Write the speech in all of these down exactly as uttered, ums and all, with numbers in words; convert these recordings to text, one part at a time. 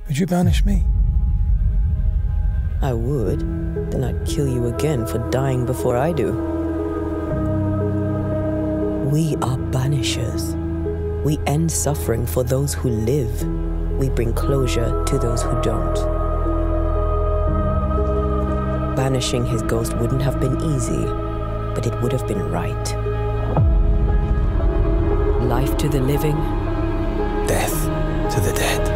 Would you banish me? I would. Then I'd kill you again for dying before I do. We are banishers. We end suffering for those who live. We bring closure to those who don't. Banishing his ghost wouldn't have been easy, but it would have been right. Life to the living. Death to the dead.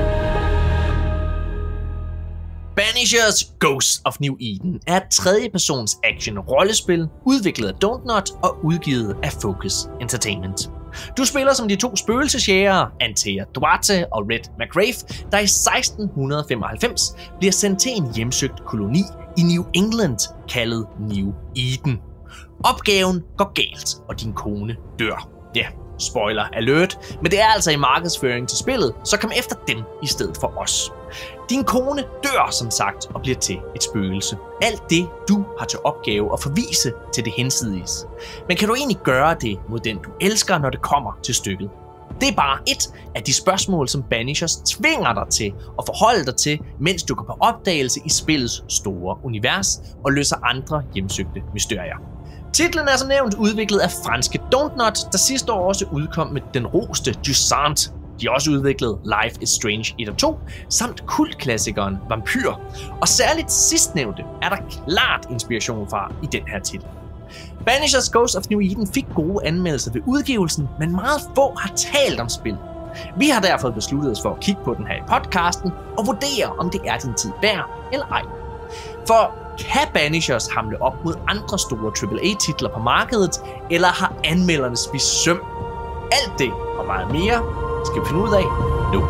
Banishers Ghosts of New Eden er et tredjepersons action-rollespil, udviklet af Dontnod og udgivet af Focus Entertainment. Du spiller som de to spøgelsesjægere, Antea Duarte og Red McGrath, der i seksten femoghalvfems bliver sendt til en hjemsøgt koloni i New England, kaldet New Eden. Opgaven går galt, og din kone dør. Ja, spoiler alert, men det er altså i markedsføring til spillet, så kom efter dem i stedet for os. Din kone dør som sagt og bliver til et spøgelse. Alt det, du har til opgave at forvise til det hinsides. Men kan du egentlig gøre det mod den, du elsker, når det kommer til stykket? Det er bare et af de spørgsmål, som Banishers tvinger dig til at forholde dig til, mens du går på opdagelse i spillets store univers og løser andre hjemsøgte mysterier. Titlen er som nævnt udviklet af franske Dontnod, der sidste år også udkom med den roste Jusant. De har også udviklet Life is Strange et og to, samt kultklassikeren Vampyr. Og særligt sidstnævnte er der klart inspiration fra i den her titel. Banishers Ghosts of New Eden fik gode anmeldelser ved udgivelsen, men meget få har talt om spillet. Vi har derfor besluttet os for at kigge på den her i podcasten og vurdere, om det er din tid værd eller ej. For kan Banishers hamle op mod andre store triple A-titler på markedet, eller har anmelderne spist søm? Alt det og meget mere skal vi finde ud af nu.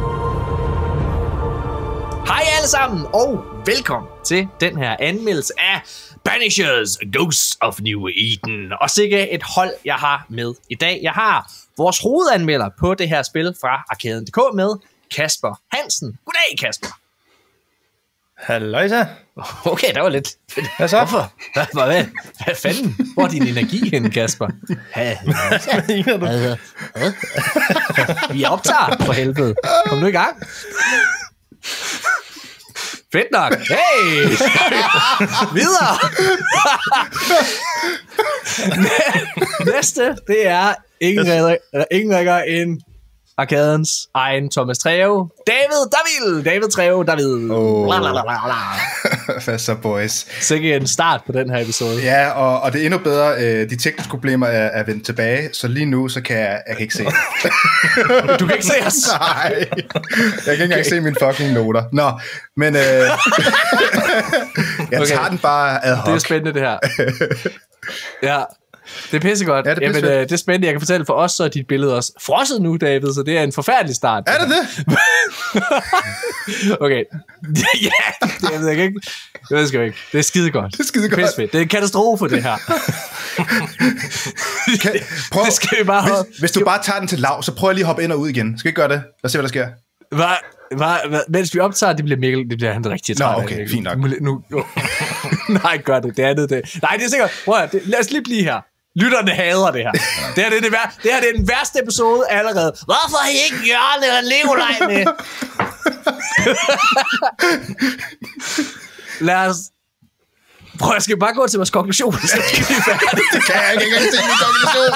Hej alle sammen, og velkommen til den her anmeldelse af Banishers Ghosts of New Eden. Og sikke et hold, jeg har med i dag. Jeg har vores hovedanmelder på det her spil fra Arkaden punktum d k med, Kasper Hansen. Goddag, Kasper. Halløjsa. Okay, der var lidt. Hvad så? Hvorfor? Hvad, hvad, hvad fanden? Hvor er din energi henne, Kasper? Hvad mener du? Hvad? Hvad? Vi optager, for helvede. Kom nu i gang. Fedt nok. Hey! Videre! Næste, det er ingen ringer, ingen ringer end Arkadens egen Thomas Treve. David David! David Treve, David. Oh. Hvad så, boys? Sikke en start på den her episode. Ja, og, og det er endnu bedre. Øh, de tekniske problemer er, er vendt tilbage, så lige nu, så kan jeg, jeg kan ikke se. Du kan ikke se os? Nej. Jeg kan ikke engang okay. se mine fucking noter. Nå, men øh, jeg tager okay. den bare ad hoc. Det er spændende, det her. Ja. Det er pissegodt. Ja, det, er Jamen, øh, det er spændende. Jeg kan fortælle for os, så er dit billede også frosset nu, David, så det er en forfærdelig start. Er det det? Okay. Ja, det, jeg ved ikke. Det ved jeg ikke. Det er skidegodt. Det er skidegodt. Pissefedt. Det er en katastrofe, det her. Kan, prøv, det skal vi bare hvis, hvis du bare tager den til lav, så prøv lige at hoppe ind og ud igen. Skal vi ikke gøre det? Lad os se, hvad der sker. Hvad? Hvad? Mens vi optager, det bliver Mikkel, det bliver han rigtig træt. Nå, okay, fint nok. Nu, nu, nej, gør det. Det andet, det. Nej, det er sikkert. Prøv at, det, lad os lige blive her. Lytterne hader det her. Det her, det, er det, vær- det her det er den værste episode allerede. Hvorfor har I ikke Jørgen eller Leolaj med? Lad os... Prøv, jeg skal bare gå til vores konklusion. Så skal vi færdige. Det kan jeg ikke engang se min konklusion.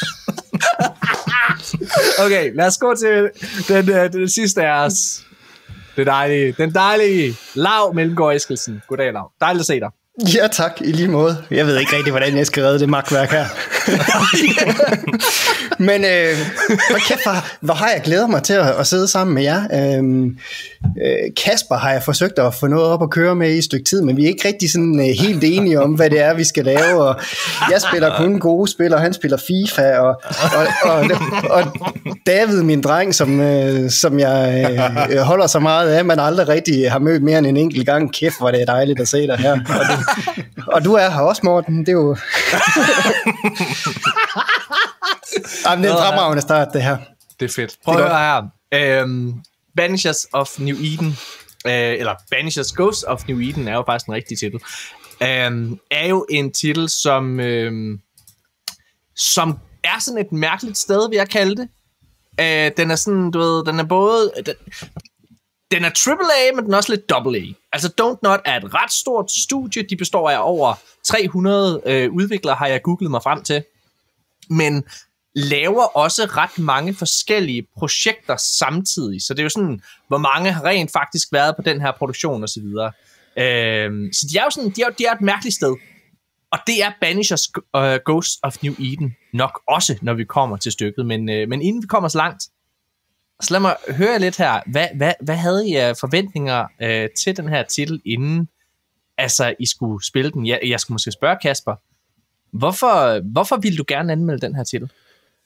Okay, lad os gå til den, den, den sidste af os. Det dejlige. Den dejlige Lav Mellemgaard Eskelsen. Goddag, Lav. Dejligt at se dig. Ja tak, i lige måde. Jeg ved ikke rigtig, hvordan jeg skal redde det magtværk her. Men øh, kæft, hvor, hvor har jeg glædet mig til at, at sidde sammen med jer. Øh, øh, Kasper har jeg forsøgt at få noget op at køre med i et stykke tid, men vi er ikke rigtig sådan øh, helt enige om, hvad det er, vi skal lave. Og jeg spiller kun gode spil, og han spiller FIFA, og, og, og, og David, min dreng, som, øh, som jeg øh, holder så meget af, men aldrig rigtig har mødt mere end en enkelt gang. Kæft, hvor det er dejligt at se dig her. Og, det, og du er her også, Morten. Det er jo... Jamen, det er en fremragende start, det her. Det er fedt. Prøv at høre her. Um, Banishers of New Eden, uh, eller Banishers Ghosts of New Eden, er jo faktisk en rigtig titel. Um, er jo en titel, som, um, som er sådan et mærkeligt sted, vil jeg kalde det. Uh, den er sådan, du ved, den er både... Den, den er triple A, men den er også lidt double A. Altså Don't Not er et ret stort studie. De består af over tre hundrede øh, udviklere, har jeg googlet mig frem til. Men laver også ret mange forskellige projekter samtidig. Så det er jo sådan, hvor mange har rent faktisk været på den her produktion og så videre. Øh, så de er jo sådan, de er, de er et mærkeligt sted. Og det er Banishers uh, Ghosts of New Eden nok også, når vi kommer til stykket. Men, øh, men inden vi kommer så langt, så lad mig høre lidt her. Hvad, hvad, hvad havde I af forventninger øh, til den her titel, inden altså, I skulle spille den? Jeg, jeg skulle måske spørge Kasper, hvorfor, hvorfor ville du gerne anmelde den her titel?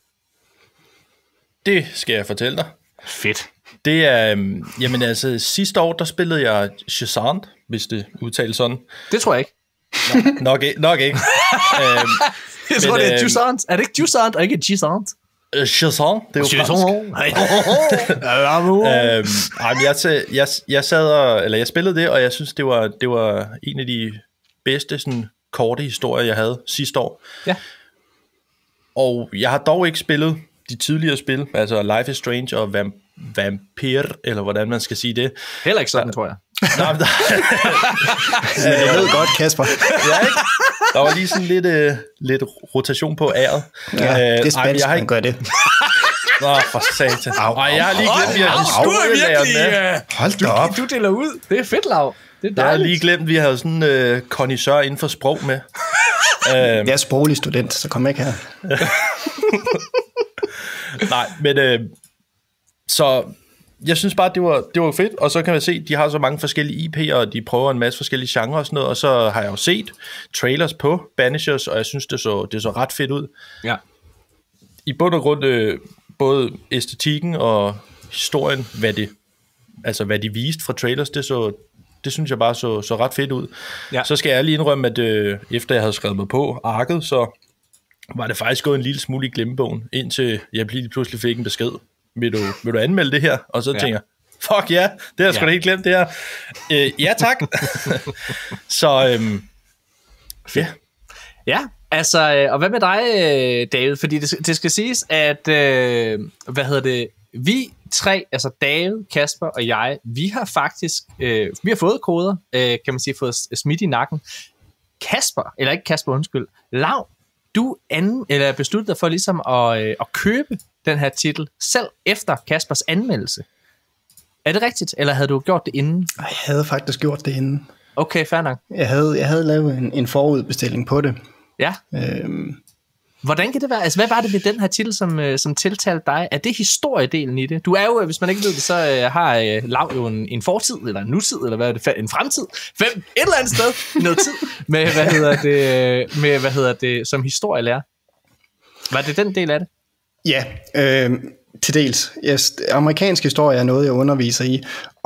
Det skal jeg fortælle dig. Fedt. Det er, øhm, jamen altså, sidste år, der spillede jeg Shazam, hvis det udtales sådan. Det tror jeg ikke. Nå, nok, ikke, nok ikke. øhm, jeg tror, men, det er Jusant. Er det ikke Jusant og ikke Gisant? Uh, Shazam, det er jo fransk. øhm, ej, men jeg, jeg, jeg sad og, eller jeg spillede det, og jeg synes, det var, det var en af de bedste sådan, korte historier, jeg havde sidste år. Ja. Og jeg har dog ikke spillet de tidligere spil, altså Life is Strange og Vamp Vampire, eller hvordan man skal sige det. Heller ikke sådan, tror jeg. Nej, men, men jeg ved godt, Kasper. Ja, ikke? Der var lige sådan lidt, øh, lidt rotation på æret. Ja, øh, det er spændt, man ikke... gør det. Nå, for satan. Au, Ej, jeg har lige glemt, vi har historielærerne. Hold da op. Du, du deler ud. Det er fedt, Lav. Det er dejligt. Jeg har lige glemt, vi havde sådan en øh, kondisør inden for sprog med. Jeg er sproglig student, så kom ikke her. Nej, men øh, så jeg synes bare, det var, det var fedt, og så kan man se, de har så mange forskellige I P'er, og de prøver en masse forskellige genrer og sådan noget, og så har jeg jo set trailers på Banishers, og jeg synes, det så, det så ret fedt ud. Ja. I bund og grund, øh, både æstetikken og historien, hvad det, altså hvad de viste fra trailers, det så, det synes jeg bare så, så ret fedt ud. Ja. Så skal jeg lige indrømme, at øh, efter jeg havde skrevet mig på arket, så var det faktisk gået en lille smule i glemmebogen, indtil jeg lige pludselig fik en besked. Vil du, vil du anmelde det her? Og så ja. tænker jeg, fuck ja, det har jeg sgu da helt glemt det her. Øh, ja tak. så øhm, ja. Ja, altså, og hvad med dig, David? Fordi det, det skal siges, at, øh, hvad hedder det, vi tre, altså David, Kasper og jeg, vi har faktisk, øh, vi har fået koder, øh, kan man sige, fået smidt i nakken. Kasper, eller ikke Kasper, undskyld, Lav, du an, eller besluttede dig for ligesom at, øh, at købe den her titel, selv efter Kaspers anmeldelse. Er det rigtigt, eller havde du gjort det inden? Jeg havde faktisk gjort det inden. Okay, fair nok. Jeg havde, jeg havde lavet en, en forudbestilling på det. Ja. Øhm. Hvordan kan det være? Altså, hvad var det ved den her titel, som, som tiltalte dig? Er det historiedelen i det? Du er jo, hvis man ikke ved det, så uh, har uh, Lav jo en, en fortid, eller en nutid, eller hvad er det, en fremtid. Fem, et eller andet sted, noget tid, med, hvad hedder det, med, hvad hedder det, som historielærer. Var det den del af det? Ja, øh, til dels. Yes, amerikansk historie er noget, jeg underviser i,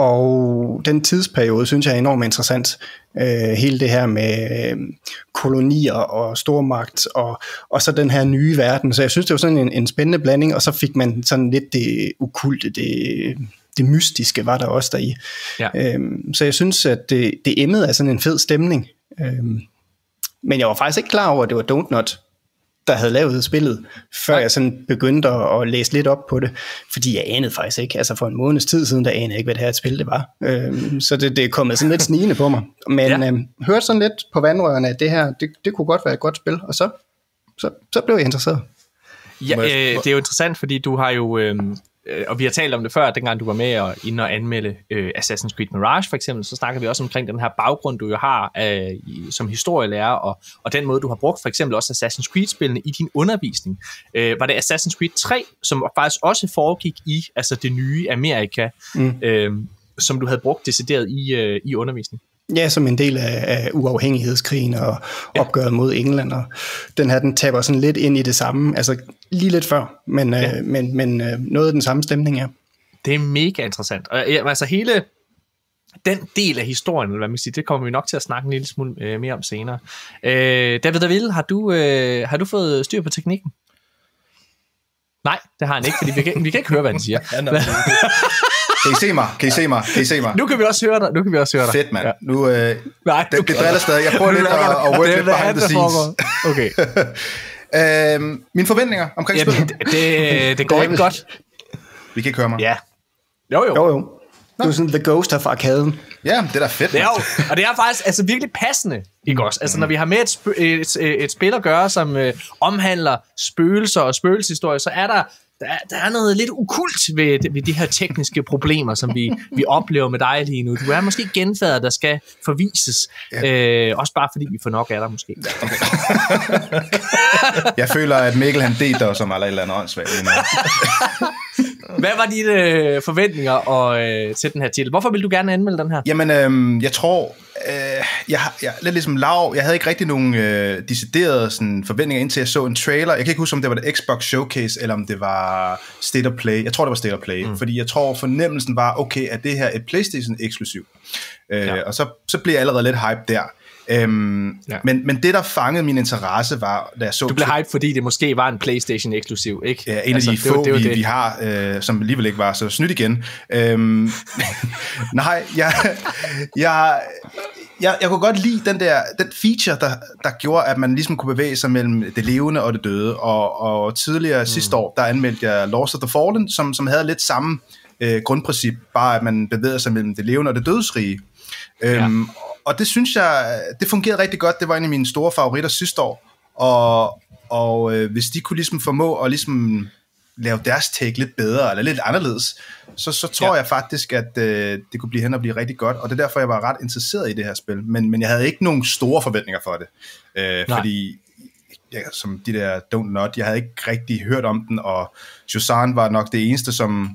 og den tidsperiode synes jeg er enormt interessant. Øh, hele det her med øh, kolonier og stormagt, og, og så den her nye verden. Så jeg synes, det var sådan en, en spændende blanding, og så fik man sådan lidt det okulte, det, det mystiske var der også deri. Ja. Øh, så jeg synes, at det, det emmede af sådan en fed stemning. Øh, men jeg var faktisk ikke klar over, at det var Don't Not, der havde lavet spillet, før jeg sådan begyndte at, at læse lidt op på det, fordi jeg anede faktisk ikke, altså for en måneds tid siden, der anede jeg ikke, hvad det her et spil det var. Øhm, så det, det er kommet sådan lidt snigende på mig. Men ja. øhm, hørte sådan lidt på vandrørene, at det her, det, det kunne godt være et godt spil, og så, så, så blev jeg interesseret. Ja, øh, det er jo interessant, fordi du har jo, øh, og vi har talt om det før, dengang du var med og inde og anmelde øh, Assassin's Creed Mirage for eksempel, så snakker vi også omkring den her baggrund, du jo har øh, som historielærer, og, og den måde, du har brugt for eksempel også Assassin's Creed-spillene i din undervisning. Øh, var det Assassin's Creed tre, som faktisk også foregik i altså det nye Amerika, mm. øh, som du havde brugt decideret i, øh, i undervisning? Ja, som en del af, af uafhængighedskrigen og opgøret mod England, og den her, den taber sådan lidt ind i det samme, altså lige lidt før, men, ja. øh, men, men øh, noget af den samme stemning, ja. Det er mega interessant, og ja, altså hele den del af historien, eller hvad man siger, det kommer vi nok til at snakke en lille smule øh, mere om senere. Øh, David David, har du, øh, har du fået styr på teknikken? Nej, det har han ikke, fordi vi kan, vi kan ikke høre, hvad han siger. Kan I se mig? Kan I se mig? Kan I se mig? Nu kan vi også høre dig. Nu kan vi også høre dig. Fedt, mand. Ja. Nu, øh, Nej, det, det driller stadig. Jeg prøver lidt at, at work lidt behind the scenes. Okay. øhm, mine forventninger omkring ja, spillet? Det, det, det går ikke godt. Vi kan ikke høre mig. Ja. Jo, jo. Jo, jo. Du er sådan the ghost of arkaden. Ja, det er da fedt. Det er jo, og det er faktisk altså virkelig passende, ikke også? Altså, når vi har med et, sp- et, et spil at gøre, som øh, omhandler spøgelser og spøgelseshistorier, så er der, der, der er noget lidt ukult ved, ved de her tekniske problemer, som vi, vi oplever med dig lige nu. Du er måske genfærd, der skal forvises. Ja. Øh, også bare fordi vi får nok af dig, måske. Okay. Jeg føler, at Mikkel han delte os som eller et eller andet åndssvagt. Hvad var dine øh, forventninger og, øh, til den her titel? Hvorfor vil du gerne anmelde den her? Jamen, øh, jeg tror, øh, jeg, jeg lidt ligesom Lav, jeg havde ikke rigtig nogen øh, deciderede sådan, forventninger, indtil jeg så en trailer. Jeg kan ikke huske, om det var det Xbox Showcase, eller om det var State of Play. Jeg tror, det var State of Play, mm. fordi jeg tror, fornemmelsen var, okay, at det her er et PlayStation-eksklusiv. Øh, ja. Og så, så blev jeg allerede lidt hype der. Øhm, ja. men, men det, der fangede min interesse, var, da jeg så... Du blev hype, fordi det måske var en PlayStation-eksklusiv, ikke? Ja, en altså, af de få, det var, det vi, vi har, øh, som alligevel ikke var så snydt igen. Øhm, nej, jeg, jeg, jeg, jeg kunne godt lide den der den feature, der, der gjorde, at man ligesom kunne bevæge sig mellem det levende og det døde. Og, og tidligere mm. sidste år, der anmeldte jeg Lords of the Fallen, som, som havde lidt samme øh, grundprincip, bare at man bevæger sig mellem det levende og det dødsrige. Øhm, ja. Og det synes jeg, det fungerede rigtig godt. Det var en af mine store favoritter sidste år. Og, og øh, hvis de kunne ligesom formå at ligesom lave deres take lidt bedre, eller lidt anderledes, så, så tror ja. jeg faktisk, at øh, det kunne blive hen og blive rigtig godt. Og det er derfor, jeg var ret interesseret i det her spil. Men, men jeg havde ikke nogen store forventninger for det. Øh, fordi, ja, som de der Don't Not, jeg havde ikke rigtig hørt om den, og Josan var nok det eneste, som...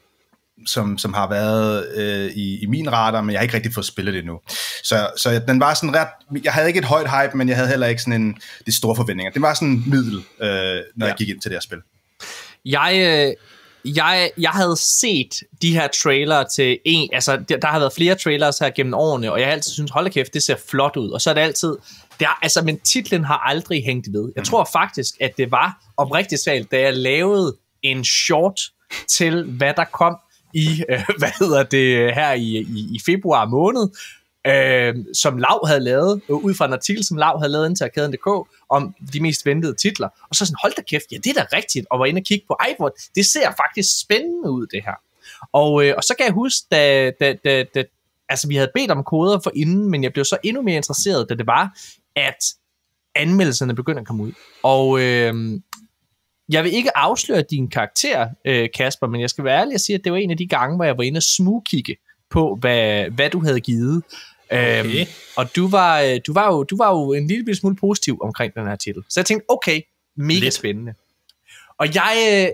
Som, som har været øh, i, i min radar, men jeg har ikke rigtig fået spillet det endnu. Så, så den var sådan ret... Jeg havde ikke et højt hype, men jeg havde heller ikke sådan en, de store forventninger. Det var sådan middel, øh, når ja. jeg gik ind til det her spil. Jeg, øh, jeg, jeg havde set de her trailer til en... Altså, der, der har været flere trailers her gennem årene, og jeg har altid synes, hold da kæft, det ser flot ud. Og så er det altid... Det er, altså, men titlen har aldrig hængt ved. Jeg tror faktisk, at det var oprigtigt svagt, da jeg lavede en short til, hvad der kom i, øh, hvad hedder det, her i, i, i februar måned, øh, som Lav havde lavet, ud fra en artikel, som Lav havde lavet ind til arkaden punktum d k, om de mest ventede titler. Og så sådan, hold da kæft, ja, det er da rigtigt, og var inde og kigge på iPod. Det ser faktisk spændende ud, det her. Og, øh, og så kan jeg huske, da, da, da, da, altså vi havde bedt om koder for inden, men jeg blev så endnu mere interesseret, da det var, at anmeldelserne begyndte at komme ud. Og øh, jeg vil ikke afsløre din karakter, øh, Kasper, men jeg skal være ærlig og sige, at det var en af de gange, hvor jeg var inde og smugkigge på, hvad, hvad du havde givet. Okay. Øhm, og du var, du, var jo, du var jo en lille smule positiv omkring den her titel. Så jeg tænkte, okay, mega Lidt. spændende. Og jeg,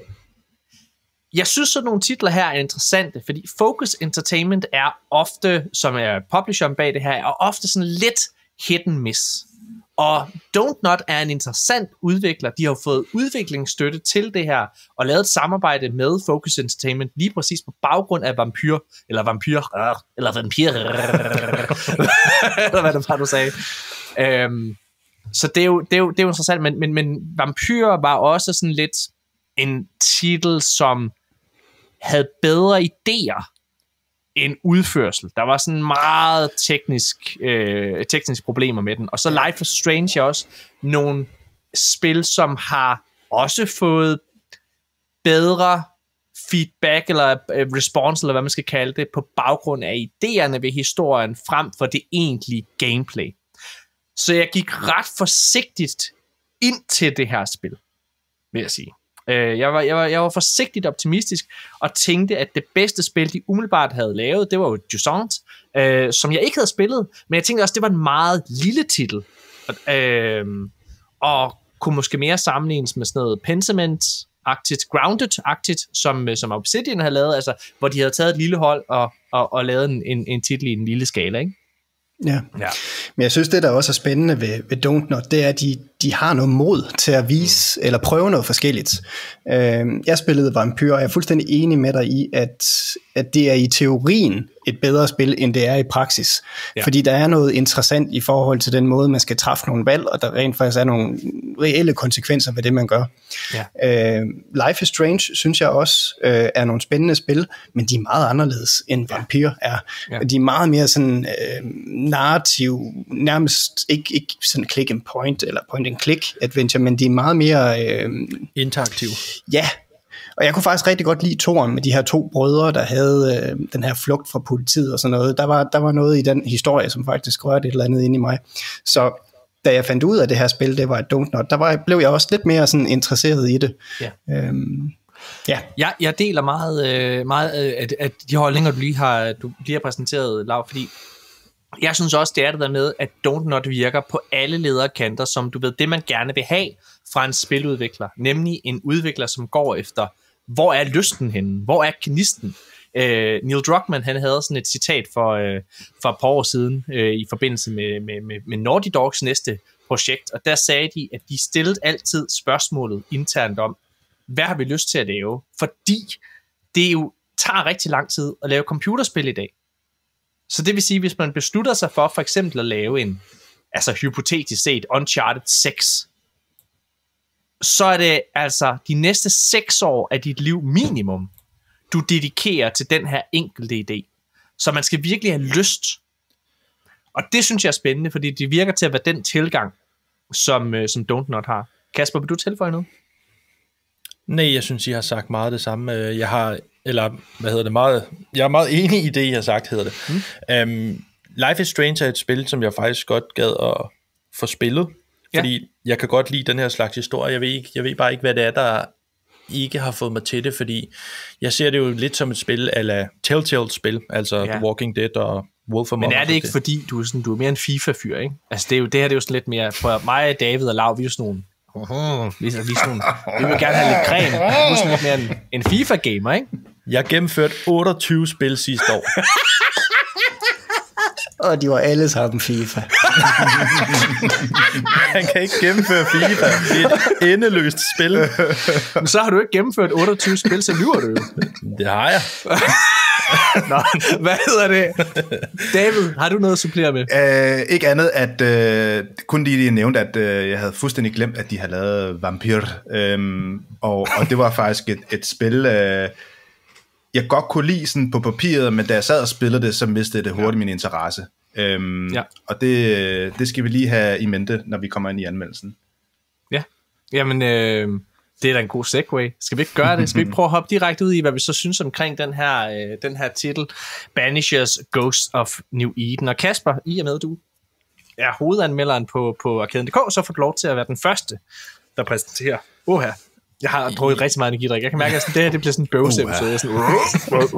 jeg synes, sådan nogle titler her er interessante, fordi Focus Entertainment er ofte, som er publisheren bag det her, er ofte sådan lidt hit and miss. Og Don't Not er en interessant udvikler. De har fået udviklingsstøtte til det her, og lavet et samarbejde med Focus Entertainment, lige præcis på baggrund af Vampyr, eller Vampyr, eller Vampyr, eller hvad det var, du sagde. Øhm, så det er, jo, det, er jo, det er jo interessant, men, men, men Vampyr var også sådan lidt en titel, som havde bedre idéer en udførsel. Der var sådan meget teknisk, øh, tekniske problemer med den. Og så Life is Strange er også nogle spil, som har også fået bedre feedback, eller øh, response, eller hvad man skal kalde det, på baggrund af idéerne ved historien, frem for det egentlige gameplay. Så jeg gik ret forsigtigt ind til det her spil, vil jeg sige. Jeg var, jeg, var, jeg var forsigtigt optimistisk og tænkte, at det bedste spil, de umiddelbart havde lavet, det var jo Jusant, øh, som jeg ikke havde spillet, men jeg tænkte også, det var en meget lille titel, øh, og kunne måske mere sammenlignes med sådan noget Pentiment-agtigt, Grounded-agtigt, som, som Obsidian havde lavet, altså, hvor de havde taget et lille hold og, og, og lavet en, en, en titel i en lille skala, ikke? Ja. ja, men jeg synes, det der også er spændende ved, ved Don't Not, det er, at de, de har noget mod til at vise, mm. eller prøve noget forskelligt. Øh, jeg spillede Vampyr, og jeg er fuldstændig enig med dig i, at, at det er i teorien et bedre spil, end det er i praksis. Ja. Fordi der er noget interessant i forhold til den måde, man skal træffe nogle valg, og der rent faktisk er nogle reelle konsekvenser ved det, man gør. Ja. Øh, Life is Strange, synes jeg også, øh, er nogle spændende spil, men de er meget anderledes, end Vampyr er. Ja. De er meget mere sådan øh, narrativ, nærmest ikke, ikke sådan click and point, eller point and click adventure, men de er meget mere... Øh, interaktiv. Ja, Og jeg kunne faktisk rigtig godt lide toeren med de her to brødre, der havde øh, den her flugt fra politiet og sådan noget. Der var, der var noget i den historie, som faktisk rørte et eller andet ind i mig. Så da jeg fandt ud af det her spil, det var et Don't Not, der var, blev jeg også lidt mere sådan interesseret i det. Ja. Øhm, ja. Jeg, jeg deler meget, øh, meget øh, at, at de holdninger, du lige har, du lige har præsenteret, Lav, fordi jeg synes også, det er det der med, at Don't Not virker på alle lederkanter, som du ved, det man gerne vil have fra en spiludvikler, nemlig en udvikler, som går efter, hvor er lysten henne? Hvor er gnisten? Øh, Neil Druckmann, han havde sådan et citat for, øh, for et par år siden, øh, i forbindelse med, med, med, med Naughty Dogs næste projekt, og der sagde de, at de stillede altid spørgsmålet internt om, hvad har vi lyst til at lave? Fordi det jo tager rigtig lang tid at lave computerspil i dag. Så det vil sige, hvis man beslutter sig for for eksempel at lave en, altså hypotetisk set, Uncharted seks, så er det altså de næste seks år af dit liv minimum, du dedikerer til den her enkelte idé. Så man skal virkelig have lyst. Og det synes jeg er spændende, fordi det virker til at være den tilgang, som, som Don't Not har. Kasper, vil du tilføje noget? Nej, jeg synes, I har sagt meget det samme. Jeg har, eller hvad hedder det, meget, jeg er meget enig i det, I har sagt, hedder det. Mm. Um, Life is Strange er et spil, som jeg faktisk godt gad at få spillet, fordi ja. jeg kan godt lide den her slags historie. Jeg ved, ikke, jeg ved bare ikke, hvad det er, der ikke har fået mig til det, fordi jeg ser det jo lidt som et spil ala Telltale-spil, altså ja. The Walking Dead og Wolf Among Us. Men er det ikke, fordi du er, sådan, du er mere en FIFA-fyr, ikke? Altså, det, er jo, det her det er jo sådan lidt mere, for mig, David og Lav, vi er jo sådan nogle, uh-huh, vi, er sådan nogle vi vil gerne have lidt creme, du er sådan lidt mere en, en FIFA-gamer, ikke? Jeg gennemførte otteogtyve spil sidste år. Og de var alle sammen FIFA. Han kan ikke gennemføre FIFA. Det er et endeløst spil. Men så har du ikke gennemført otteogtyve spil, så lyver du jo. Det har jeg. Nå, hvad hedder det? David, har du noget at supplere med? Uh, ikke andet, at uh, kun lige de nævnte, at uh, jeg havde fuldstændig glemt, at de havde lavet Vampyr. Um, og, og det var faktisk et, et spil, uh, jeg godt kunne lide sådan på papiret, men da jeg sad og spillede det, så mistede det hurtigt ja. min interesse. Um, ja. Og det, det skal vi lige have i mente, når vi kommer ind i anmeldelsen. Ja, jamen øh, det er da en god segue. Skal vi ikke gøre det? Skal vi ikke prøve at hoppe direkte ud i, hvad vi så synes omkring den her, øh, den her titel, Banishers Ghost of New Eden. Og Kasper, i og med du er hovedanmelderen på, på Arkaden punktum d k, så får du lov til at være den første, der præsenterer. Åh her. Jeg har drukket rigtig meget energidrik. Jeg kan mærke, at det her det bliver sådan en bøvsepisode. Jeg sådan...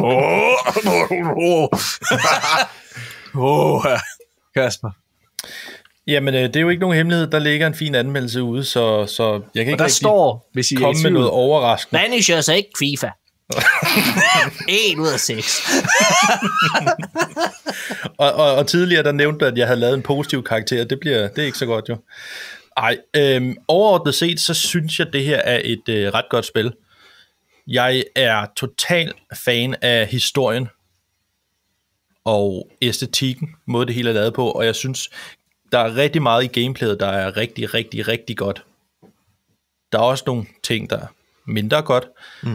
Åh, Kasper. Jamen, det er jo ikke nogen hemmelighed. Der ligger en fin anmeldelse ude, så, så jeg kan ikke der rigtig står, hvis I komme med noget overraskende. Banishers er ikke FIFA. en ud af seks. og, og, og tidligere der nævnte at jeg havde lavet en positiv karakter. Det bliver det er ikke så godt jo. Ej, øhm, overordnet set, så synes jeg, det her er et øh, ret godt spil. Jeg er total fan af historien og æstetikken, måde det hele er lavet på, og jeg synes, der er rigtig meget i gameplayet, der er rigtig, rigtig, rigtig godt. Der er også nogle ting, der er mindre godt. Mm.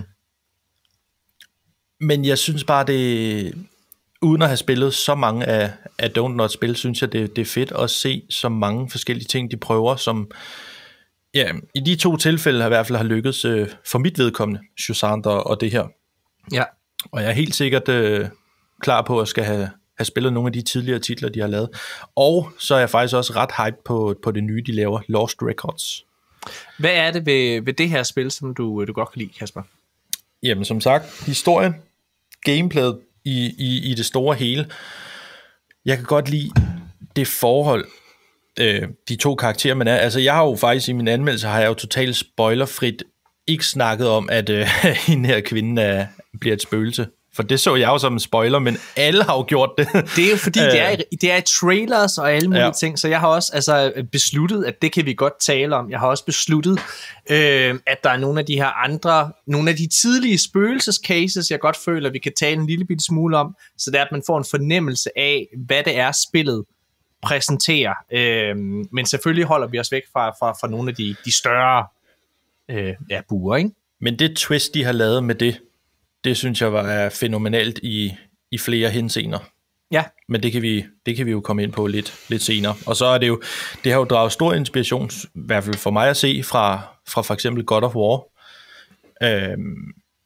Men jeg synes bare, det uden at have spillet så mange af, af Don't Not spil, synes jeg, det, det er fedt at se så mange forskellige ting, de prøver, som ja, i de to tilfælde har i hvert fald har lykkedes øh, for mit vedkommende, Shusandra og det her. Ja. Og jeg er helt sikkert øh, klar på, at skal have, have spillet nogle af de tidligere titler, de har lavet. Og så er jeg faktisk også ret hyped på, på det nye, de laver, Lost Records. Hvad er det ved, ved det her spil, som du, du godt kan lide, Kasper? Jamen, som sagt, historien, gameplayet i, i, i det store hele. Jeg kan godt lide det forhold, øh, de to karakterer, man er. Altså, jeg har jo faktisk i min anmeldelse, har jeg jo totalt spoilerfrit ikke snakket om, at øh, hende her kvinde er, bliver et spøgelse. For det så jeg jo som en spoiler, men alle har jo gjort det. Det er jo fordi, det er, det er i trailers og alle mulige ja. ting, så jeg har også altså, besluttet, at det kan vi godt tale om. Jeg har også besluttet, øh, at der er nogle af de her andre, nogle af de tidlige spøgelsescases, jeg godt føler, vi kan tale en lille bitte smule om, så det er, at man får en fornemmelse af, hvad det er, spillet præsenterer. Øh, men selvfølgelig holder vi os væk fra, fra, fra nogle af de, de større øh, ja, buer, ikke? Men det twist, de har lavet med det, det synes jeg var fænomenalt i, i flere henseender. Ja. Men det kan, vi, det kan vi jo komme ind på lidt, lidt senere. Og så er det jo, det har jo draget stor inspiration, i hvert fald for mig at se, fra, fra for eksempel God of War. Øhm,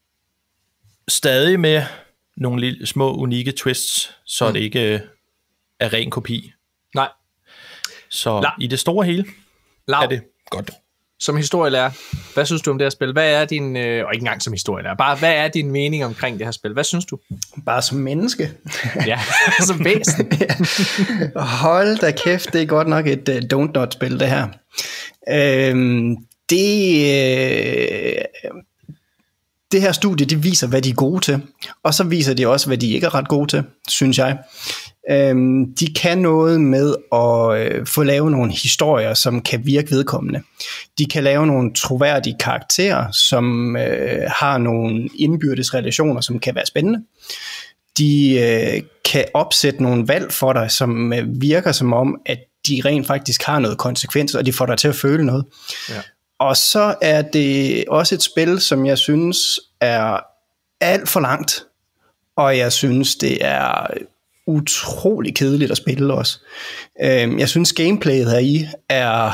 stadig med nogle lille, små, unikke twists, så Mm. det ikke øh, er ren kopi. Nej. Så La- i det store hele Lav, er det godt. som historielærer, hvad synes du om det her spil? Hvad er din, øh, og ikke engang som historielærer, bare hvad er din mening omkring det her spil? Hvad synes du? Bare som menneske. Ja, som væsen. Hold da kæft, det er godt nok et uh, don't not spil, det her. Øhm, det, øh, det her studie, det viser, hvad de er gode til, og så viser de også, hvad de ikke er ret gode til, synes jeg. Øhm, de kan noget med at øh, få lavet nogle historier, som kan virke vedkommende. De kan lave nogle troværdige karakterer, som øh, har nogle indbyrdes relationer, som kan være spændende. De øh, kan opsætte nogle valg for dig, som øh, virker som om, at de rent faktisk har noget konsekvens, og de får dig til at føle noget. Ja. Og så er det også et spil, som jeg synes er alt for langt, og jeg synes, det er utrolig kedeligt at spille også. Øhm, jeg synes, gameplayet heri er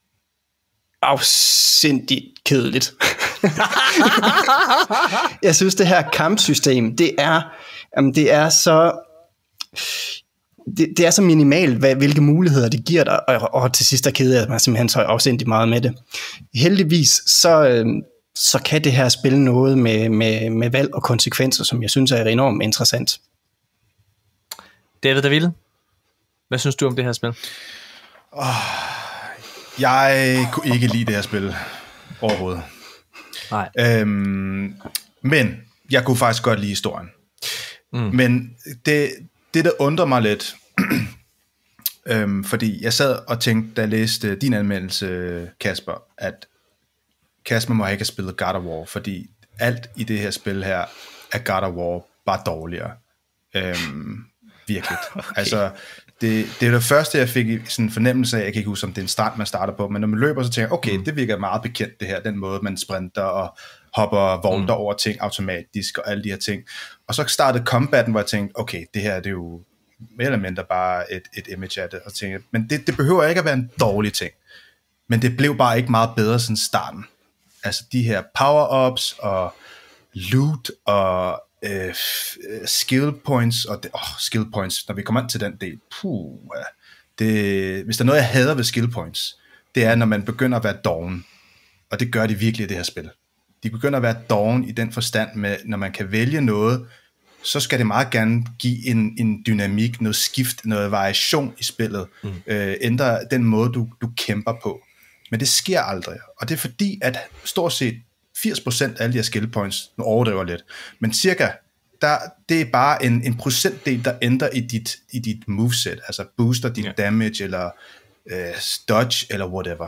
afsindigt kedeligt. Jeg synes, det her kampsystem, det er, jamen, det er så... Det, det er så minimalt, hvad, hvilke muligheder det giver dig, og, og til sidst der keder jeg mig simpelthen så afsindigt meget med det. Heldigvis, så, øh, så kan det her spille noget med, med, med valg og konsekvenser, som jeg synes er enormt interessant. David Daville, hvad synes du om det her spil? Oh, jeg kunne ikke lide det her spil overhovedet. Nej. Øhm, men jeg kunne faktisk godt lide historien. Mm. Men det, det, der undrer mig lidt, øhm, fordi jeg sad og tænkte, da jeg læste din anmeldelse, Kasper, at Kasper må ikke have spillet God of War, fordi alt i det her spil her er God of War bare dårligere. Øhm, virkelig. Okay. Altså, det, det er det første, jeg fik sådan en fornemmelse af, jeg kan ikke huske, om det er en strand, man starter på, men når man løber, så tænker jeg, okay, mm. det virker meget bekendt det her, den måde, man sprinter og hopper volter mm. over ting automatisk og alle de her ting. Og så startede combaten, hvor jeg tænkte, okay, det her det er jo mere eller mindre bare et, et image af det. Og tænkte, men det, det behøver ikke at være en dårlig ting. Men det blev bare ikke meget bedre siden starten. Altså de her power-ups og loot og øh, skill points, og det, oh, skill points, når vi kommer ind til den del, puh, det, hvis der er noget, jeg hader ved skill points, det er, når man begynder at være doven. Og det gør de virkelig i det her spil. De begynder at være doven i den forstand med, når man kan vælge noget, så skal det meget gerne give en, en dynamik, noget skift, noget variation i spillet, mm. øh, ændre den måde, du, du kæmper på. Men det sker aldrig, og det er fordi, at stort set firs procent af alle de her skill points, nu overdriver lidt, men cirka, der, det er bare en, en procentdel, der ændrer i dit, i dit moveset, altså booster dit yeah. damage, eller øh, dodge, eller whatever.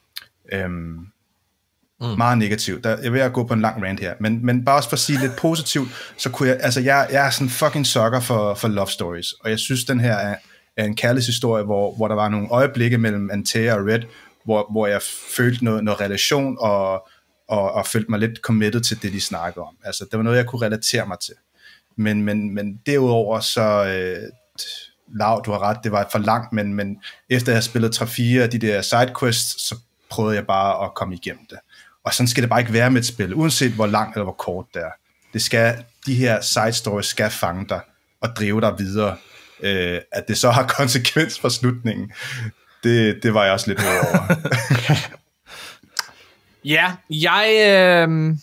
Øhm, Mm. Meget negativt. Der, jeg er ved at gå på en lang rant her, men, men bare også for at sige lidt positivt, så kunne jeg, altså jeg, jeg er sådan fucking sucker for, for love stories, og jeg synes, den her er, er en kærlighedshistorie, hvor, hvor der var nogle øjeblikke mellem Antea og Red, hvor, hvor jeg følte noget, noget relation, og, og, og følte mig lidt committed til det, de snakkede om. Altså, det var noget, jeg kunne relatere mig til. Men, men, men derudover, så øh, Lav, du har ret, det var for langt, men, men efter jeg havde spillet tre fire af de der sidequests, så prøvede jeg bare at komme igennem det. Og sådan skal det bare ikke være med et spil, uanset hvor langt eller hvor kort det er. Det skal, de her side stories skal fange dig og drive dig videre. Øh, at det så har konsekvens for slutningen, det, det var jeg også lidt over. Ja, jeg, øh,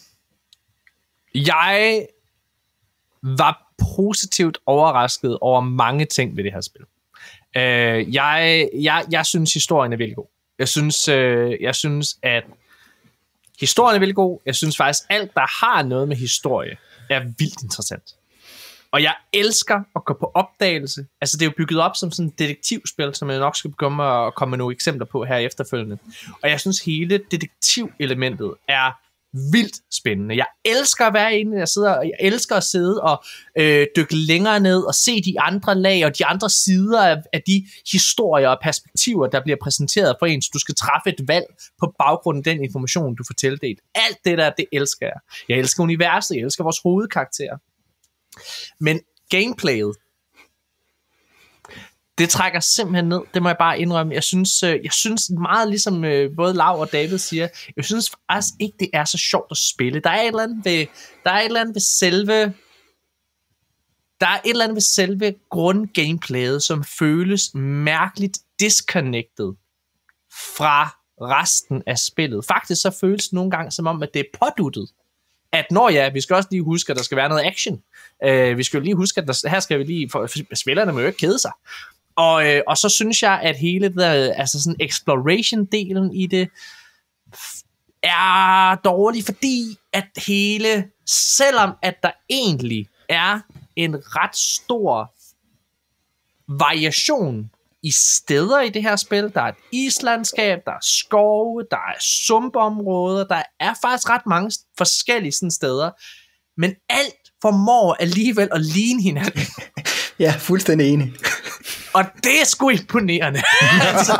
jeg var positivt overrasket over mange ting ved det her spil. Øh, jeg, jeg, jeg synes, historien er virkelig god. Jeg synes, øh, jeg synes at historien er virkelig god. Jeg synes faktisk, alt, der har noget med historie, er vildt interessant. Og jeg elsker at gå på opdagelse. Altså, det er jo bygget op som sådan et detektivspil, som jeg nok skal begynde at komme med nogle eksempler på her efterfølgende. Og jeg synes, hele detektivelementet er vildt spændende. Jeg elsker at være inde, jeg sidder, jeg elsker at sidde og øh, dykke længere ned og se de andre lag og de andre sider af, af de historier og perspektiver, der bliver præsenteret for en, så du skal træffe et valg på baggrund af den information, du får tildelt. Alt det der, det elsker jeg. Jeg elsker universet, jeg elsker vores hovedkarakterer. Men gameplayet, det trækker simpelthen ned. Det må jeg bare indrømme. Jeg synes, jeg synes meget ligesom både Lav og David siger, jeg synes faktisk ikke, det er så sjovt at spille. Der er et eller andet ved, der er et eller andet ved selve... Der er et eller andet ved selve grundgameplayet, som føles mærkeligt disconnected fra resten af spillet. Faktisk så føles det nogle gange som om, at det er påduttet. At når ja, vi skal også lige huske, at der skal være noget action. Uh, vi skal jo lige huske, at der, her skal vi lige... For, spillerne må jo ikke kede sig. Og, uh, og så synes jeg, at hele det, altså sådan exploration-delen i det er dårlig, fordi at hele... Selvom at der egentlig er en ret stor variation i steder i det her spil. Der er et islandskab, der er skove, der er sumpområder, der er faktisk ret mange forskellige sådan steder, men alt formår alligevel at ligne hinanden. Ja, fuldstændig enig. Og det er sgu imponerende. altså,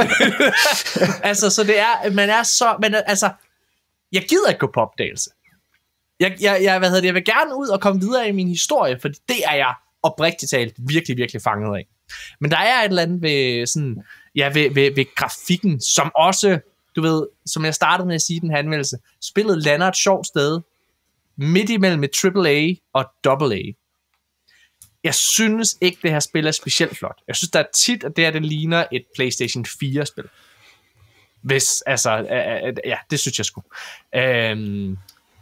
altså, så det er, man er så, men altså, jeg gider ikke gå på opdagelse. Jeg, jeg, jeg, hvad hedder det, jeg vil gerne ud og komme videre i min historie, for det er jeg oprigtigt talt virkelig, virkelig fanget af. Men der er et eller andet ved, sådan, ja, ved, ved, ved grafikken, som også, du ved, som jeg startede med at sige i den her anmeldelse, spillet lander et sjovt sted, midt imellem et triple A og double A. Jeg synes ikke, det her spil er specielt flot. Jeg synes, der er tit, at det her, det ligner et PlayStation fire-spil. Hvis, altså, ja, det synes jeg sgu. Øhm...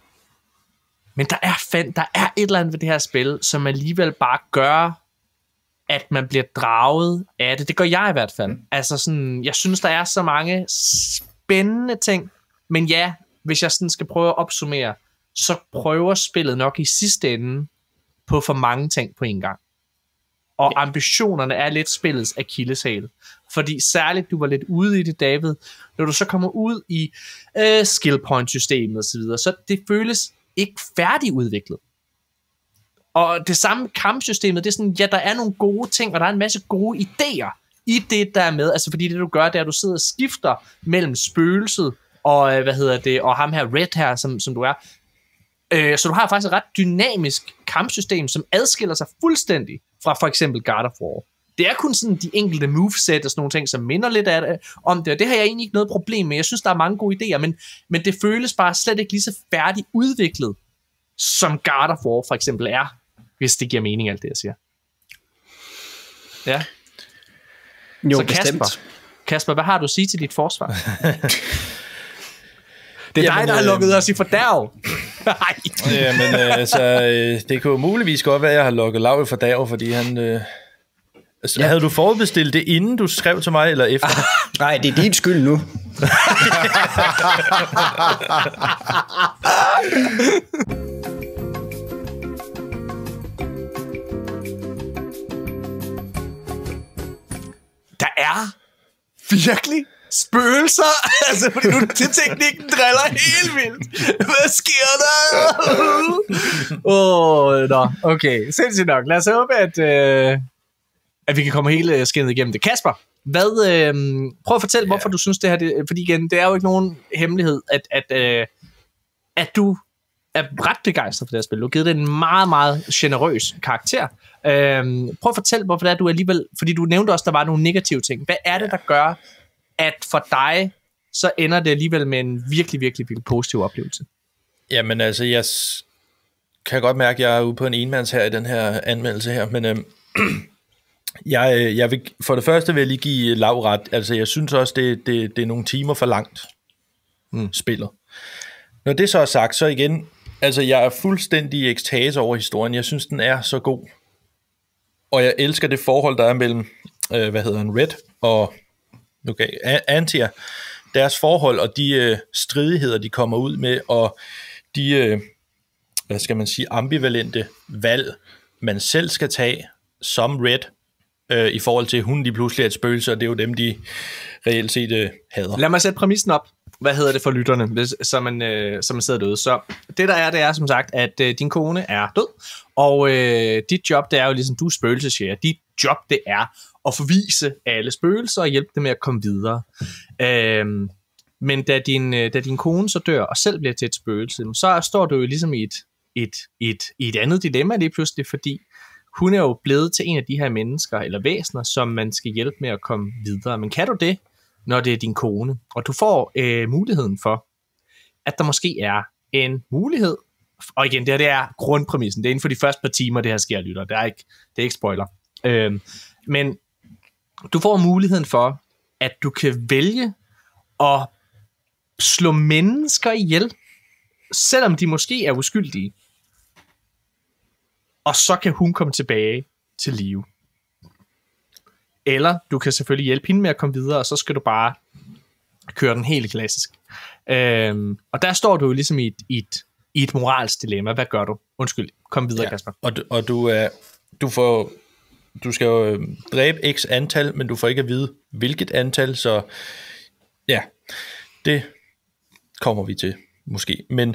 Men der er, fan, der er et eller andet ved det her spil, som alligevel bare gør, at man bliver draget af det. Det gør jeg i hvert fald. Mm. Altså sådan, jeg synes, der er så mange spændende ting. Men ja, hvis jeg sådan skal prøve at opsummere, så prøver spillet nok i sidste ende på for mange ting på en gang. Og ambitionerne er lidt spillets akilleshæl. Fordi særligt, du var lidt ude i det, David, når du så kommer ud i øh, skill point systemet og så videre, så det føles ikke færdigudviklet. Og det samme kampsystemet, det er sådan, ja, der er nogle gode ting, og der er en masse gode idéer i det, der er med. Altså fordi det, du gør, det er, at du sidder og skifter mellem spøgelset og, hvad hedder det, og ham her Red her, som, som du er. Øh, så du har faktisk et ret dynamisk kampsystem, som adskiller sig fuldstændig fra for eksempel God of War. Det er kun sådan de enkelte moveset og sådan nogle ting, som minder lidt af det, om det, og det har jeg egentlig ikke noget problem med. Jeg synes, der er mange gode idéer, men, men det føles bare slet ikke lige så færdigt udviklet, som God of War for eksempel er, hvis det giver mening, alt det, jeg siger. Ja. Jo, så Kasper, bestemt. Kasper, hvad har du at sige til dit forsvar? Det er Jamen, dig, der har øh, lukket os i fordærv. Nej. Jamen, øh, altså, øh, det kunne muligvis godt være, at jeg har lukket Lav i fordærv, fordi han... Øh, altså, ja. Havde du forudbestilt det, inden du skrev til mig, eller efter? Nej, det er din skyld nu. Der er virkelig spøgelser. Altså, fordi nu til teknikken driller helt vildt. Hvad sker der? Åh, oh, nå. Okay, sindssygt nok. Lad os håbe, at, øh, at vi kan komme hele skinnet igennem det. Kasper, hvad, øh, prøv at fortælle, hvorfor ja. du synes det her, det, fordi igen, det er jo ikke nogen hemmelighed, at, at, øh, at du er ret begejstret for det her spil. Du har givet det en meget, meget generøs karakter. Øhm, prøv at fortælle, hvorfor det er, du alligevel... Fordi du nævnte også, der var nogle negative ting. Hvad er det, der gør, at for dig, så ender det alligevel med en virkelig, virkelig, virkelig positiv oplevelse? Jamen altså, jeg kan godt mærke, at jeg er ude på en enmands her i den her anmeldelse her, men øhm, jeg, jeg vil, for det første vil jeg lige give Lav ret. Altså, jeg synes også, det, det, det er nogle timer for langt mm. spillet. Når det så er sagt, så igen... Altså, jeg er fuldstændig i ekstase over historien. Jeg synes, den er så god. Og jeg elsker det forhold, der er mellem, øh, hvad hedder han, Red og okay, Antia. Deres forhold og de øh, stridigheder, de kommer ud med, og de, øh, hvad skal man sige, ambivalente valg, man selv skal tage som Red, øh, i forhold til, at hun de pludselig er et spøgelse, og det er jo dem, de reelt set øh, hader. Lad mig sætte præmissen op. Hvad hedder det for lytterne, hvis, så, man, øh, så man sidder derude. Så det der er, det er som sagt, at øh, din kone er død, og øh, dit job, det er jo ligesom, du er spøgelsesjæger. Dit job, det er at forvise alle spøgelser og hjælpe dem med at komme videre. Øh, men da din, øh, da din kone så dør og selv bliver til et spøgelse, så står du jo ligesom i et, et, et, i et andet dilemma lige pludselig, fordi hun er jo blevet til en af de her mennesker eller væsener, som man skal hjælpe med at komme videre. Men kan du det, når det er din kone? Og du får øh, muligheden for, at der måske er en mulighed. Og igen, det her det er grundpræmissen. Det er inden for de første par timer, det her sker, lytter. Det er ikke, det er ikke spoiler. Øhm, men du får muligheden for, at du kan vælge at slå mennesker ihjel, selvom de måske er uskyldige. Og så kan hun komme tilbage til live. Eller du kan selvfølgelig hjælpe hende med at komme videre, og så skal du bare køre den helt klassisk. Øhm, og der står du jo ligesom i et, i et, i et moralsk dilemma. Hvad gør du? Undskyld, kom videre, ja. Kasper. Og du, og du, er, du, får, du skal jo dræbe x antal, men du får ikke at vide, hvilket antal, så ja, det kommer vi til, måske. Men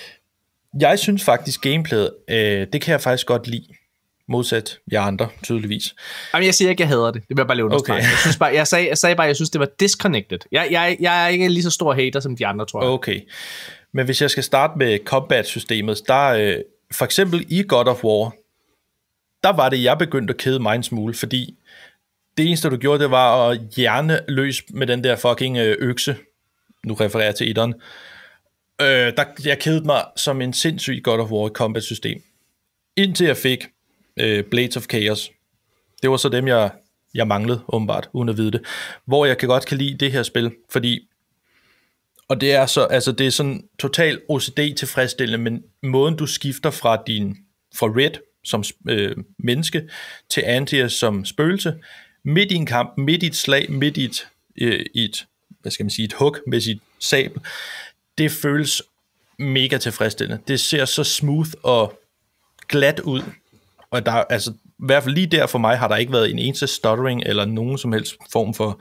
jeg synes faktisk, gameplayet, øh, det kan jeg faktisk godt lide. Modsat jer andre, tydeligvis. Jamen, jeg siger ikke, jeg hader det. Det vil jeg bare lige understrege. Okay. Jeg, synes bare, jeg, sagde, jeg sagde bare, jeg synes, det var disconnected. Jeg, jeg, jeg er ikke lige så stor hater, som de andre, tror jeg. Okay. Men hvis jeg skal starte med combat-systemet, der øh, for eksempel i God of War, der var det, jeg begyndte at kede mig en smule, fordi det eneste, du gjorde, det var at hjerne løs med den der fucking øh, økse. Nu refererer jeg til etteren. Øh, der, jeg kedede mig som en sindssyg God of War combat-system. Indtil jeg fik øh, Blades of Chaos. Det var så dem, jeg, jeg manglede, åbenbart, uden at vide det. Hvor jeg kan godt kan lide det her spil, fordi og det er så, altså det er sådan total O C D tilfredsstillende, men måden du skifter fra din, fra Red som øh, menneske, til Antaeus som spøgelse, midt i en kamp, midt i et slag, midt i et, øh, i et hvad skal man sige, et hug med sit sabel, det føles mega tilfredsstillende. Det ser så smooth og glat ud, og der, altså, i hvert fald lige der for mig, har der ikke været en eneste stuttering, eller nogen som helst form for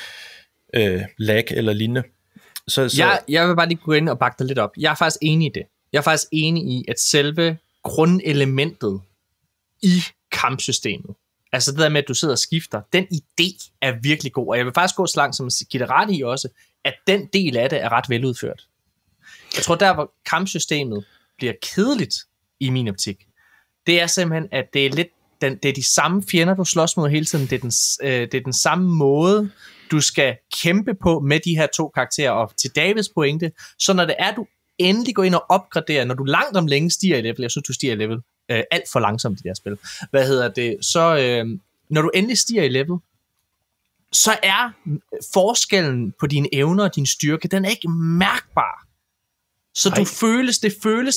øh, lag eller lignende. Så, så... Jeg, jeg vil bare lige gå ind og bakke dig lidt op. Jeg er faktisk enig i det. Jeg er faktisk enig i, at selve grundelementet i kampsystemet, altså det der med, at du sidder og skifter, den idé er virkelig god. Og jeg vil faktisk gå så langt som at give det ret i også, at den del af det er ret veludført. Jeg tror, der hvor kampsystemet bliver kedeligt i min optik, det er simpelthen, at det er lidt den, det er de samme fjender, du slås mod hele tiden. Det er den, øh, det er den samme måde, du skal kæmpe på med de her to karakterer. Og til Davids pointe, så når det er, du endelig går ind og opgraderer, når du langt om længe stiger i level, jeg synes, du stiger i level øh, alt for langsomt i det her spil, hvad hedder det, så øh, når du endelig stiger i level, så er forskellen på dine evner og din styrke, den er ikke mærkbar. Så Ej. du føles, det føles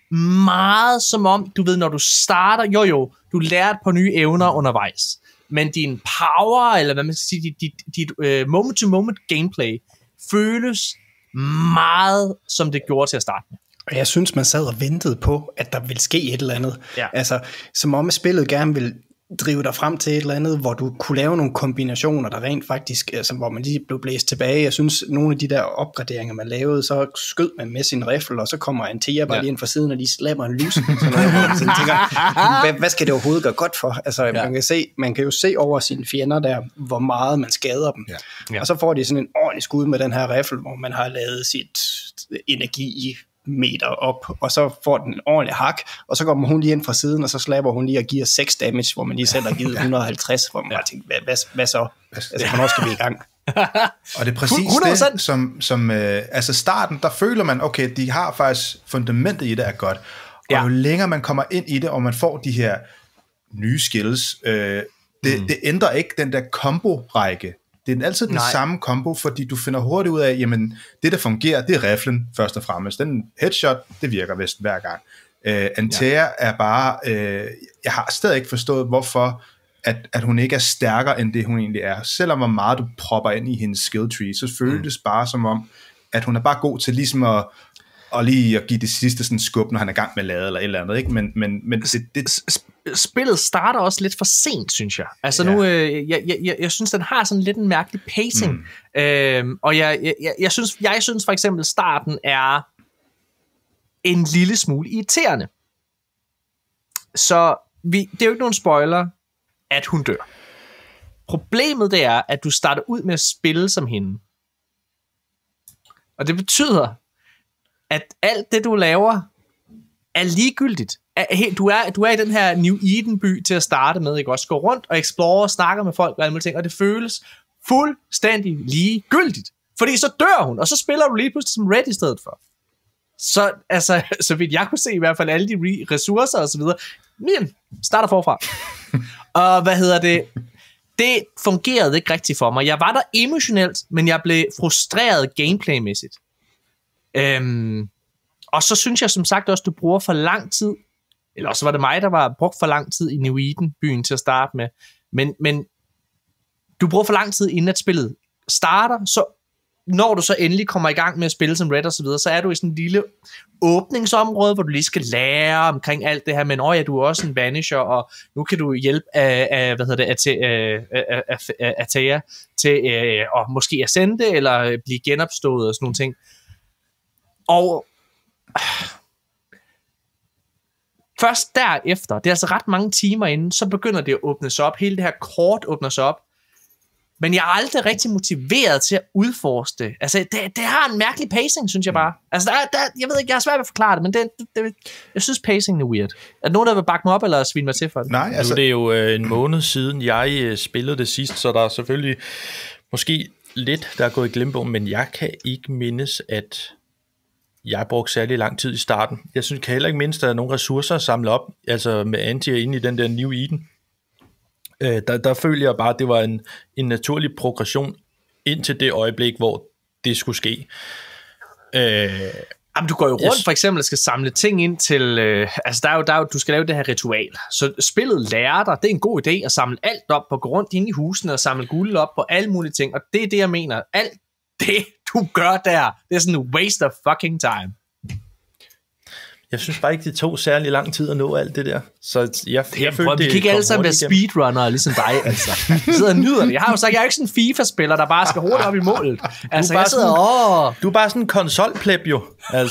meget som om, du ved, når du starter, jo jo, du lærer et par nye evner undervejs, men din power, eller hvad man skal sige, dit, dit, dit uh, moment-to-moment gameplay, føles meget, som det gjorde til at starte med. Og jeg synes, man sad og ventede på, at der ville ske et eller andet. Ja. Altså, som om spillet gerne vil drive dig frem til et eller andet, hvor du kunne lave nogle kombinationer, der rent faktisk, altså, hvor man lige blev blæst tilbage. Jeg synes, nogle af de der opgraderinger, man lavede, så skød man med sin riffel, og så kommer Antea bare ja. lige ind fra siden, og de slapper en lys. Sådan noget, hvor man sådan tænker, hvad, hvad skal det overhovedet gøre godt for? Altså, ja. man, kan se, man kan jo se over sine fjender der, hvor meget man skader dem. Ja. Ja. Og så får de sådan en ordentlig skud med den her riffel, hvor man har lavet sit energi i meter op, og så får den en ordentlig hak, og så kommer hun lige ind fra siden, og så slapper hun lige og giver seks damage, hvor man lige selv har givet et hundrede og halvtreds, hvor man ja. bare tænker, hvad, hvad, hvad så? Altså, hvornår skal vi i gang? Og det er præcis hundrede procent det, som, som øh, altså starten, der føler man, okay, de har faktisk fundamentet i det er godt, og ja. jo længere man kommer ind i det, og man får de her nye skills, øh, det, mm. det ændrer ikke den der combo-række. Det er altid den Nej. samme combo, fordi du finder hurtigt ud af, jamen, det der fungerer, det er riflen først og fremmest. Den headshot, det virker vist hver gang. Uh, Antea ja. er bare, uh, jeg har stadig ikke forstået, hvorfor, at, at hun ikke er stærkere, end det hun egentlig er. Selvom hvor meget du propper ind i hendes skill tree, så føles mm. bare som om, at hun er bare god til ligesom at, og lige at give det sidste sådan skub, når han er i gang med at lade, eller et eller andet, ikke? Men, men, men det, det... Spillet starter også lidt for sent, synes jeg. Altså ja. nu, øh, jeg, jeg, jeg, jeg synes, den har sådan lidt en mærkelig pacing. Mm. Øhm, og jeg, jeg, jeg, jeg, synes, jeg synes for eksempel, starten er en lille smule irriterende. Så vi, det er jo ikke nogen spoiler, at hun dør. Problemet det er, at du starter ud med at spille som hende. Og det betyder, at alt det, du laver, er ligegyldigt. du er, du er i den her New Eden-by til at starte med, ikke også? Gå rundt og explore og snakke med folk og alle mulige ting, og det føles fuldstændig ligegyldigt. Fordi så dør hun, og så spiller du lige pludselig som Red i stedet for. Så, altså, så vidt jeg kunne se i hvert fald alle de re- ressourcer og så videre, men starter forfra. Og hvad hedder det? Det fungerede ikke rigtigt for mig. Jeg var der emotionelt, men jeg blev frustreret gameplaymæssigt. Øhm, og så synes jeg som sagt også, du bruger for lang tid, eller også var det mig, der var brugt for lang tid i New Eden-byen til at starte med, men, men du bruger for lang tid, inden at spillet starter, så når du så endelig kommer i gang med at spille som Red og så videre, så er du i sådan en lille åbningsområde, hvor du lige skal lære omkring alt det her, men åh ja, du er også en Vanisher, og nu kan du hjælpe af, af hvad hedder det, Atea til øh, at måske ascende, eller blive genopstået og sådan nogle ting. Og først derefter, det er altså ret mange timer inden, så begynder det at åbne sig op, hele det her kort åbner sig op, men jeg er aldrig rigtig motiveret til at udforske det. Altså, det, det har en mærkelig pacing, synes jeg bare. Altså, der, der, jeg ved ikke, jeg har svært ved at forklare det, men det, det, jeg synes, pacingen er weird. Er der nogen, der vil bakke mig op, eller svine mig til for det? Nej, altså... Nu er det jo øh, en måned siden, jeg øh, spillede det sidst, så der er selvfølgelig måske lidt, der er gået i glemmebogen, men jeg kan ikke mindes, at jeg brugte særlig lang tid i starten. Jeg synes, kan heller ikke mindes, at der er nogle ressourcer at samle op, altså med antier inde i den der New Eden. Øh, der, der følte jeg bare, at det var en, en naturlig progression indtil det øjeblik, hvor det skulle ske. Øh, Jamen, du går jo rundt yes. for eksempel og skal samle ting ind til... Øh, altså, der er, jo, der er jo, du skal lave det her ritual. Så spillet lærer dig, det er en god idé at samle alt op og gå rundt inde i husene og samle guld op på alle mulige ting. Og det er det, jeg mener. Alt det, du gør der, det er sådan en waste of fucking time. Jeg synes bare ikke, det tog særlig lang tid at nå alt det der. Så jeg, jeg, jeg følte, det vi kan ikke alle sammen være speedrunner ligesom dig, altså. Jeg sidder og nyder det. Jeg har jo sagt, jeg er ikke sådan en FIFA-spiller, der bare skal hurtigt op i målet. Altså, du, er jeg sidder, sådan, åh. du er bare sådan en konsolpleb jo. Altså.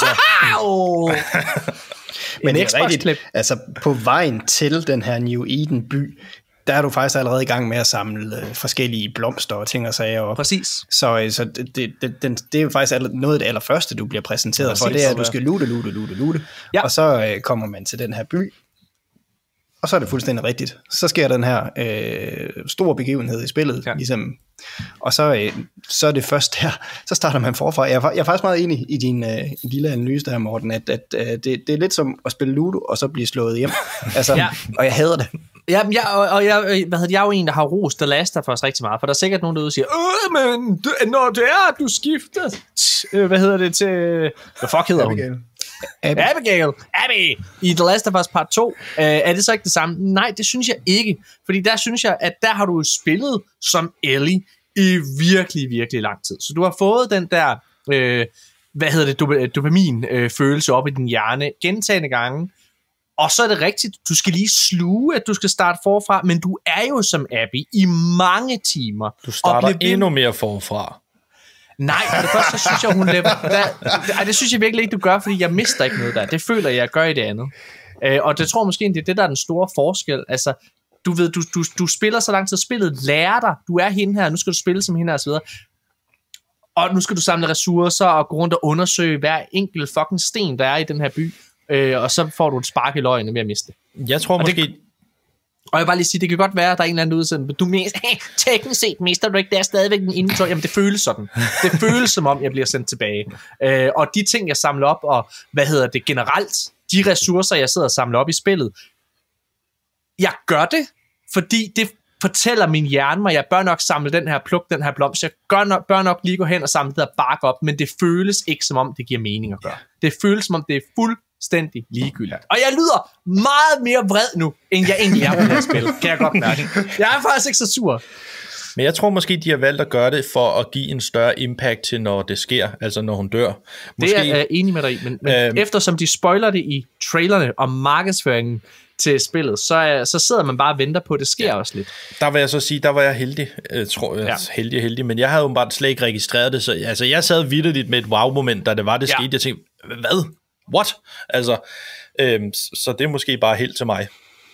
Men det er rigtigt, altså på vejen til den her New Eden-by, der er du faktisk allerede i gang med at samle øh, forskellige blomster og ting og sager op. Præcis. Så, så det, det, det, det, det er jo faktisk noget af det allerførste, du bliver præsenteret Præcis. for, det er, at du skal lute, lute, lute, lute, ja. Og så øh, kommer man til den her by, og så er det fuldstændig rigtigt. Så sker den her øh, store begivenhed i spillet, ja. ligesom, og så, øh, så er det først der, så starter man forfra. Jeg er, jeg er faktisk meget enig i din øh, lille analyse der, Morten, at, at øh, det, det er lidt som at spille Ludo, og så blive slået hjem. Altså, ja. Og jeg hader det. Ja, jeg, og, og jeg, hvad hedder, jeg er jo en, der har rost The Last of Us rigtig meget, for der er sikkert nogen derude, der siger, øh, men du, når det er, at du skifter, øh, hvad hedder det til, hvad fuck hedder Abigail. hun? Abby. Abigail. Abby. I The Last of Us Part to, øh, er det så ikke det samme? Nej, det synes jeg ikke, fordi der synes jeg, at der har du spillet som Ellie i virkelig, virkelig lang tid. Så du har fået den der, øh, hvad hedder det, dop- dopamin-følelse øh, op i din hjerne gentagne gange. Og så er det rigtigt, du skal lige sluge, at du skal starte forfra, men du er jo som Abby i mange timer. Du starter endnu mere forfra. Nej, for det første, så synes jeg, hun lever... Der, det synes jeg virkelig ikke, du gør, fordi jeg mister ikke noget der. Det føler jeg, jeg gør i det andet. Øh, og det tror jeg måske, det er det, der er den store forskel. Altså, du ved, du, du, du spiller så lang tid, spillet lærer dig, du er hende her, nu skal du spille som hende her, og så videre. Og nu skal du samle ressourcer og gå rundt og undersøge hver enkelt fucking sten, der er i den her by. Øh, og så får du et spark i løgene ved at miste det. Jeg tror og måske... Det, og jeg vil bare lige sige, det kan godt være, at der er en eller anden udsendelse, du mister, hey, teknisk set mister du ikke, der er stadigvæk en inventory. Jamen det føles sådan. Det føles som om, jeg bliver sendt tilbage. Øh, og de ting, jeg samler op, og hvad hedder det generelt, de ressourcer, jeg sidder og samler op i spillet, jeg gør det, fordi det fortæller min hjerne mig, jeg bør nok samle den her, plukke den her blomst, jeg gør nok, bør nok lige gå hen og samle det her bark op, men det føles ikke som om, det giver mening at gøre. Det føles som om, det er fuldstændig ligegyldigt. Og jeg lyder meget mere vred nu, end jeg egentlig er på det her spil, kan jeg godt mærke. Jeg er faktisk ikke så sur. Men jeg tror måske, de har valgt at gøre det for at give en større impact til, når det sker, altså når hun dør. Måske, det er jeg enig med dig i, men, men øhm, eftersom de spoiler det i trailerne og markedsføringen til spillet, så, så sidder man bare og venter på, at det sker ja. også lidt. Der vil jeg så sige, der var jeg heldig, jeg tror jeg, ja. heldig, heldig, men jeg havde jo bare slet ikke registreret det, så altså, jeg sad vitterligt med et wow-moment, da det var, det ja. skete. Jeg tænkte, hvad? What? Altså, øhm, så det er måske bare helt til mig.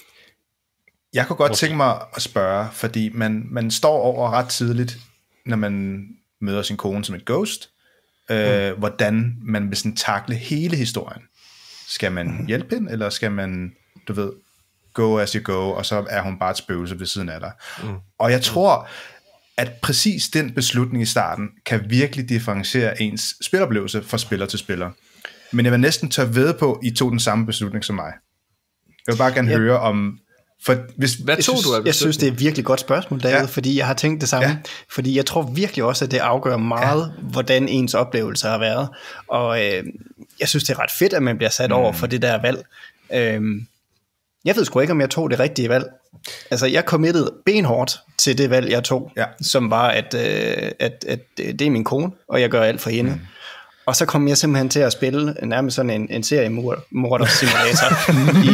Jeg kunne godt okay. tænke mig at spørge, fordi man, man står over ret tidligt, når man møder sin kone som et ghost, øh, mm. hvordan man vil sådan takle hele historien. Skal man hjælpe hende, eller skal man du ved, go as you go, og så er hun bare et spøgelse ved siden af dig. Mm. Og jeg tror, at præcis den beslutning i starten, kan virkelig differentiere ens spiloplevelse fra spiller til spiller. Men jeg vil næsten tør ved på, at I tog den samme beslutning som mig. Jeg vil bare gerne ja. høre om... For hvis, Hvad tog synes, du af Jeg synes, det er et virkelig godt spørgsmål, David, ja. fordi jeg har tænkt det samme. Ja. Fordi jeg tror virkelig også, at det afgør meget, ja. hvordan ens oplevelse har været. Og øh, jeg synes, det er ret fedt, at man bliver sat mm. over for det der valg. Øh, jeg ved sgu ikke, om jeg tog det rigtige valg. Altså, jeg committede benhårdt til det valg, jeg tog, ja. som var, at, øh, at, at det er min kone, og jeg gør alt for hende. Mm. Og så kom jeg simpelthen til at spille nærmest sådan en, en serie Mordor Simulator i,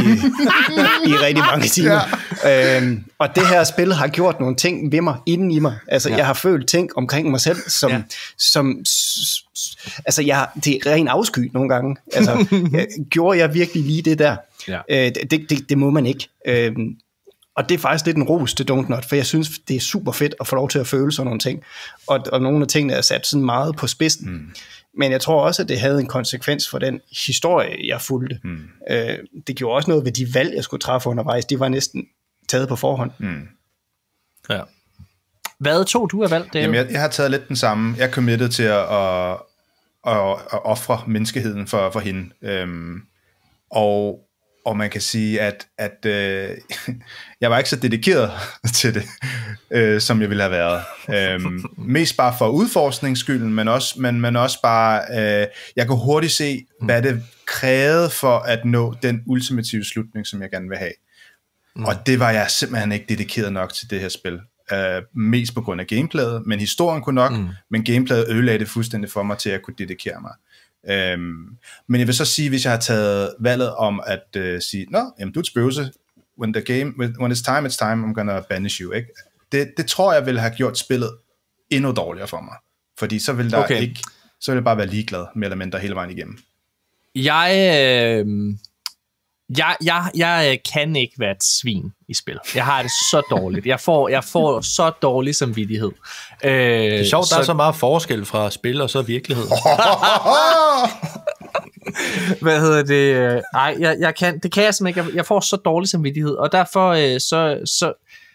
i rigtig mange timer. Ja. Øhm, og det her spil har gjort nogle ting ved mig, inden i mig. Altså, ja. jeg har følt ting omkring mig selv, som... Ja. som s- s- altså, jeg, det er ren afsky nogle gange. Altså, jeg, gjorde jeg virkelig lige det der? Ja. Øh, det, det, det må man ikke. Øhm, og det er faktisk lidt en ros til Don't Not, for jeg synes, det er super fedt at få lov til at føle sådan nogle ting. Og, og nogle af tingene er sat sådan meget på spidsen. Mm. Men jeg tror også, at det havde en konsekvens for den historie, jeg fulgte. Mm. Øh, det gjorde også noget ved de valg, jeg skulle træffe undervejs. De var næsten taget på forhånd. Mm. Ja. Hvad tog du af valg, David? Jamen, jeg, jeg har taget lidt den samme. Jeg er committed til at, at, at, at ofre menneskeheden for, for hende. Øhm, og, og man kan sige, at, at øh, jeg var ikke så dedikeret til det, øh, som jeg ville have været. Øhm, mest bare for udforskningsskylden, men også, men, men også bare, øh, jeg kunne hurtigt se, hvad det krævede for at nå den ultimative slutning, som jeg gerne vil have. Mm. Og det var jeg simpelthen ikke dedikeret nok til det her spil. Uh, mest på grund af gameplayet, men historien kunne nok, mm. men gameplayet ødelagde det fuldstændig for mig til at kunne dedikere mig. Um, men jeg vil så sige, hvis jeg har taget valget om at uh, sige, nå, jamen, du er et spøgelse, when, the game, when it's time, it's time, I'm gonna banish you, ikke? Det, det tror jeg ville have gjort spillet endnu dårligere for mig, fordi så ville der okay. ikke, så ville jeg bare være ligeglad, mere eller mindre hele vejen igennem. Jeg... Øh... Jeg, jeg, jeg kan ikke være et svin i spil. Jeg har det så dårligt. Jeg får, jeg får så dårlig samvittighed. Øh, det er sjovt, så... der er så meget forskel fra spil og så virkelighed. Hvad hedder det? Ej, jeg, jeg kan, det kan jeg simpelthen ikke. Jeg får så dårlig samvittighed, og derfor øh, så, så,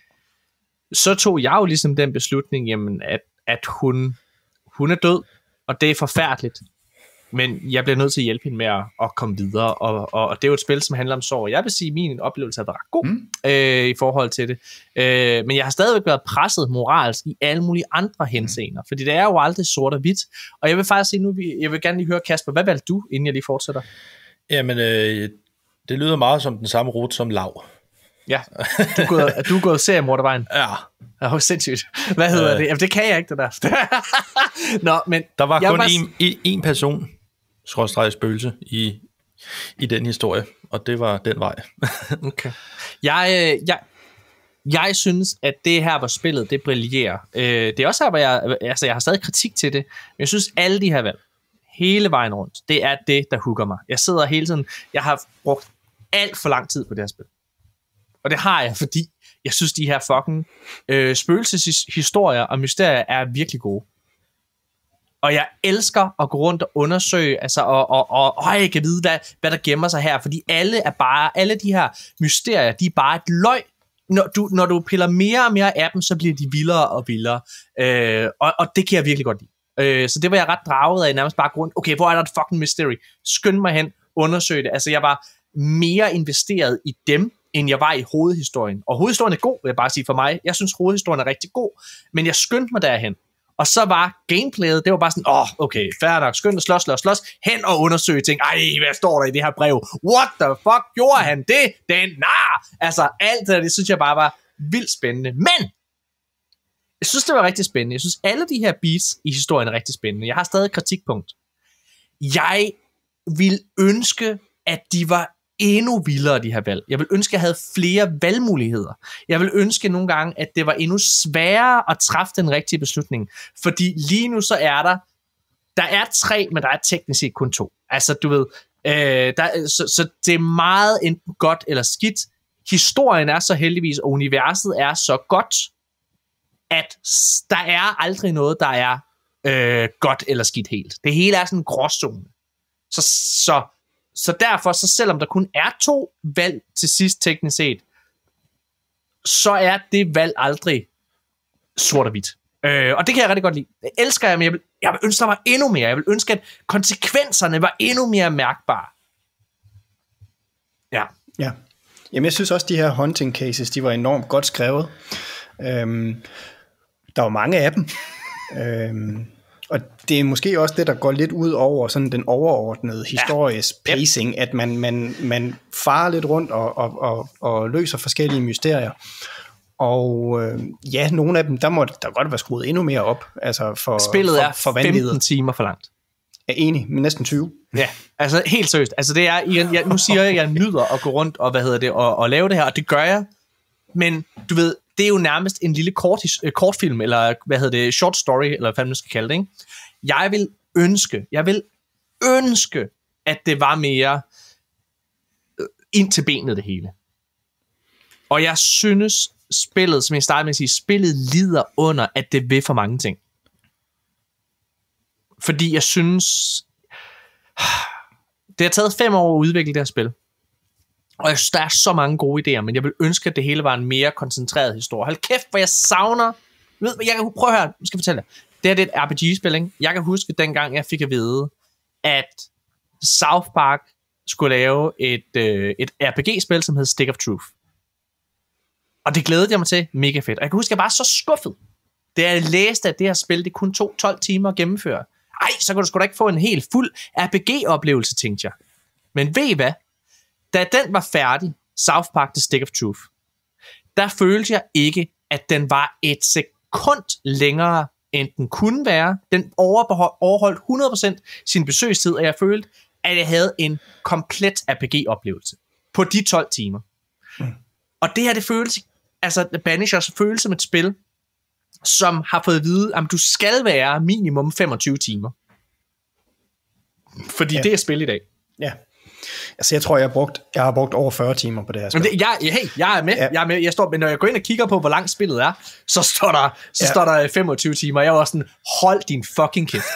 så tog jeg jo ligesom den beslutning, jamen, at, at hun, hun er død, og det er forfærdeligt. Men jeg bliver nødt til at hjælpe hende med at, at komme videre, og, og, og det er jo et spil, som handler om sorg. Jeg vil sige, at min oplevelse har været ret god mm. øh, i forhold til det. Øh, men jeg har stadigvæk været presset moralsk i alle mulige andre henseender, mm. fordi det er jo aldrig sort og hvidt. Og jeg vil faktisk sige nu, jeg vil gerne lige høre, Kasper, hvad valgte du, inden jeg lige fortsætter? Jamen, øh, det lyder meget som den samme rute som Lav. Ja, du er gået, du er gået seriemordervejen. Ja. Det var sindssygt. Hvad hedder øh. det? Jamen, det kan jeg ikke, det der. Nå, men... Der var kun var... en, en person, skråstreg spøgelse, i, i den historie, og det var den vej. Okay. Jeg, jeg, jeg synes, at det her, hvor spillet, det brillerer. Det er også her, hvor jeg... Altså, jeg har stadig kritik til det, men jeg synes, alle de her valg, hele vejen rundt, det er det, der hooker mig. Jeg sidder hele tiden... Jeg har brugt alt for lang tid på det her spil. Og det har jeg, fordi jeg synes, de her fucking øh, spøgelseshistorier og mysterier er virkelig gode. Og jeg elsker at gå rundt og undersøge, altså, og, og, og, og jeg kan vide, hvad, hvad der gemmer sig her, fordi alle er bare, alle de her mysterier, de er bare et løg. Når du, når du piller mere og mere af dem, så bliver de vildere og vildere. Øh, og, og det kan jeg virkelig godt lide. Øh, så det var jeg ret draget af, nærmest bare grund. Okay, hvor er der et fucking mystery? Skynd mig hen, undersøg det. Altså, jeg var mere investeret i dem, end jeg var i hovedhistorien. Og hovedhistorien er god, vil jeg bare sige for mig. Jeg synes, hovedhistorien er rigtig god, men jeg skyndte mig derhen. Og så var gameplayet, det var bare sådan, åh, oh, okay, fair nok, skynd og slås, slås, slås, hen og undersøge ting. Ej, hvad står der i det her brev? What the fuck, gjorde han det? Den nar! Altså, alt det, det synes jeg bare var vildt spændende. Men, jeg synes, det var rigtig spændende. Jeg synes, alle de her beats i historien er rigtig spændende. Jeg har stadig et kritikpunkt. Jeg vil ønske, at de var endnu vildere, de her valg. Jeg vil ønske, at jeg havde flere valgmuligheder. Jeg vil ønske nogle gange, at det var endnu sværere at træffe den rigtige beslutning. Fordi lige nu så er der, der er tre, men der er teknisk set kun to. Altså, du ved, øh, der, så, så det er meget enten godt eller skidt. Historien er så heldigvis, og universet er så godt, at der er aldrig noget, der er øh, godt eller skidt helt. Det hele er sådan en gråzone. Så, så så derfor, så selvom der kun er to valg til sidst teknisk set, så er det valg aldrig sort og hvidt. Øh, og det kan jeg rigtig godt lide. Det elsker jeg, men jeg vil, jeg vil ønske, der var endnu mere. Jeg vil ønske, at konsekvenserne var endnu mere mærkbare. Ja. Ja. Jamen, jeg synes også, de her hunting cases, de var enormt godt skrevet. Øhm, der var mange af dem. øhm, og det er måske også det, der går lidt ud over sådan den overordnede histories ja. pacing, yep. at man, man, man farer lidt rundt og, og, og, og løser forskellige mysterier. Og øh, ja, nogle af dem, der må der godt være skruet endnu mere op. Altså for, Spillet for, er for femten timer for langt. Jeg er enig, men næsten tyve. Ja, altså helt seriøst. Altså det er, jeg, jeg, nu siger jeg, at jeg nyder at gå rundt og, hvad hedder det, og, og lave det her, og det gør jeg. Men du ved, det er jo nærmest en lille kort, kortfilm, eller hvad hedder det, short story, eller hvad man skal kalde det, ikke? Jeg vil ønske, jeg vil ønske, at det var mere ind til benet det hele. Og jeg synes, spillet, som jeg startede med at sige, spillet lider under, at det vil for mange ting. Fordi jeg synes, det har taget fem år at udvikle det her spil. Og jeg synes, der er så mange gode idéer, men jeg vil ønske, at det hele var en mere koncentreret historie. Hold kæft, hvor jeg savner... Ved, jeg kan prøve her, nu skal jeg fortælle dig. Det her det er et R P G-spil, ikke? Jeg kan huske, dengang jeg fik at vide, at South Park skulle lave et, øh, et R P G-spil, som hed Stick of Truth. Og det glædede jeg mig til. Mega fedt. Og jeg kan huske, at jeg var så skuffet, da jeg læste, at det her spil, det kun tog tolv timer at gennemføre. Ej, så kan du sgu da ikke få en helt fuld R P G-oplevelse, tænkte jeg. Men ved I hvad? Da den var færdig, South Park The Stick of Truth, der følte jeg ikke, at den var et sekund længere, end den kunne være. Den overholdt hundrede procent sin besøgstid, og jeg følte, at jeg havde en komplet R P G-oplevelse på de tolv timer. Mm. Og det her, det føles, altså Banishers føles som et spil, som har fået at vide, at du skal være minimum femogtyve timer. Fordi ja. det er spil i dag. Ja. Altså jeg tror, jeg har brugt, jeg har brugt over fyrre timer på det her spil. Det, jeg, hey, jeg er med. Ja. Jeg er med. Jeg står, men når jeg går ind og kigger på, hvor langt spillet er, så står der, så ja. står der femogtyve timer. Jeg er også sådan, hold din fucking kæft.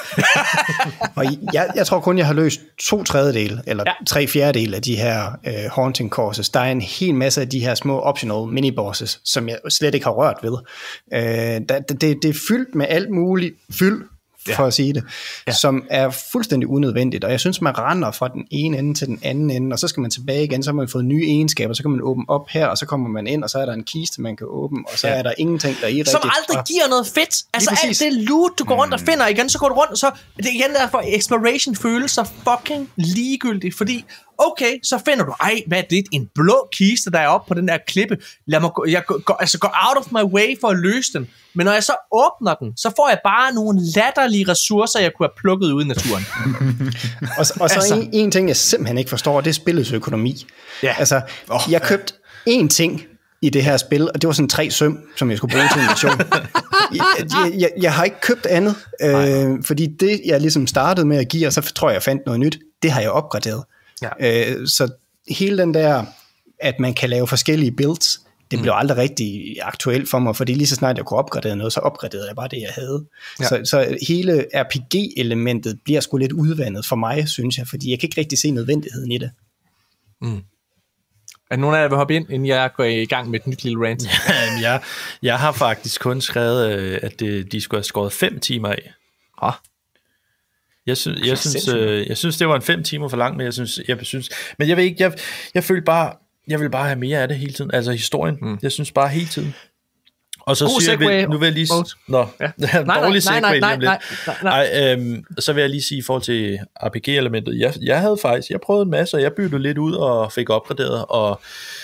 Og jeg, jeg tror kun, jeg har løst to tredjedel, eller ja. tre fjerdedel af de her uh, haunting courses. Der er en hel masse af de her små optional minibosses, som jeg slet ikke har rørt ved. Uh, der, det, det er fyldt med alt muligt fyld, for ja. at sige det, ja. som er fuldstændig unødvendigt, og jeg synes, man render fra den ene ende til den anden ende, og så skal man tilbage igen, så har man fået nye egenskaber, så kan man åbne op her, og så kommer man ind, og så er der en kiste, man kan åbne, og så ja. er der ingenting, der er i rigtigt. Som aldrig giver noget fedt. Altså alt det loot, du går rundt og finder igen, så går du rundt, og så det er igen derfor, exploration føles så fucking ligegyldigt, fordi okay, så finder du, ej, hvad er det? En blå kiste, der er oppe på den der klippe. Lad mig gå, jeg går, altså gå out of my way for at løse den. Men når jeg så åbner den, så får jeg bare nogle latterlige ressourcer, jeg kunne have plukket ud i naturen. og, og så altså. en, en ting, jeg simpelthen ikke forstår, det er spillets økonomi. Ja. Altså, oh, jeg købte én ting i det her spil, og det var sådan tre søm, som jeg skulle bruge til en mission. jeg, jeg, jeg, jeg har ikke købt andet, øh, fordi det, jeg ligesom startede med at give, og så tror jeg, jeg fandt noget nyt, det har jeg opgraderet. Ja. Øh, så hele den der, at man kan lave forskellige builds, det blev mm. aldrig rigtig aktuelt for mig, fordi lige så snart jeg kunne opgradere noget, så opgraderede jeg bare det, jeg havde. Ja. Så, så hele R P G-elementet bliver sgu lidt udvandet for mig, synes jeg, fordi jeg kan ikke rigtig se nødvendigheden i det. Mm. Er nogen af jer, der vil hoppe ind, inden jeg går i gang med et nyt lille rant? Ja, jeg, jeg har faktisk kun skrevet, at det, de skulle have skåret fem timer af. Ah. Jeg synes, jeg, synes, øh, jeg synes, det var en fem timer for langt, men jeg synes, jeg synes, men jeg ved ikke, jeg, jeg følte bare, jeg vil bare have mere af det hele tiden, altså historien, mm. jeg synes bare hele tiden. Og så God siger jeg, vil, nu vil jeg lige, nå, ja. nej, nej, dårlig nej, nej, nej, nej, nej, nej. Ej, øhm, så vil jeg lige sige i forhold til R P G-elementet, jeg, jeg havde faktisk, jeg prøvede en masse, og jeg byttede lidt ud og fik opgraderet, og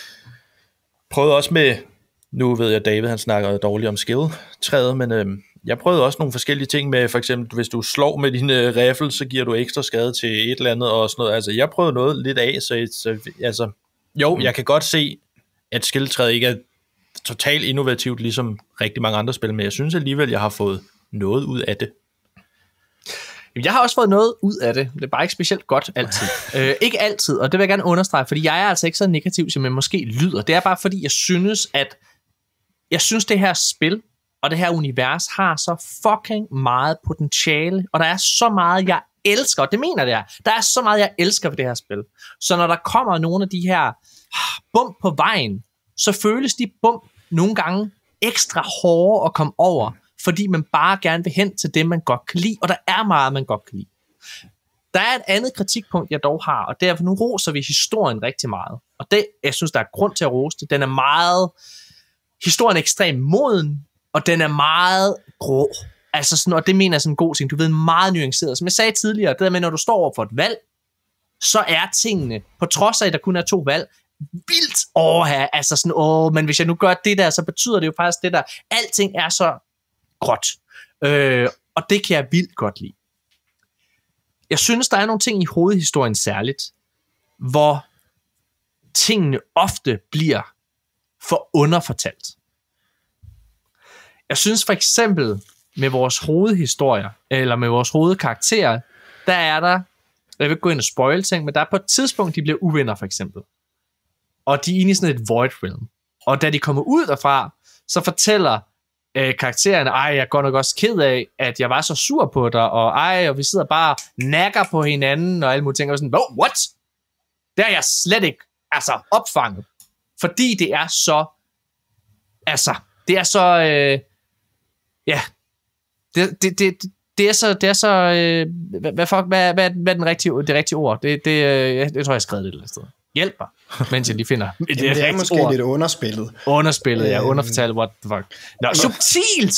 prøvede også med, nu ved jeg, David han snakker dårligt om skill-træet, men øhm, jeg prøvede også nogle forskellige ting med, for eksempel, hvis du slår med din uh, riffel, så giver du ekstra skade til et eller andet og sådan noget. Altså, jeg prøvede noget lidt af, så, så altså, jo, mm. jeg kan godt se, at skilltræet ikke er totalt innovativt, ligesom rigtig mange andre spil, men jeg synes alligevel, jeg har fået noget ud af det. Jeg har også fået noget ud af det. Det er bare ikke specielt godt altid. øh, ikke altid, og det vil jeg gerne understrege, fordi jeg er altså ikke så negativ, som jeg måske lyder. Det er bare fordi, jeg synes, at jeg synes, det her spil og det her univers har så fucking meget potentiale, og der er så meget, jeg elsker, og det mener jeg, der er så meget, jeg elsker ved det her spil. Så når der kommer nogle af de her bump på vejen, så føles de bump nogle gange ekstra hårde at komme over, fordi man bare gerne vil hen til det, man godt kan lide, og der er meget, man godt kan lide. Der er et andet kritikpunkt, jeg dog har, og derfor nu roser vi historien rigtig meget. Og det, jeg synes, der er grund til at rose det. Den er meget... Historien er ekstremt moden, og den er meget grå. Altså sådan, og det mener jeg sådan en god ting. Du ved, meget nuanceret. Som jeg sagde tidligere, det der med, når du står over for et valg, så er tingene, på trods af, at der kun er to valg, vildt overhæ. Altså sådan, åh, men hvis jeg nu gør det der, så betyder det jo faktisk det der. Alting er så gråt. Øh, og det kan jeg vildt godt lide. Jeg synes, der er nogle ting i hovedhistorien særligt, hvor tingene ofte bliver for underfortalt. Jeg synes for eksempel med vores hovedhistorier, eller med vores hovedkarakterer, der er der, jeg vil ikke gå ind og spoil ting, men der er på et tidspunkt, de bliver uvenner for eksempel. Og de er inde i sådan et void realm. Og da de kommer ud derfra, så fortæller øh, karaktererne, ej, jeg er godt nok også ked af, at jeg var så sur på dig, og ej, og vi sidder bare og nakker på hinanden, og alle mulige ting, og sådan, oh, what? Det er jeg slet ikke, altså, opfanget. Fordi det er så, altså, det er så, øh, ja, det, det, det, det er så, det er så, øh, hvad, hvad, fuck, hvad, hvad, hvad er den rigtige, det rigtige ord? Det, det, jeg, jeg tror, jeg har skrevet det et eller andet sted. Hjælp mig, mens jeg lige finder det, Jamen, det er måske ord. Lidt underspillet. Underspillet, ja, underfortalt, what the fuck. Nå, subtilt,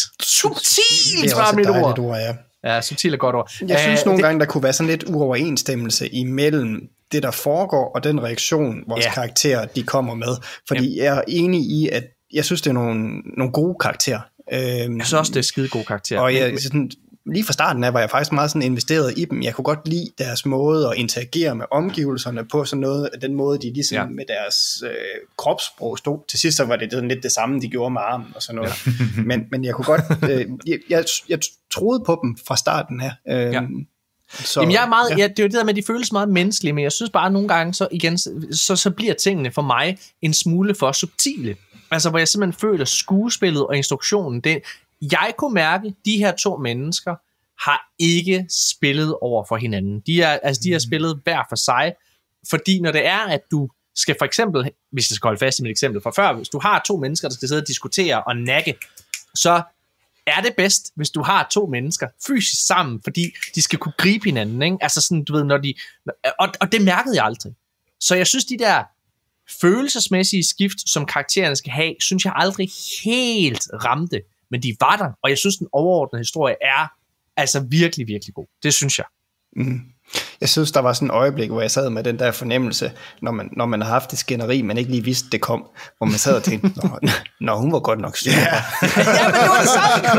subtilt var mit ord. ord ja. Ja, subtilt er godt ord. Jeg synes uh, nogle det, gange, der kunne være sådan lidt uoverensstemmelse imellem det, der foregår, og den reaktion, vores ja. karakterer, de kommer med. Fordi Jamen. jeg er enig i, at jeg synes, det er nogle, nogle gode karakterer. Øhm, jeg synes også, det er skide gode karakterer. Og jeg, sådan, lige fra starten af var jeg faktisk meget sådan investeret i dem. Jeg kunne godt lide deres måde at interagere med omgivelserne på sådan noget, den måde, de ligesom ja. med deres øh, kropssprog stod. Til sidst så var det lidt det samme, de gjorde med armen og sådan noget. Ja. men, men jeg kunne godt, øh, jeg, jeg, jeg troede på dem fra starten af. Øh, ja. Så, Jamen jeg er meget, ja. ja, det er jo det der med, at de føles meget menneskelige, men jeg synes bare, at nogle gange, så, igen, så, så bliver tingene for mig en smule for subtile. Altså, hvor jeg simpelthen føler skuespillet og instruktionen, det, jeg kunne mærke, at de her to mennesker har ikke spillet over for hinanden. De, er, altså, de har spillet hver for sig, fordi når det er, at du skal for eksempel, hvis jeg skal holde fast i mit eksempel fra før, hvis du har to mennesker, der skal sidde og diskutere og nakke, så er det bedst, hvis du har to mennesker fysisk sammen, fordi de skal kunne gribe hinanden, ikke? Altså sådan, du ved, når de... Og, og det mærkede jeg aldrig. Så jeg synes, de der følelsesmæssige skift, som karaktererne skal have, synes jeg aldrig helt ramte, men de var der, og jeg synes, den overordnede historie er altså virkelig, virkelig god. Det synes jeg. Mm. Jeg synes, der var sådan et øjeblik, hvor jeg sad med den der fornemmelse, når man, når man har haft det skænderi, man ikke lige vidste, det kom, hvor man sad og tænkte, nå, nå hun var godt nok syg. Ja, ja, men det var det samme.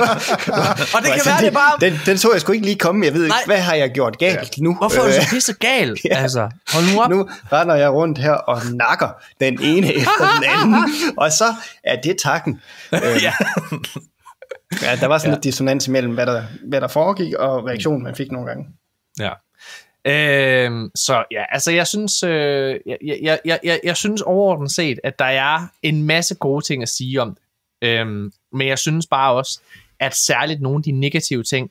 Og det kan altså, være, det bare... Den, den så jeg sgu ikke lige komme. Jeg ved ikke, Nej. hvad har jeg gjort galt ja. nu? Hvorfor er du så pisse gal? Ja. Altså, hold nu op. Nu render jeg rundt her og nakker den ene efter den anden, og så er det takken. Ja. Ja, der var sådan Ja. lidt dissonans imellem, hvad der, hvad der foregik, og reaktionen, man fik nogle gange. Ja. Øhm, så ja, altså jeg synes, øh, jeg, jeg, jeg, jeg, jeg synes overordnet set, at der er en masse gode ting at sige om det. Øhm, men jeg synes bare også, at særligt nogle af de negative ting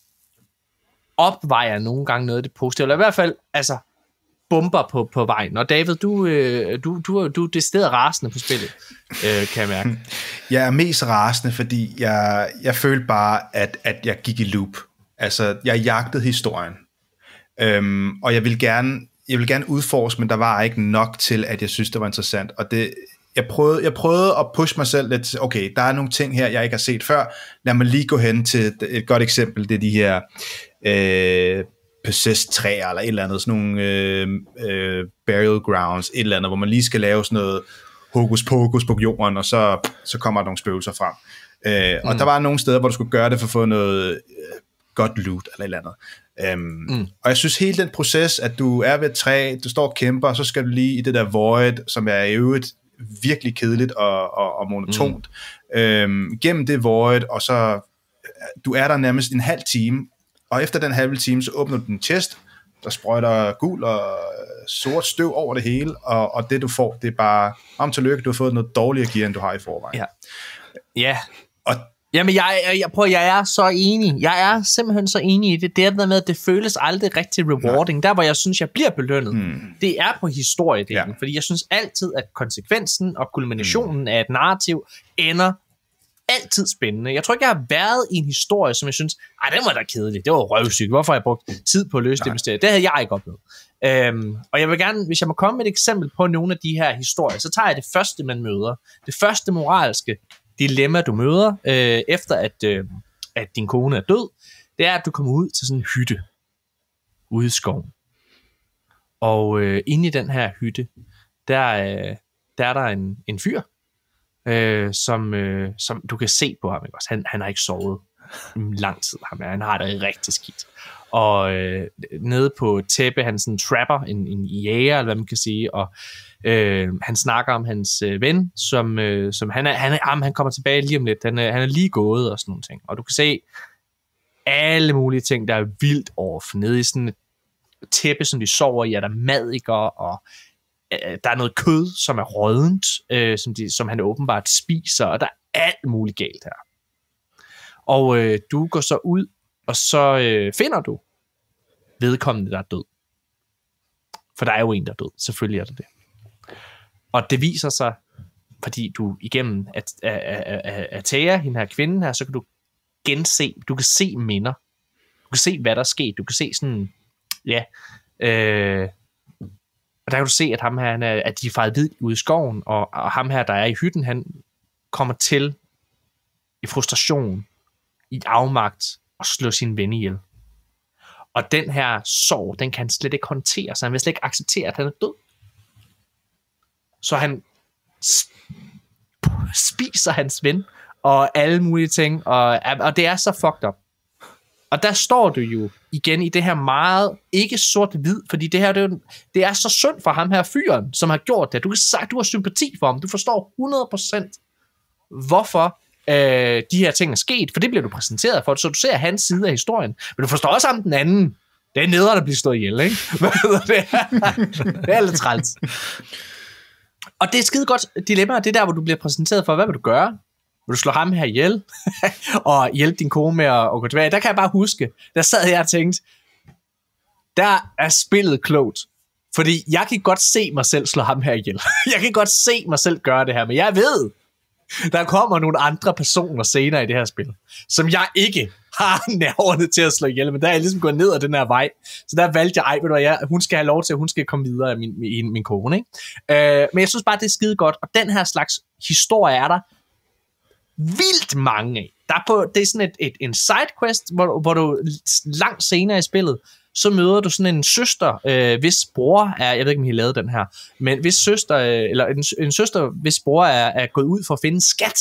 opvejer nogle gange noget af det positive, eller i hvert fald, altså bomber på, på vejen. Og David, du, øh, du, du, du er decideret rasende på spillet, øh, kan jeg mærke. Jeg er mest rasende, fordi jeg, jeg følte bare, at, at jeg gik i loop. Altså, jeg jagtede historien. Øhm, og jeg ville gerne, jeg ville gerne udforske, men der var ikke nok til, at jeg synes, det var interessant. Og det, jeg, prøvede, jeg prøvede at pushe mig selv lidt til, okay, der er nogle ting her, jeg ikke har set før. Lad mig lige gå hen til et, et godt eksempel, det er de her øh, possessed træer, eller et eller andet, sådan nogle øh, øh, burial grounds, et eller andet, hvor man lige skal lave sådan noget hokus pokus på jorden, og så, så kommer der nogle spøgelser frem. Øh, og mm. der var nogle steder, hvor du skulle gøre det for at få noget øh, godt loot, eller et eller andet. Um, mm. Og jeg synes hele den proces, at du er ved et træ, du står og kæmper, og så skal du lige i det der void, som er i øvrigt virkelig kedeligt og, og, og monotont, mm. um, gennem det void, og så du er der nærmest en halv time, og efter den halve time, så åbner du den chest, der sprøjter gul og sort støv over det hele, og, og det du får, det er bare, om tillykke, du har fået noget dårligere gear, end du har i forvejen. Ja. Ja. Og Jamen, jeg, jeg, jeg, prøver, jeg er så enig. Jeg er simpelthen så enig i det. Det er der med, at det føles aldrig rigtig rewarding. Nej. Der, hvor jeg synes, jeg bliver belønnet, hmm. det er på historiedelen. Ja. Fordi jeg synes altid, at konsekvensen og kulminationen hmm. af et narrativ ender altid spændende. Jeg tror ikke, jeg har været i en historie, som jeg synes, ej, den var da kedelig. Det var røvsygt. Hvorfor har jeg brugt tid på at løse Nej. det mysterium? Det havde jeg ikke oplevet. Øhm, og jeg vil gerne, hvis jeg må komme med et eksempel på nogle af de her historier, så tager jeg det første, man møder. Det første moralske dilemma, du møder, øh, efter at, øh, at din kone er død, det er, at du kommer ud til sådan en hytte ude i skoven. Og øh, inde i den her hytte, der, øh, der er der en, en fyr, øh, som, øh, som du kan se på ham. Ikke? Han, han har ikke sovet lang tid. Han har det rigtig skidt. Og øh, nede på tæppe, han sådan trapper, en, en jæger, eller hvad man kan sige, og øh, han snakker om hans øh, ven, som, øh, som han, er, han, er, han kommer tilbage lige om lidt, han er, han er lige gået og sådan nogle ting. Og du kan se alle mulige ting, der er vildt off, nede i sådan et tæppe, som de sover i, er der madikker, og øh, der er noget kød, som er rådent, øh, som, de, som han åbenbart spiser, og der er alt muligt galt her. Og øh, du går så ud, og så øh, finder du vedkommende, der er død. For der er jo en, der er død. Selvfølgelig er der det. Og det viser sig, fordi du igennem at, at, at, at, at tage hende her kvinden her, så kan du gense, du kan se minder. Du kan se, hvad der er sket. Du kan se sådan, ja, øh, og der kan du se, at ham her, han er, at de er faret vidt ude i skoven, og, og ham her, der er i hytten, han kommer til i frustration, i afmagt, og slå sin ven ihjel. Og den her sorg, den kan han slet ikke håndtere, så han vil slet ikke acceptere, at han er død. Så han sp- spiser hans ven, og alle mulige ting, og, og det er så fucked up. Og der står du jo igen i det her meget, ikke sort-hvid, fordi det her, det er, jo, det er så synd for ham her fyren, som har gjort det. Du kan sige, du har sympati for ham, du forstår hundrede procent, hvorfor Øh, de her ting er sket, for det bliver du præsenteret for, så du ser hans side af historien, men du forstår også om den anden. Det er nederen, der bliver slået ihjel, ikke? det, er, det er lidt træls. Og det er et skide godt dilemma, det er der, hvor du bliver præsenteret for, hvad vil du gøre? Vil du slå ham her ihjel? og hjælpe din kone med at, at gå tilbage? Der kan jeg bare huske, der sad jeg og tænkte, der er spillet klogt. Fordi jeg kan godt se mig selv slå ham her ihjel. jeg kan godt se mig selv gøre det her, men jeg ved, der kommer nogle andre personer senere i det her spil, som jeg ikke har nerverne til at slå ihjel, men der er jeg ligesom gået ned ad den her vej, så der valgte jeg, ej, ved du hvad, hun skal have lov til, at hun skal komme videre af min, min, min kone, ikke? Øh, men jeg synes bare, det er skide godt, og den her slags historie er der vildt mange af. Der er på, det er sådan et, et, en sidequest, hvor, hvor du langt senere i spillet, så møder du sådan en søster, øh, hvis bror er, jeg ved ikke, om I har lavet den her, men hvis søster, øh, eller en, en søster, hvis bror er, er gået ud for at finde skat.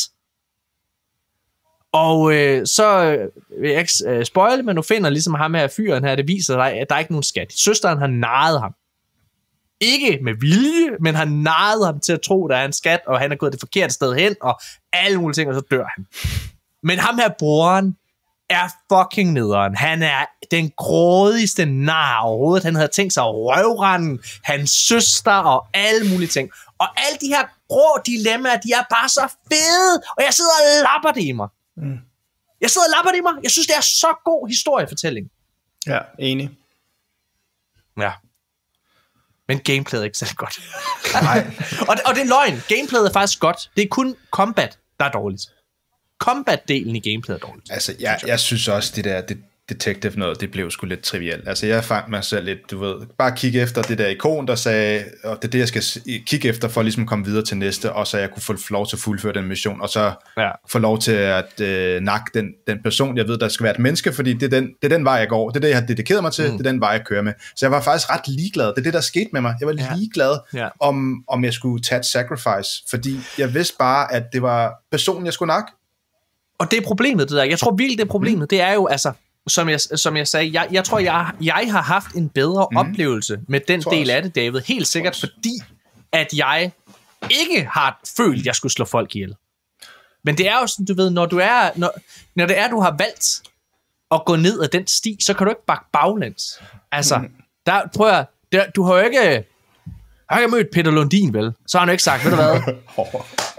Og øh, så øh, vil jeg ikke øh, spoile, men du finder ligesom ham her fyren her, det viser dig, at der er ikke nogen skat. Søsteren har narret ham. Ikke med vilje, men har narret ham til at tro, der er en skat, og han er gået det forkerte sted hen, og alle mulige ting, og så dør han. Men ham her broren er fucking nederen. Han er den grådigste nar overhovedet. Han havde tænkt sig at røvrende hans søster og alle mulige ting. Og alle de her grå dilemmaer, de er bare så fede, og jeg sidder og lapper det i mig. Mm. Jeg sidder og lapper det i mig. Jeg synes, det er så god historiefortælling. Ja, enig. Ja. Men gameplayet er ikke særlig godt. Nej. og, og det er løgn. Gameplayet er faktisk godt. Det er kun combat, der er dårligt. Combat-delen i gameplayet er dårligt. Altså, jeg, jeg synes også, det der det detective noget, det blev sgu lidt trivielt. Altså, jeg fandt mig selv lidt, du ved, bare kigge efter det der ikon, der sagde, og det er det, jeg skal kigge efter, for at ligesom komme videre til næste, og så jeg kunne få lov til at fuldføre den mission, og så ja. få lov til at øh, nakke den, den person, jeg ved, der skal være et menneske, fordi det er, den, det er den vej, jeg går. Det er det, jeg har dedikeret mig til, mm. det er den vej, jeg kører med. Så jeg var faktisk ret ligeglad. Det er det, der skete med mig. Jeg var ja. ligeglad, ja. om, om jeg skulle tage et sacrifice, fordi jeg vidste bare, at det var personen, jeg skulle nakke. Og det er problemet, det der. Jeg tror virkelig, det er problemet. Mm. Det er jo, altså, som jeg, som jeg sagde, jeg, jeg tror, jeg, jeg har haft en bedre mm. oplevelse med den del også. af det, David. Helt sikkert, fordi at jeg ikke har følt, at jeg skulle slå folk ihjel. Men det er jo sådan, du ved, når du er, når, når det er, du har valgt at gå ned ad den sti, så kan du ikke bakke baglæns. Altså, mm. der, prøv at, der, du har jo ikke, jeg har ikke mødt Peter Lundin, vel? Så har han jo ikke sagt, ved du hvad?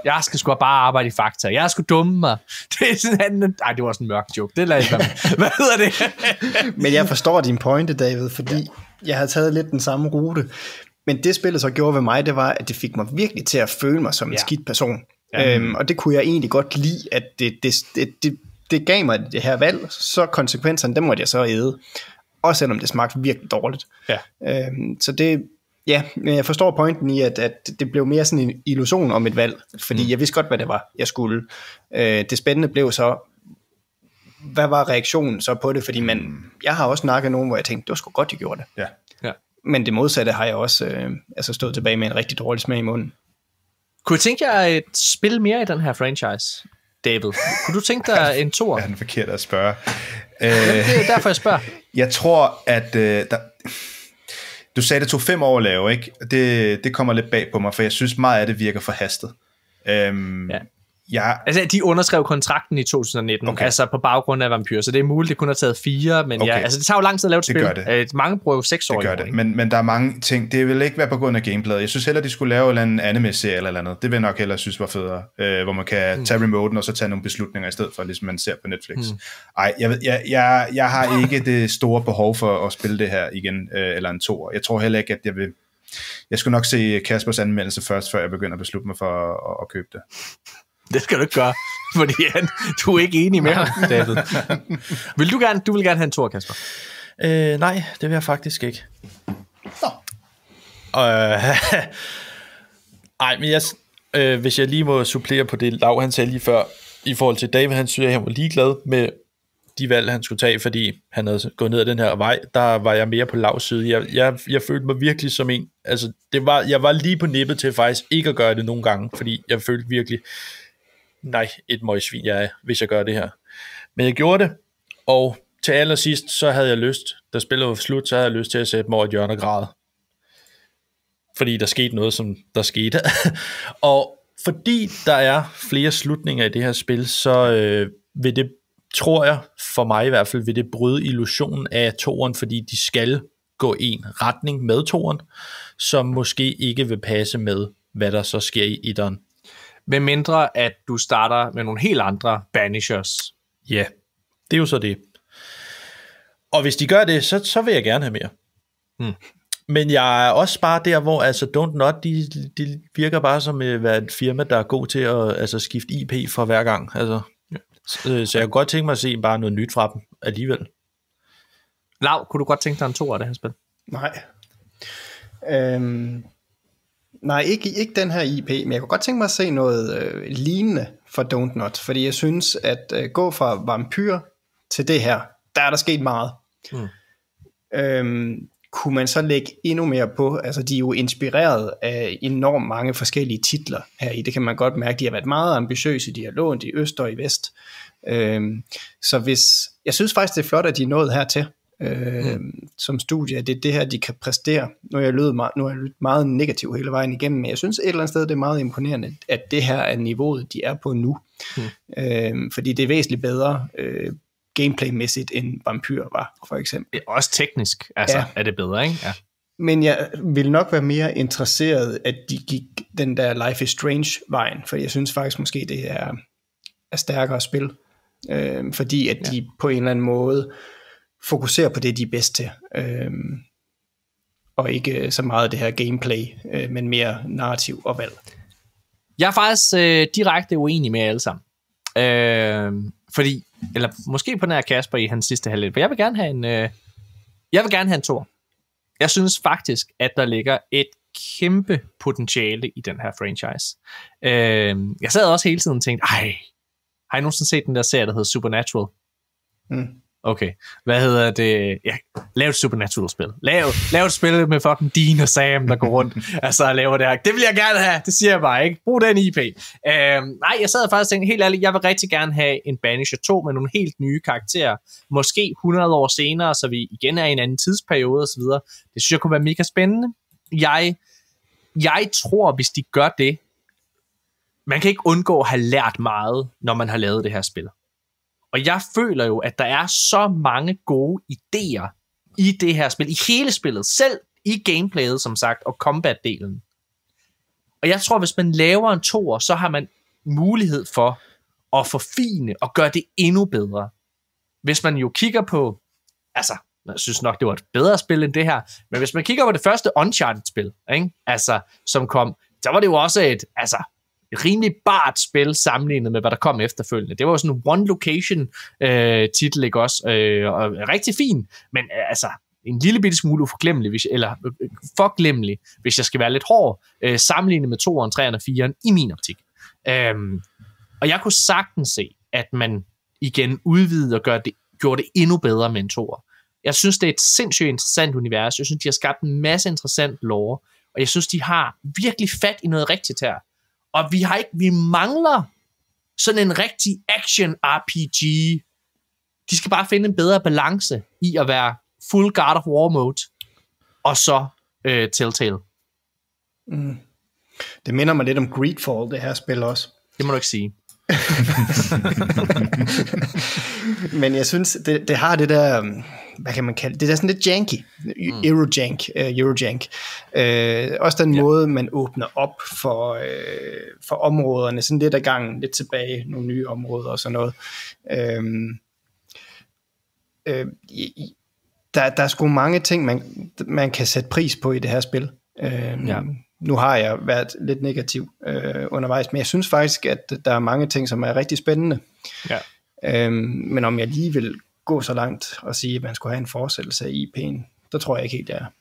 Jeg skal sgu bare arbejde i Fakta. Jeg skal dumme mig. Det er sådan en... Ej, det var sådan en mørk joke. Det lader jeg ikke. Hvad hedder det? Men jeg forstår din pointe, David, fordi ja. jeg har taget lidt den samme rute. Men det spillet så gjorde ved mig, det var, at det fik mig virkelig til at føle mig som en ja. skidt person. Ja. Øhm, og det kunne jeg egentlig godt lide, at det, det, det, det, det gav mig det her valg, så konsekvenserne, dem måtte jeg så æde. Også selvom det smagte virkelig dårligt. Ja. Øhm, så det, ja, jeg forstår pointen i, at, at det blev mere sådan en illusion om et valg, fordi mm. jeg vidste godt, hvad det var, jeg skulle. Øh, det spændende blev så, hvad var reaktionen så på det, fordi man, jeg har også snakket nogen, hvor jeg tænkte, det var sgu godt, de gjorde det. Ja. Ja. Men det modsatte har jeg også øh, altså stået tilbage med en rigtig dårlig smag i munden. Kunne du tænke jer et spil mere i den her franchise, David? Kunne du tænke dig en toer? Jeg er den forkerte at spørge. Øh, det er derfor, jeg spørger. Jeg tror, at... Øh, der, du sagde, det tog fem år at lave, ikke? Det, det kommer lidt bag på mig, for jeg synes meget af det virker forhastet. Øhm, ja. Jeg... Altså, de underskrev kontrakten i to tusind nitten, okay. altså på baggrund af Vampyr, så det er muligt, det kun har taget fire, men okay. ja, altså det tager jo lang tid at lave et det spil. Gør det. Mange bruger jo seks år. Det gør det, men, men der er mange ting, det vil ikke være på grund af gameplayet. Jeg synes heller, de skulle lave en eller anden anime-serie eller andet. Det vil jeg nok hellere synes var federe, øh, hvor man kan mm. tage remoten og så tage nogle beslutninger i stedet for, ligesom man ser på Netflix. Mm. Ej, jeg, jeg, jeg, jeg har ikke det store behov for at spille det her igen, øh, eller en toer. Jeg tror heller ikke, at jeg vil... Jeg skulle nok se Kaspers anmeldelse først, før jeg begynder at beslutte mig for at, at købe det. Det skal du ikke gøre, fordi han, du er ikke enig med ham, David. Vil du gerne, du vil gerne have en toer, Kasper? Øh, nej, det vil jeg faktisk ikke. Nå. Øh, ej, men jeg, øh, hvis jeg lige må supplere på det, Lav han sagde lige før, i forhold til David, han synes, at han var ligeglad med de valg, han skulle tage, fordi han havde gået ned ad den her vej, der var jeg mere på Lavs side. Jeg, jeg, jeg følte mig virkelig som en, altså det var, jeg var lige på nippet til faktisk ikke at gøre det nogle gange, fordi jeg følte virkelig, nej, et møgsvin jeg er, hvis jeg gør det her. Men jeg gjorde det, og til allersidst, så havde jeg lyst, da spillet var slut, så havde jeg lyst til at sætte mig over et hjørne og græde. Fordi der skete noget, som der skete. Og fordi der er flere slutninger i det her spil, så øh, vil det, tror jeg, for mig i hvert fald, vil det bryde illusionen af toeren, fordi de skal gå en retning med toeren, som måske ikke vil passe med, hvad der så sker i etteren. Med mindre, at du starter med nogle helt andre Banishers. Ja, det er jo så det. Og hvis de gør det, så, så vil jeg gerne have mere. Hmm. Men jeg er også bare der, hvor altså Don't Not, de, de virker bare som at være et firma, der er god til at altså, skifte I P for hver gang. Altså, så, så jeg kunne godt tænke mig at se bare noget nyt fra dem alligevel. Lav, kunne du godt tænke dig en toer af det her spil? Nej. Øhm, nej, ikke, ikke den her I P, men jeg kunne godt tænke mig at se noget øh, lignende for Don't Not, fordi jeg synes, at øh, gå fra Vampyr til det her, der er der sket meget. Mm. Øhm, kunne man så lægge endnu mere på, altså de er jo inspireret af enormt mange forskellige titler her i, det kan man godt mærke, de har været meget ambitiøse, de har lånt i øst og i vest. Øhm, så hvis, jeg synes faktisk, det er flot, at de er nået hertil. Øh, mm. som studie, det er det her, de kan præstere. Nu er jeg lød meget, nu er jeg lød meget negativ hele vejen igennem, men jeg synes et eller andet sted, det er meget imponerende, at det her er niveauet, de er på nu. Mm. Øh, fordi det er væsentligt bedre øh, gameplaymæssigt, end Vampyr var, for eksempel. Også teknisk, altså, ja. Er det bedre, ikke? Ja. Men jeg ville nok være mere interesseret, at de gik den der Life is Strange-vejen, for jeg synes faktisk måske, det er, er stærkere spil, øh, fordi at de ja. på en eller anden måde fokusere på det, de er bedst til. Øhm, og ikke så meget det her gameplay, øh, men mere narrativ og valg. Jeg er faktisk øh, direkte uenig med jer alle sammen. Øh, fordi, eller måske på den her Kasper i hans sidste halvdel, for jeg vil gerne have en, øh, jeg vil gerne have en toer. Jeg synes faktisk, at der ligger et kæmpe potentiale i den her franchise. Øh, jeg sad også hele tiden og tænkte, ej, har I nogensinde set den der serie, der hedder Supernatural? Mm. Okay, hvad hedder det? Ja, lav et Supernatural-spil. Lav, lav et spil med fucking Dean og Sam, der går rundt altså og laver det her. Det vil jeg gerne have, det siger jeg bare, ikke? Brug den I P. Øhm, nej, jeg sad og faktisk tænkte, helt ærligt, jeg vil rigtig gerne have en Banisher to med nogle helt nye karakterer. Måske hundrede år senere, så vi igen er i en anden tidsperiode og så videre. Det synes jeg kunne være mega spændende. Jeg, jeg tror, hvis de gør det, man kan ikke undgå at have lært meget, når man har lavet det her spil. Og jeg føler jo, at der er så mange gode idéer i det her spil, i hele spillet, selv i gameplayet, som sagt, og combat-delen. Og jeg tror, hvis man laver en toer, så har man mulighed for at forfine og gøre det endnu bedre. Hvis man jo kigger på, altså, jeg synes nok, det var et bedre spil end det her, men hvis man kigger på det første Uncharted-spil, ikke? Altså, som kom, der var det jo også et, altså, et rimelig bart spil sammenlignet med, hvad der kom efterfølgende. Det var jo sådan en one-location-titel, ikke også? Øh, og rigtig fin, men øh, altså, en lille bitte smule uforglemmelig, hvis, eller øh, forglemmelig, hvis jeg skal være lidt hård, øh, sammenlignet med toeren, treeren og fireren, i min optik. Øhm, og jeg kunne sagtens se, at man igen udvidede og gør det, gjorde det endnu bedre med en toer. Jeg synes, det er et sindssygt interessant univers. Jeg synes, de har skabt en masse interessant lore, og jeg synes, de har virkelig fat i noget rigtigt her. Og vi har ikke, vi mangler sådan en rigtig action-R P G. De skal bare finde en bedre balance i at være full God of War mode, og så øh, Telltale. Mm. Det minder mig lidt om Greedfall, det her spil også. Det må du ikke sige. Men jeg synes, det, det har det der, hvad kan man kalde det, det er sådan lidt janky, mm. Eurojank, uh, Eurojank. Uh, også den yeah. måde, man åbner op for, uh, for områderne, sådan lidt ad gangen, lidt tilbage, nogle nye områder og sådan noget. Uh, uh, der, der er sgu mange ting, man, man kan sætte pris på i det her spil. Uh, ja. Nu har jeg været lidt negativ øh, undervejs, men jeg synes faktisk, at der er mange ting, som er rigtig spændende. Ja. Øhm, men om jeg lige vil gå så langt og sige, at man skulle have en fortsættelse af I P'en, der tror jeg ikke helt, det er.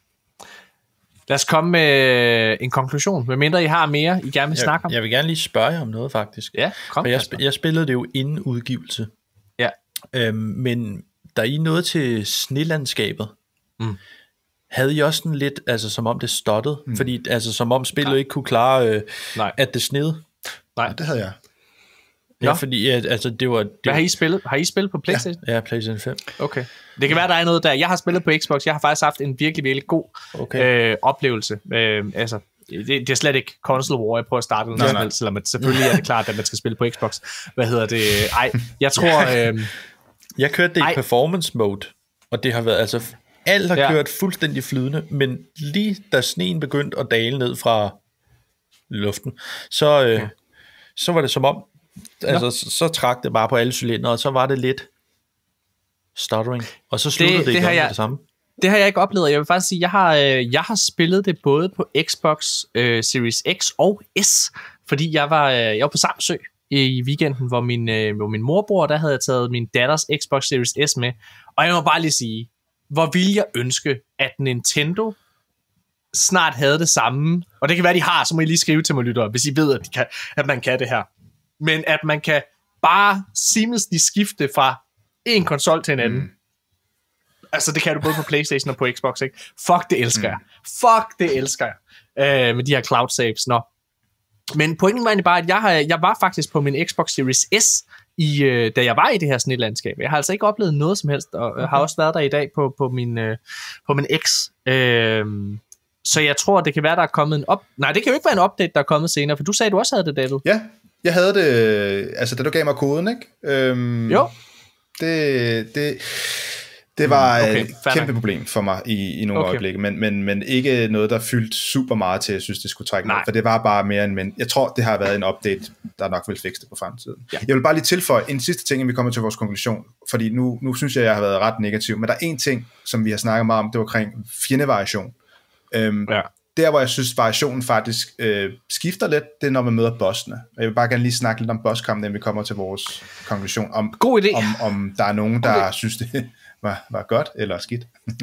Lad os komme med en konklusion. Hvad mindre I har mere, I gerne vil jeg, snakke om? Jeg vil gerne lige spørge jer om noget, faktisk. Ja, kom. For jeg, sp- jeg spillede det jo inden udgivelse. Ja. Øhm, men der er I noget til snelandskabet. Mm. Havde I også sådan lidt, altså som om det stottede? Mm. Fordi, altså som om spillet Nej. ikke kunne klare, øh, at det sned? Nej, det havde jeg. Ja, Nå. fordi altså, det var... Det Hvad har I spillet? Har I spillet på PlayStation? Ja, ja PlayStation fem. Okay. Det kan være, der er noget der. Jeg har spillet på Xbox. Jeg har faktisk haft en virkelig, virkelig god okay. øh, oplevelse. Øh, altså, det, det er slet ikke console war, jeg prøver at starte noget spil, selvom at selvfølgelig er det klart, at man skal spille på Xbox. Hvad hedder det? Ej, jeg tror... Øh, jeg kørte det i performance mode, og det har været altså... Alt har ja. kørt fuldstændig flydende, men lige da sneen begyndte at dale ned fra luften, så, øh, ja. så var det som om, altså, så, så trak det bare på alle cylindre, og så var det lidt stuttering, og så sluttede det, det, det igen jeg, det samme. Det har jeg ikke oplevet. Jeg vil faktisk sige, jeg har, øh, jeg har spillet det både på Xbox øh, Series X og S, fordi jeg var, øh, jeg var på Samsø i weekenden, hvor min, øh, hvor min morbror, der havde jeg taget min datters Xbox Series S med, og jeg må bare lige sige, hvor vil jeg ønske, at Nintendo snart havde det samme. Og det kan være, de har, så må I lige skrive til mig, lyttere, hvis I ved, at, de kan, at man kan det her. Men at man kan bare seamlessly skifte fra en konsol til en anden. Mm. Altså, det kan du både på PlayStation og på Xbox, ikke? Fuck, det elsker mm. jeg. Fuck, det elsker jeg. Øh, med de her cloud saves. Nå. Men pointen var egentlig bare, at jeg, har, jeg var faktisk på min Xbox Series S, I, øh, da jeg var i det her snitlandskab. Jeg har altså ikke oplevet noget som helst, og okay. har også været der i dag på, på, min, øh, på min X. Øh, så jeg tror, det kan være, der er kommet en op... Nej, det kan jo ikke være en update, der er kommet senere, for du sagde, du også havde det, David. Ja, jeg havde det, altså da du gav mig koden, ikke? Øhm, jo. Det... det Det var okay, et kæmpe problem for mig i, i nogle okay. øjeblikke, men, men, men ikke noget, der fyldte super meget til, at jeg synes, det skulle trække noget, for det var bare mere end, men jeg tror, det har været en update, der nok vil fikse det på fremtiden. Ja. Jeg vil bare lige tilføje en sidste ting, inden vi kommer til vores konklusion, fordi nu, nu synes jeg, jeg har været ret negativ, men der er en ting, som vi har snakket meget om, det var omkring fjendevariation. Øhm, ja. Der, hvor jeg synes, variationen faktisk øh, skifter lidt, det er, når man møder bossene. Jeg vil bare gerne lige snakke lidt om bosskampen, inden vi kommer til vores konklusion, om, God idé. om, om der er nogen, der synes, det Var, var godt eller skidt.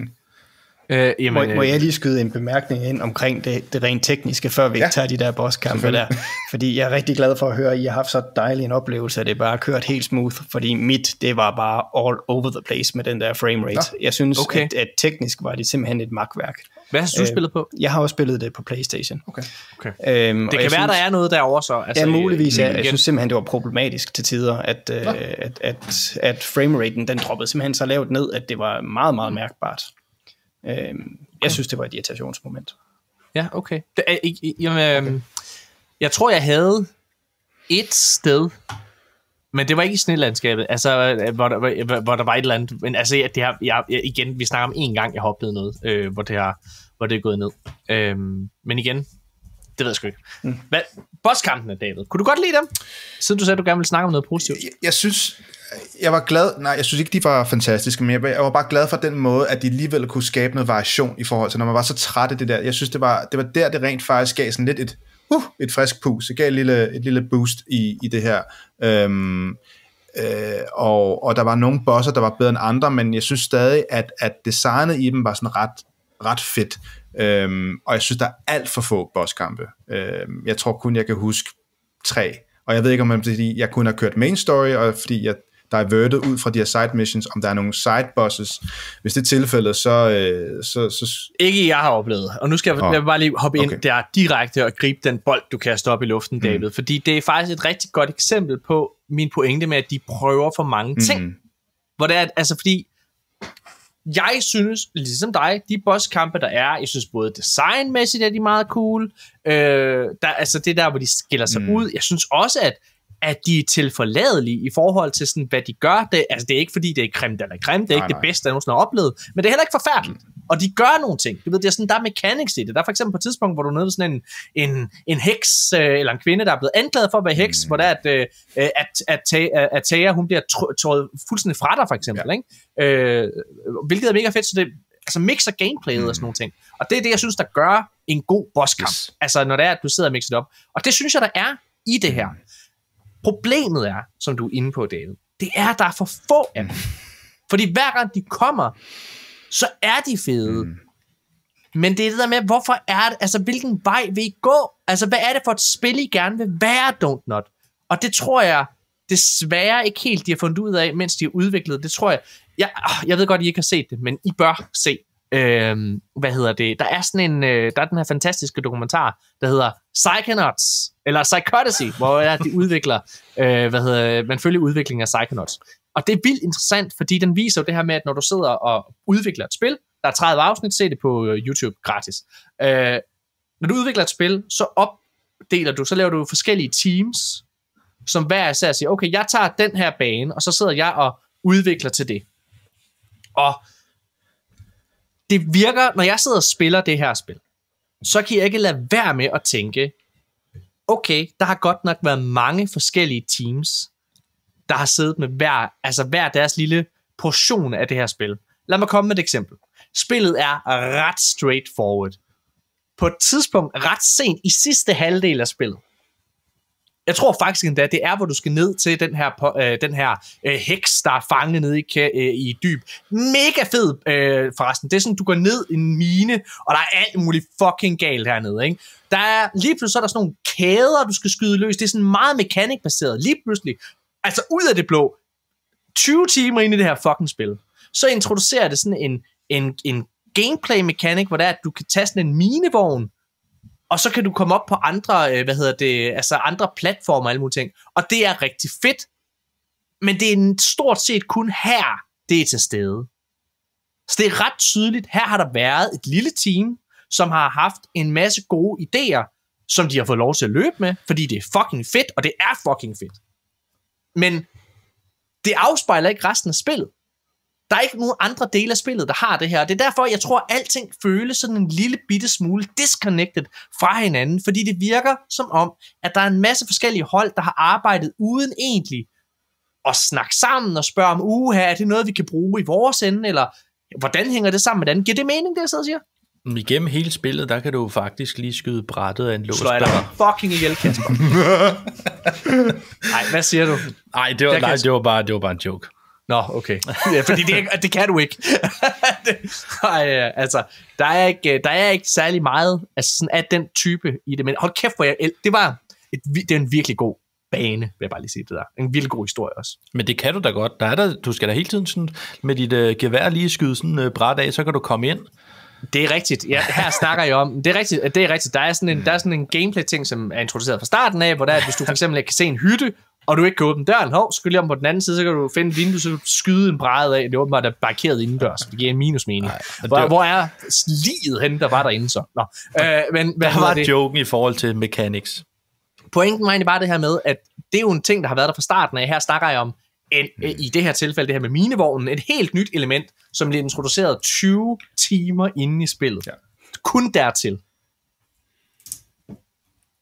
øh, jamen, må, må jeg lige skyde en bemærkning ind omkring det, det rent tekniske, før vi ja, tager de der bosskampe der? Fordi jeg er rigtig glad for at høre, at I har haft så dejlig en oplevelse, at det bare kørt helt smooth, fordi mit, det var bare all over the place med den der framerate. Ja. Jeg synes, okay. at, at teknisk var det simpelthen et magtværk. Hvad har du øh, spillet på? Jeg har også spillet det på PlayStation. Okay. Okay. Øhm, det kan være, synes, der er noget derovre så. Altså, ja, muligvis. Ja, jeg synes simpelthen, det var problematisk til tider, at, øh, at, at, at frameraten, den droppede simpelthen så lavt ned, at det var meget, meget mærkbart. Øhm, okay. Jeg synes, det var et irritationsmoment. Ja, okay. Det, øh, jamen, okay. Jeg tror, jeg havde et sted, men det var ikke i snelandskabet, altså, hvor der, hvor, hvor der var et eller andet, men altså, det har, jeg, igen, vi snakker om en gang, jeg har oplevet noget, øh, hvor, det har, hvor det er gået ned. Øhm, men igen, ved jeg sgu ikke. Mm. Hvad, bosskampene, David, kunne du godt lide dem? Siden du sagde, at du gerne ville snakke om noget positivt. Jeg, jeg synes, jeg var glad, nej, jeg synes ikke, de var fantastiske, men jeg, jeg var bare glad for den måde, at de alligevel kunne skabe noget variation i forhold til, når man var så træt af det der. Jeg synes, det var, det var der, det rent faktisk gav sådan lidt et, uh, et frisk pus. Det gav et lille, et lille boost i, i det her. Øhm, øh, og, og der var nogle bosser, der var bedre end andre, men jeg synes stadig, at, at designet i dem var sådan ret, ret fedt. Øhm, og jeg synes, der er alt for få bosskampe. Øhm, jeg tror kun, jeg kan huske tre. Og jeg ved ikke, om det er, fordi jeg kun har kørt main story, og fordi jeg diverted ud fra de her side missions, om der er nogle side bosses. Hvis det er tilfældet, så... Øh, så, så ikke jeg har oplevet. Og nu skal jeg, oh. jeg bare lige hoppe ind okay. der direkte og gribe den bold, du kaster op i luften, David. Mm. Fordi det er faktisk et rigtig godt eksempel på min pointe med, at de prøver for mange ting. Mm. Hvor det er, altså fordi... Jeg synes, ligesom dig, de bosskampe, der er, jeg synes både designmæssigt er de meget cool. Øh, der, altså det der, hvor de skiller sig mm. ud. Jeg synes også, at at de er tilforladelige i forhold til sådan, hvad de gør. Det, altså, det er ikke, fordi det er creme eller creme, det er nej, ikke nej. det bedste, jeg nogensinde har oplevet, men det er heller ikke forfærdeligt. Og de gør nogle ting. Du ved, det er sådan, der er mechanics i det. Der er for eksempel på et tidspunkt, hvor du er nede ved sådan en, en, en heks, øh, eller en kvinde, der er blevet anklaget for at være heks, mm. hvor der er, at, øh, at, at, at, at Thea, hun bliver trådet fuldstændig fra dig, for eksempel. Ja. Ikke? Øh, hvilket er mega fedt, så det altså mixer gameplayet mm. og sådan nogle ting. Og det er det, jeg synes, der gør en god bosskamp. Yes. Altså, når det er, at du sidder og mixer det op. Og det synes jeg, der er i det her. Problemet er, som du er inde på, David, det er, at der er for få af dem. Fordi hver gang de kommer, så er de fede. Mm. Men det er det der med, hvorfor er det, altså hvilken vej vil I gå? Altså hvad er det for et spil, I gerne vil være, Don't Not? Og det tror jeg desværre ikke helt, de har fundet ud af, mens de har udviklet. Det tror jeg, jeg, jeg ved godt, I ikke har set det, men I bør se. Øhm, hvad hedder det? Der er sådan en, øh, der er den her fantastiske dokumentar, der hedder Psychonauts, eller Psychodicy, hvor er, de udvikler, øh, hvad hedder, man følger udviklingen af Psychonauts. Og det er vildt interessant, fordi den viser jo det her med, at når du sidder og udvikler et spil, der er tredive afsnit, se det på YouTube gratis. Øh, når du udvikler et spil, så opdeler du, så laver du forskellige teams, som hver især siger, okay, jeg tager den her bane, og så sidder jeg og udvikler til det. Og det virker, når jeg sidder og spiller det her spil, så kan jeg ikke lade være med at tænke, okay, der har godt nok været mange forskellige teams, der har siddet med hver, altså hver deres lille portion af det her spil. Lad mig komme med et eksempel. Spillet er ret straightforward. På et tidspunkt, ret sent i sidste halvdel af spillet, jeg tror faktisk endda, det er, hvor du skal ned til den her, øh, den her øh, heks, der er fanget nede i, øh, i dyb. Mega fed, øh, forresten. Det er sådan, du går ned i en mine, og der er alt muligt fucking galt hernede, ikke? Der er, lige pludselig så er der sådan nogle kæder, du skal skyde løs. Det er sådan meget mekanikbaseret. Lige pludselig, altså ud af det blå, tyve timer inde i det her fucking spil, så introducerer det sådan en, en, en gameplay-mekanik, hvor det er, at du kan tage sådan en minevogn, og så kan du komme op på andre, hvad hedder det, altså andre platformer og alle mulige ting. Og det er rigtig fedt. Men det er stort set kun her, det er til stede. Så det er ret tydeligt. Her har der været et lille team, som har haft en masse gode idéer, som de har fået lov til at løbe med, fordi det er fucking fedt, og det er fucking fedt. Men det afspejler ikke resten af spillet. Der er ikke nogen andre dele af spillet, der har det her. Det er derfor, jeg tror, at alting føles sådan en lille bitte smule disconnected fra hinanden, fordi det virker som om, at der er en masse forskellige hold, der har arbejdet uden egentlig at snakke sammen og spørge om, uha, er det noget, vi kan bruge i vores ende, eller hvordan hænger det sammen med den? Giver det mening, det jeg sidder og siger? Igennem hele spillet, der kan du faktisk lige skyde brættet af en lås. Slår jeg dig fucking ihjel, Kasper. Nej, hvad siger du? Nej, det var, nej, det var, bare, det var bare en joke. Nå, okay. Ja, fordi det, det kan du ikke. Ej, altså, der er ikke, der er ikke særlig meget altså sådan af den type i det, men hold kæft, hvor jeg, det var et, det er en virkelig god bane, vil jeg bare lige sige det der. En virkelig god historie også. Men det kan du da godt. Der er der, du skal da hele tiden sådan, med dit uh, gevær lige skyde sådan uh, bræt af, så kan du komme ind. Det er rigtigt. Ja, her snakker jeg om. Det er rigtigt. Det er rigtigt. Der er sådan en, der er sådan en gameplay-ting, som er introduceret fra starten af, hvor der er, at hvis du for eksempel kan se en hytte, og du ikke kan åbne døren, hov, skyld lige om på den anden side, så kan du finde et vindue, så du skyde en bræde af, det er åbenbart er barrikeret indendørs, det giver en minusmening. Hvor, var... hvor er liget henne, der var derinde så? Nå. Øh, men, der var det? Joken i forhold til mechanics. Pointen var egentlig bare det her med, at det er jo en ting, der har været der fra starten af. Her snakker jeg om, en, mm. i det her tilfælde, det her med minevognen, et helt nyt element, som bliver introduceret tyve timer inde i spillet. Ja. Kun dertil.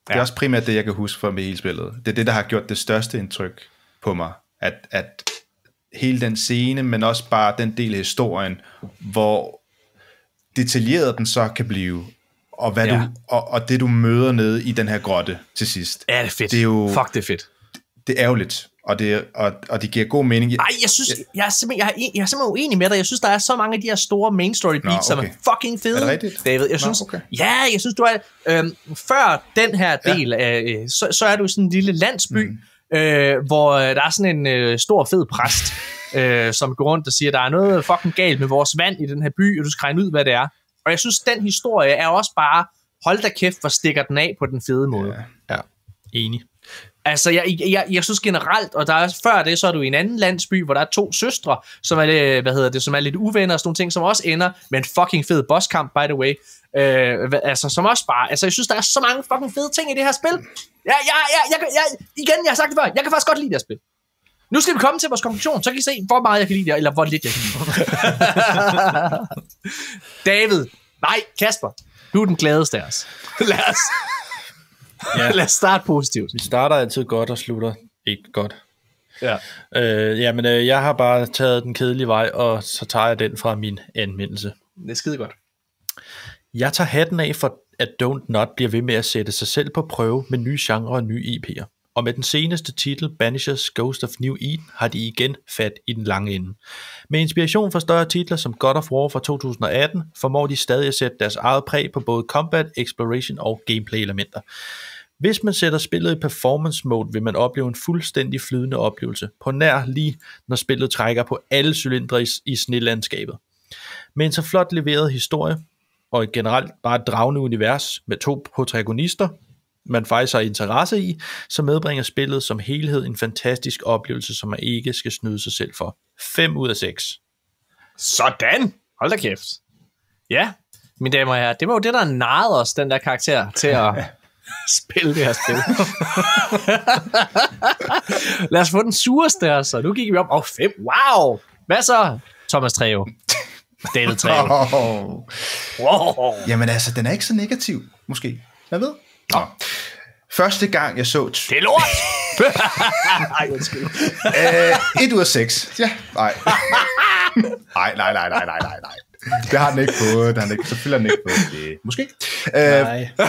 Det er også primært det, jeg kan huske fra med hele spillet. Det er det, der har gjort det største indtryk på mig. At, at hele den scene, men også bare den del af historien, hvor detaljeret den så kan blive, og, hvad ja. du, og, og det, du møder nede i den her grotte til sidst. Ja, det er fedt. Det er jo, Fuck, det er fedt. Det er ærgerligt, og det, og, og det giver god mening. Nej, jeg synes, jeg er, simpelthen, jeg, er, jeg er simpelthen uenig med dig. Jeg synes, der er så mange af de her store main story beats, Nå, okay. som er fucking fede. Er det rigtigt? David, jeg synes, Nå, okay. ja, jeg synes, du er, øhm, før den her del, ja. af, så, så er du sådan en lille landsby, mm. øh, hvor der er sådan en øh, stor fed præst, øh, som går rundt og siger, der er noget fucking galt med vores vand i den her by, og du skal regne ud, hvad det er. Og jeg synes, den historie er også bare, hold da kæft, hvor stikker den af på den fede måde. Ja, ja. Enig. Altså, jeg, jeg, jeg synes generelt, og der er, før det, så er du i en anden landsby, hvor der er to søstre, som er, hvad hedder det, som er lidt uvenner og sådan nogle ting, som også ender med en fucking fed bosskamp, by the way. Øh, altså, som også bare, altså, jeg synes, der er så mange fucking fede ting i det her spil. Ja, ja, ja, jeg, jeg, igen, jeg har sagt det før, jeg kan faktisk godt lide det her spil. Nu skal vi komme til vores konklusion, så kan I se, hvor meget jeg kan lide det, eller hvor lidt jeg kan lide det. David, nej, Kasper, du er den gladeste af os. Lad os, ja. Lad os starte positivt. Vi starter altid godt og slutter ikke godt. Ja. Øh, jamen, øh, jeg har bare taget den kedelige vej, og så tager jeg den fra min anmeldelse. Det er skide godt. Jeg tager hatten af for, at Don't Not bliver ved med at sætte sig selv på prøve med nye genrer og nye I P'er. Og med den seneste titel, Banishers Ghost of New Eden, har de igen fat i den lange ende. Med inspiration fra større titler som God of War fra to tusind og atten, formår de stadig at sætte deres eget præg på både combat, exploration og gameplay-elementer. Hvis man sætter spillet i performance mode, vil man opleve en fuldstændig flydende oplevelse, på nær lige når spillet trækker på alle cylindre i, i snelandskabet. Med en så flot leveret historie, og et generelt bare et dragende univers med to protagonister, man faktisk har interesse i, så medbringer spillet som helhed en fantastisk oplevelse, som man ikke skal snyde sig selv for. fem ud af seks. Sådan! Hold da kæft. Ja, mine damer og herrer, det var jo det, der narrede os, den der karakter, til at spille det her spil. Lad os få den sureste her, så nu gik vi op. Åh, oh, fem. Wow! Hvad så, Thomas Treve? David Treve. Oh. Wow. Jamen altså, den er ikke så negativ, måske. Hvad ved? Nå. Første gang jeg så... Det er lort! Ej, undskyld. uh, et ud af seks. Ja, nej. nej, nej, nej, nej, nej, nej, nej. Det har den ikke fået. Den har ikke, selvfølgelig har den ikke fået det. Måske. Uh,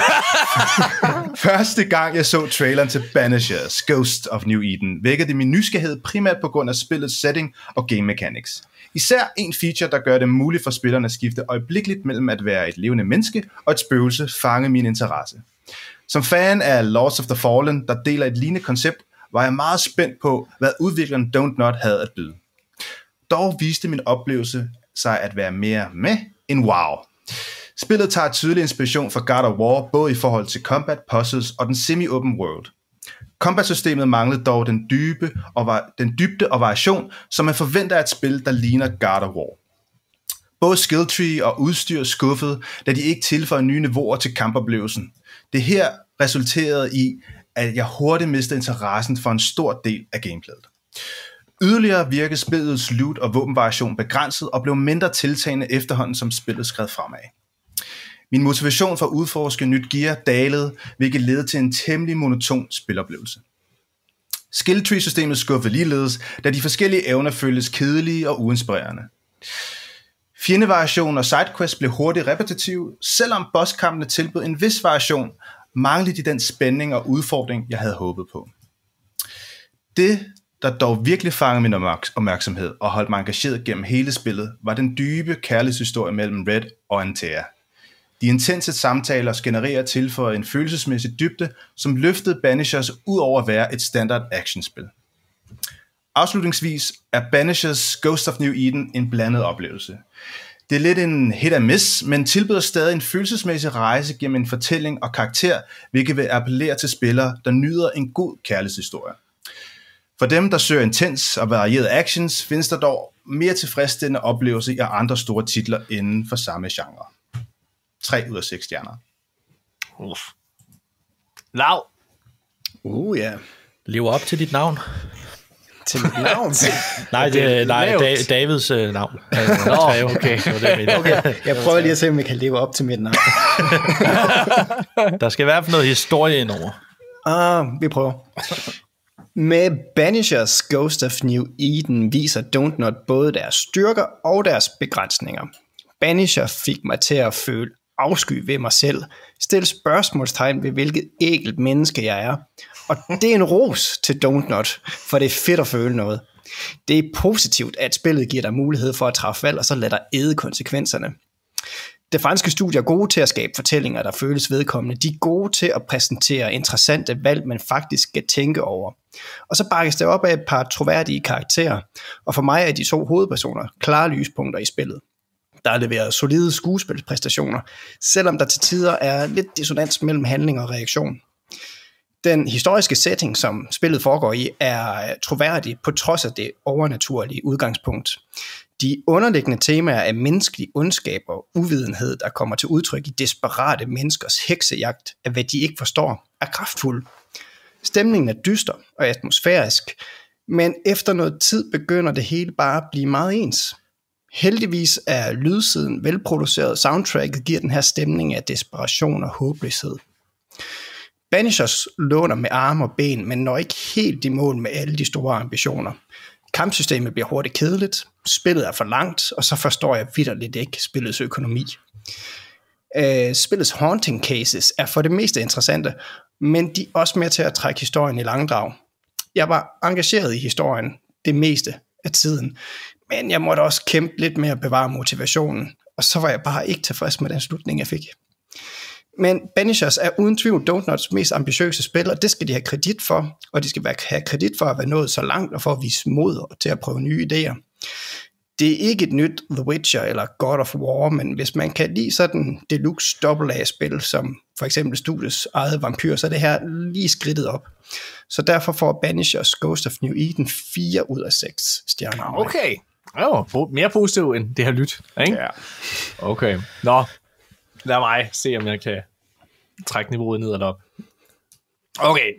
første gang jeg så traileren til Banishers Ghost of New Eden, vækkede det min nysgerrighed primært på grund af spillets setting og game mechanics. Især en feature, der gør det muligt for spillerne at skifte øjeblikkeligt mellem at være et levende menneske og et spøgelse, fange min interesse. Som fan af Lords of the Fallen, der deler et lignende koncept, var jeg meget spændt på, hvad udvikleren Don't Not havde at byde. Dog viste min oplevelse sig at være mere med end wow. Spillet tager tydelig inspiration fra God of War, både i forhold til combat, puzzles og den semi-open world. Combat-systemet manglede dog den, dybe og var, den dybde og variation, som man forventer af et spil, der ligner God of War. Både skill tree og udstyr skuffede, da de ikke tilføjer nye niveauer til kampoplevelsen. Det her resulterede i, at jeg hurtigt mistede interessen for en stor del af gameplayet. Yderligere virkede spillets loot og våbenvariation begrænset og blev mindre tiltagende efterhånden, som spillet skred fremad. Min motivation for at udforske nyt gear dalede, hvilket ledte til en temmelig monoton spiloplevelse. Skill tree-systemet skuffede ligeledes, da de forskellige evner føltes kedelige og uinspirerende. Fjendevariation og sidequests blev hurtigt repetitive, selvom bosskampene tilbød en vis variation, manglede de den spænding og udfordring, jeg havde håbet på. Det, der dog virkelig fangede min opmærksomhed og holdt mig engageret gennem hele spillet, var den dybe kærlighedshistorie mellem Red og Antea. De intense samtaler genererer tilføjet en følelsesmæssig dybde, som løftede Banishers ud over at være et standard actionspil. Afslutningsvis er Banishers Ghost of New Eden en blandet oplevelse. Det er lidt en hit and miss, men tilbyder stadig en følelsesmæssig rejse gennem en fortælling og karakter, hvilket vil appellere til spillere, der nyder en god kærlighedshistorie. For dem, der søger intens og varieret actions, findes der dog mere tilfredsstillende oplevelser i andre store titler inden for samme genre. tre ud af seks stjerner. Uff. Lav. Uh, ja. Yeah. Lever op til dit navn. Til mit navn? Nej, det, nej da, Davids uh, navn. Nå, okay. Det okay. Jeg prøver lige at se, om jeg kan leve op til mit navn. Der skal i hvert fald noget historie indover. Ah, vi prøver. Med Banishers Ghost of New Eden viser Dontnod både deres styrker og deres begrænsninger. Banisher fik mig til at føle afsky ved mig selv, stille spørgsmålstegn ved hvilket ægelt menneske jeg er. Og det er en ros til Dontnod, for det er fedt at føle noget. Det er positivt, at spillet giver dig mulighed for at træffe valg, og så lader dig æde konsekvenserne. Det franske studie er gode til at skabe fortællinger, der føles vedkommende. De er gode til at præsentere interessante valg, man faktisk skal tænke over. Og så bakkes det op af et par troværdige karakterer, og for mig er de to hovedpersoner klare lyspunkter i spillet. Der er leveret solide skuespilspræstationer, selvom der til tider er lidt dissonans mellem handling og reaktion. Den historiske setting, som spillet foregår i, er troværdig på trods af det overnaturlige udgangspunkt. De underliggende temaer af menneskelig ondskab og uvidenhed, der kommer til udtryk i desperate menneskers heksejagt af hvad de ikke forstår, er kraftfulde. Stemningen er dyster og atmosfærisk, men efter noget tid begynder det hele bare at blive meget ens. Heldigvis er lydsiden velproduceret, soundtracket giver den her stemning af desperation og håbløshed. Banishers låner med arme og ben, men når ikke helt i mål med alle de store ambitioner. Kampsystemet bliver hurtigt kedeligt, spillet er for langt, og så forstår jeg vitterligt ikke spillets økonomi. Uh, spillets haunting cases er for det meste interessante, men de er også med til at trække historien i langdrag. Jeg var engageret i historien det meste af tiden, men jeg måtte også kæmpe lidt med at bevare motivationen, og så var jeg bare ikke tilfreds med den slutning, jeg fik. Men Banishers er uden tvivl Dontnods mest ambitiøse spil, og det skal de have kredit for, og de skal have kredit for at være nået så langt og for at vise mod til at prøve nye idéer. Det er ikke et nyt The Witcher eller God of War, men hvis man kan lide sådan deluxe double A-spil, som for eksempel studiets eget Vampyr, så er det her lige skridtet op. Så derfor får Banishers Ghost of New Eden fire ud af seks stjerner. Okay, jo, mere positivt end det her lyt, ikke? Ja. Okay, nå, lad mig se, om jeg kan trække niveauet ned eller op. Okay.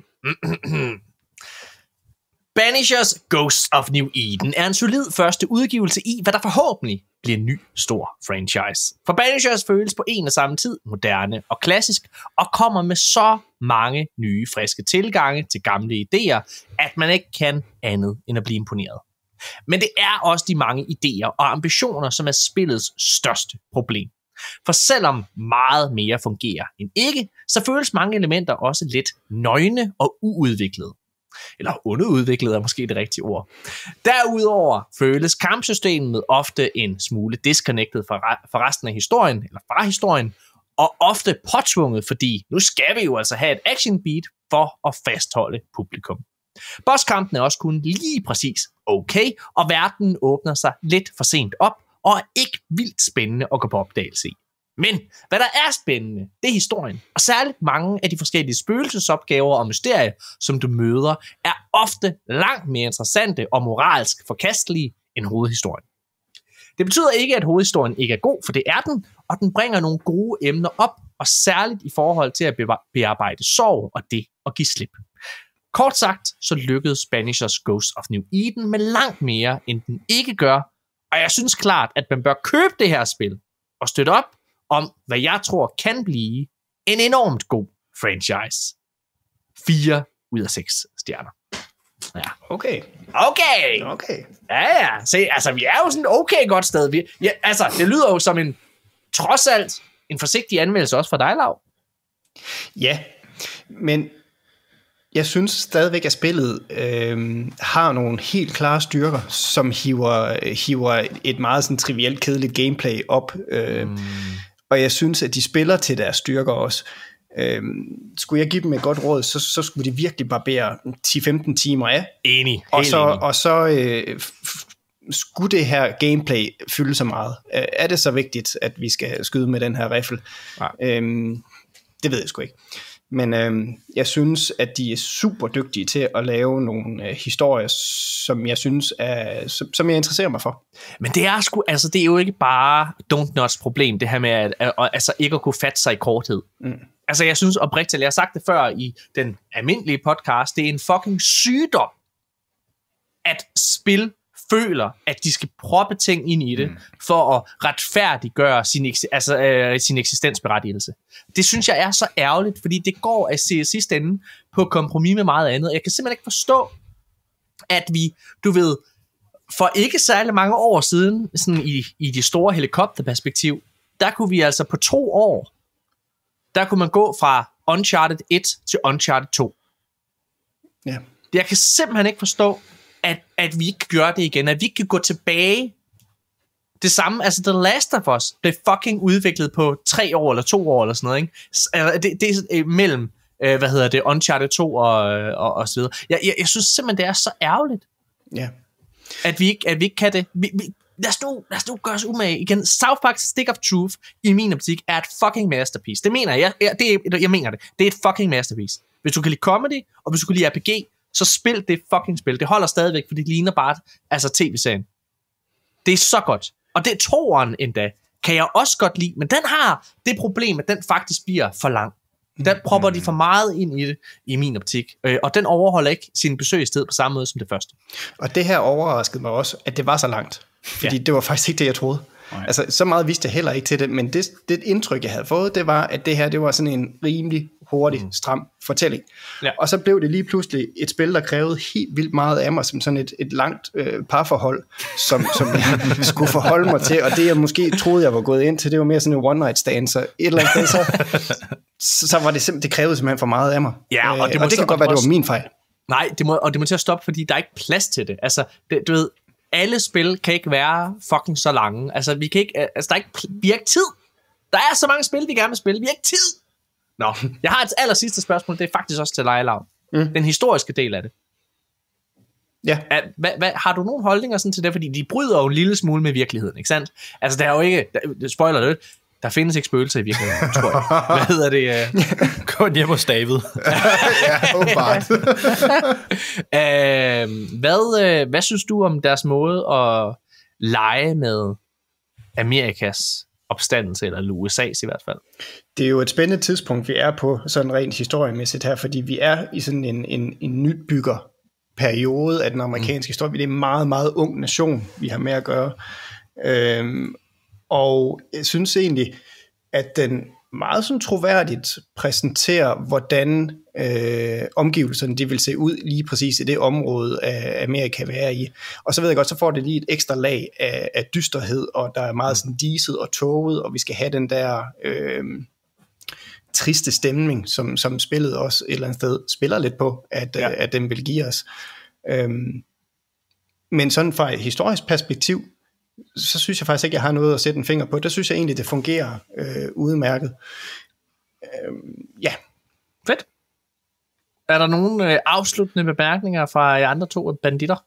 Banishers Ghost of New Eden er en solid første udgivelse i, hvad der forhåbentlig bliver en ny stor franchise. For Banishers føles på en og samme tid moderne og klassisk, og kommer med så mange nye, friske tilgange til gamle idéer, at man ikke kan andet end at blive imponeret. Men det er også de mange idéer og ambitioner, som er spillets største problem. For selvom meget mere fungerer end ikke, så føles mange elementer også lidt nøgne og uudviklede. Eller underudviklet er måske det rigtige ord. Derudover føles kampsystemet ofte en smule disconnected fra resten af historien, eller fra historien, og ofte påtvunget, fordi nu skal vi jo altså have et action beat for at fastholde publikum. Bosskampen er også kun lige præcis okay, og verden åbner sig lidt for sent op, og er ikke vildt spændende at gå på opdagelse i. Men hvad der er spændende, det er historien, og særligt mange af de forskellige spøgelsesopgaver og mysterier, som du møder, er ofte langt mere interessante og moralsk forkastelige end hovedhistorien. Det betyder ikke, at hovedhistorien ikke er god, for det er den, og den bringer nogle gode emner op, og særligt i forhold til at bearbejde sorg og det at give slip. Kort sagt, så lykkedes Banishers Ghost of New Eden med langt mere, end den ikke gør, og jeg synes klart, at man bør købe det her spil og støtte op om, hvad jeg tror kan blive en enormt god franchise. Fire ud af seks stjerner. Ja. Okay. Okay. Okay. Ja, ja. Se, altså, vi er jo sådan okay godt sted. Vi, ja, altså, det lyder jo som en, trods alt, en forsigtig anmeldelse også for dig, Lav. Ja, men jeg synes stadigvæk, at spillet øh, har nogle helt klare styrker, som hiver, hiver et meget sådan trivielt, kedeligt gameplay op. Øh, mm. Og jeg synes, at de spiller til deres styrker også. Øh, skulle jeg give dem et godt råd, så, så skulle de virkelig barbere ti til femten timer af. Enig. Og så, enig. og så øh, f- skulle det her gameplay fylde så meget. Øh, er det så vigtigt, at vi skal skyde med den her riffel? Ja. Øh, det ved jeg sgu ikke. Men øh, jeg synes, at de er super dygtige til at lave nogle øh, historier, som jeg synes er, som, som jeg interesserer mig for. Men det er sgu, altså det er jo ikke bare Dontnods problem, det her med at, at, at altså ikke at kunne fatte sig i korthed. Mm. Altså jeg synes oprigtigt, jeg har sagt det før i den almindelige podcast, det er en fucking sygdom at spil føler, at de skal proppe ting ind i det, mm. for at retfærdiggøre sin, altså, øh, sin eksistensberettigelse. Det synes jeg er så ærgerligt, fordi det går at se sidste ende på kompromis med meget andet. Jeg kan simpelthen ikke forstå, at vi, du ved, for ikke særlig mange år siden, sådan i, i det store helikopterperspektiv, der kunne vi altså på to år, der kunne man gå fra Uncharted et til Uncharted to. Ja. Jeg kan simpelthen ikke forstå, at, at vi ikke kan gøre det igen, at vi ikke kan gå tilbage. Det samme, altså The Last of Us blev fucking udviklet på tre år eller to år eller sådan noget, ikke? Altså, det, det er mellem, øh, hvad hedder det, Uncharted to og, og, og så videre. Jeg, jeg, jeg synes simpelthen, det er så ærgerligt, ja. at, vi ikke, at vi ikke kan det. Vi, vi, lad, os nu, lad os nu gøre os umage igen. South Park Stick of Truth i min optik er et fucking masterpiece. Det mener jeg. Jeg, det, jeg mener det. Det er et fucking masterpiece. Hvis du kan lide comedy, og hvis du kan lide R P G, så spil det fucking spil. Det holder stadigvæk, for det ligner bare altså tv-serien. Det er så godt. Og det toeren endda, kan jeg også godt lide, men den har det problem, at den faktisk bliver for lang. Den propper de for meget ind i det, i min optik. Og den overholder ikke sin besøgstid på samme måde som det første. Og det her overraskede mig også, at det var så langt. Fordi ja. Det var faktisk ikke det, jeg troede. Nej. Altså, så meget vidste jeg heller ikke til det, men det, det indtryk, jeg havde fået, det var, at det her, det var sådan en rimelig hurtig, stram fortælling. Ja. Og så blev det lige pludselig et spil, der krævede helt vildt meget af mig, som sådan et, et langt øh, parforhold, som, som jeg skulle forholde mig til, og det jeg måske troede, jeg var gået ind til, det var mere sådan en one night stand, så et eller andet sted, så, så var det simpelthen, det krævede simpelthen for meget af mig. Ja, og det, øh, og det kan godt være, det var min fejl. Nej, det må, og det må til at stoppe, fordi der er ikke plads til det. Altså, det, du ved, alle spil kan ikke være fucking så lange. Altså, vi kan ikke, altså, der er ikke, vi har ikke tid. Der er så mange spil, vi gerne vil spille. Vi har ikke tid. Nå, jeg har et aller sidste spørgsmål. Det er faktisk også til dig, Lav. Mm. Den historiske del af det. Ja. At, hvad, hvad, har du nogle holdninger sådan til det? Fordi de bryder jo en lille smule med virkeligheden, ikke sandt? Altså, der er jo ikke, der, spoiler det, der findes ikke spøgelser i virkeligheden, tror jeg. Hvad hedder det? Gå hjem hos David. Ja, åbenbart. øh, hvad, hvad synes du om deres måde at lege med Amerikas opstandelse, eller U S A's i hvert fald? Det er jo et spændende tidspunkt, vi er på, sådan rent historiemæssigt her, fordi vi er i sådan en, en, en nytbyggerperiode af den amerikanske mm. historie. Det er en meget, meget ung nation, vi har med at gøre. Øhm, og jeg synes egentlig, at den meget sådan troværdigt præsenterer, hvordan øh, omgivelserne de vil se ud lige præcis i det område af Amerika, vi er i. Og så ved jeg godt, så får det lige et ekstra lag af, af dysterhed, og der er meget sådan diset og tåget, og vi skal have den der øh, triste stemning, som, som spillet også et eller andet sted spiller lidt på, at, ja. at den vil give os. Øhm, men sådan fra et historisk perspektiv, så synes jeg faktisk ikke, jeg har noget at sætte en finger på. Der synes jeg egentlig, det fungerer øh, udmærket. Øh, ja. Fedt. Er der nogle øh, afsluttende bemærkninger fra jer andre to banditter?